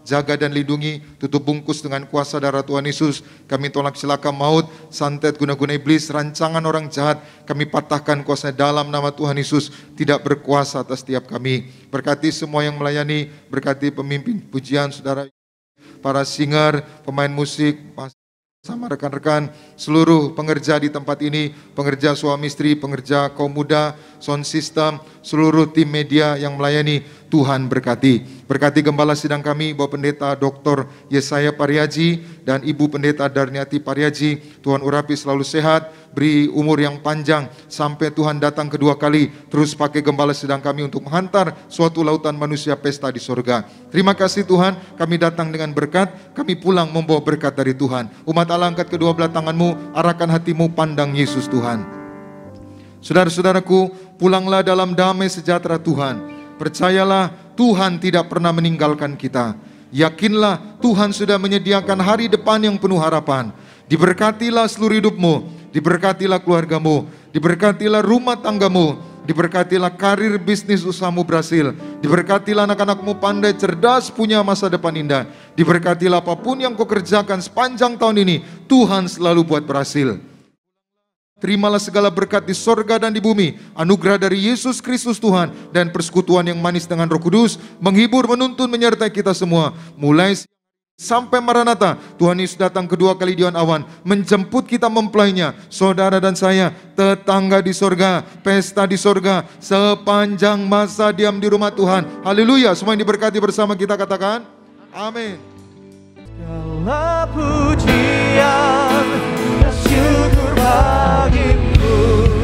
jaga dan lindungi, tutup bungkus dengan kuasa darah Tuhan Yesus. Kami tolak celaka maut, santet guna-guna iblis, rancangan orang jahat. Kami patahkan kuasa dalam nama Tuhan Yesus, tidak berkuasa atas setiap kami. Berkati semua yang melayani, berkati pemimpin pujian, saudara, para singer, pemain musik, sama rekan-rekan, seluruh pengerja di tempat ini, pengerja suami istri, pengerja kaum muda, sound system, seluruh tim media yang melayani, Tuhan berkati. Berkati gembala sidang kami, Bapak Pendeta Doktor Yesaya Pariaji dan Ibu Pendeta Darniati Pariaji. Tuhan urapi selalu sehat, beri umur yang panjang sampai Tuhan datang kedua kali. Terus pakai gembala sidang kami untuk menghantar suatu lautan manusia pesta di surga. Terima kasih Tuhan, kami datang dengan berkat, kami pulang membawa berkat dari Tuhan. Umat Allah, angkat kedua belah tanganmu, arahkan hatimu, pandang Yesus Tuhan. Saudara-saudaraku, pulanglah dalam damai sejahtera Tuhan. Percayalah, Tuhan tidak pernah meninggalkan kita. Yakinlah, Tuhan sudah menyediakan hari depan yang penuh harapan. Diberkatilah seluruh hidupmu, diberkatilah keluargamu, diberkatilah rumah tanggamu, diberkatilah karir bisnis usahamu berhasil, diberkatilah anak-anakmu pandai, cerdas, punya masa depan indah, diberkatilah apapun yang kau kerjakan sepanjang tahun ini, Tuhan selalu buat berhasil. Terimalah segala berkat di sorga dan di bumi, anugerah dari Yesus Kristus Tuhan, dan persekutuan yang manis dengan Roh Kudus, menghibur, menuntun, menyertai kita semua, mulai sampai Maranatha. Tuhan Yesus datang kedua kali di awan, menjemput kita mempelainya, saudara dan saya, tetangga di sorga, pesta di sorga, sepanjang masa diam di rumah Tuhan. Haleluya, semua yang diberkati bersama kita katakan, amin. Segala pujian dan syukur bagimu,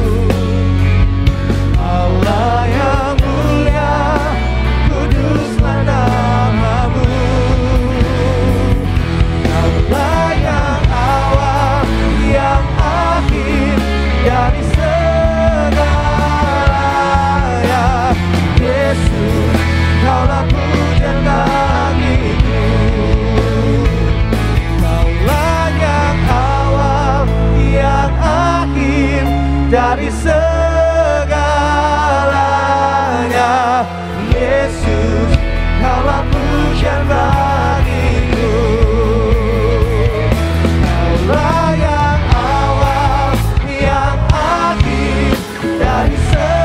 Allah yang mulia, kuduslah namamu. Allah yang awal, yang akhir, dari segalanya. Yesus, kaulah pujian bagiku. Kaulah yang awal, yang akhir, dari segalanya. Yesus, kaulah pujian bagiku. Kaulah yang awal, yang akhir, dari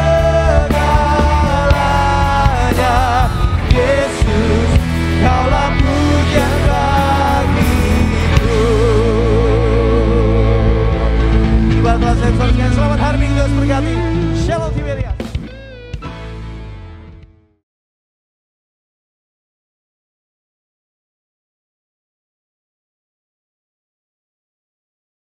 segalanya. Yesus, kaulah pujian bagiku. Ibadah saya saksikan, selamat hari Minggu, Yesus berkati. Shalom.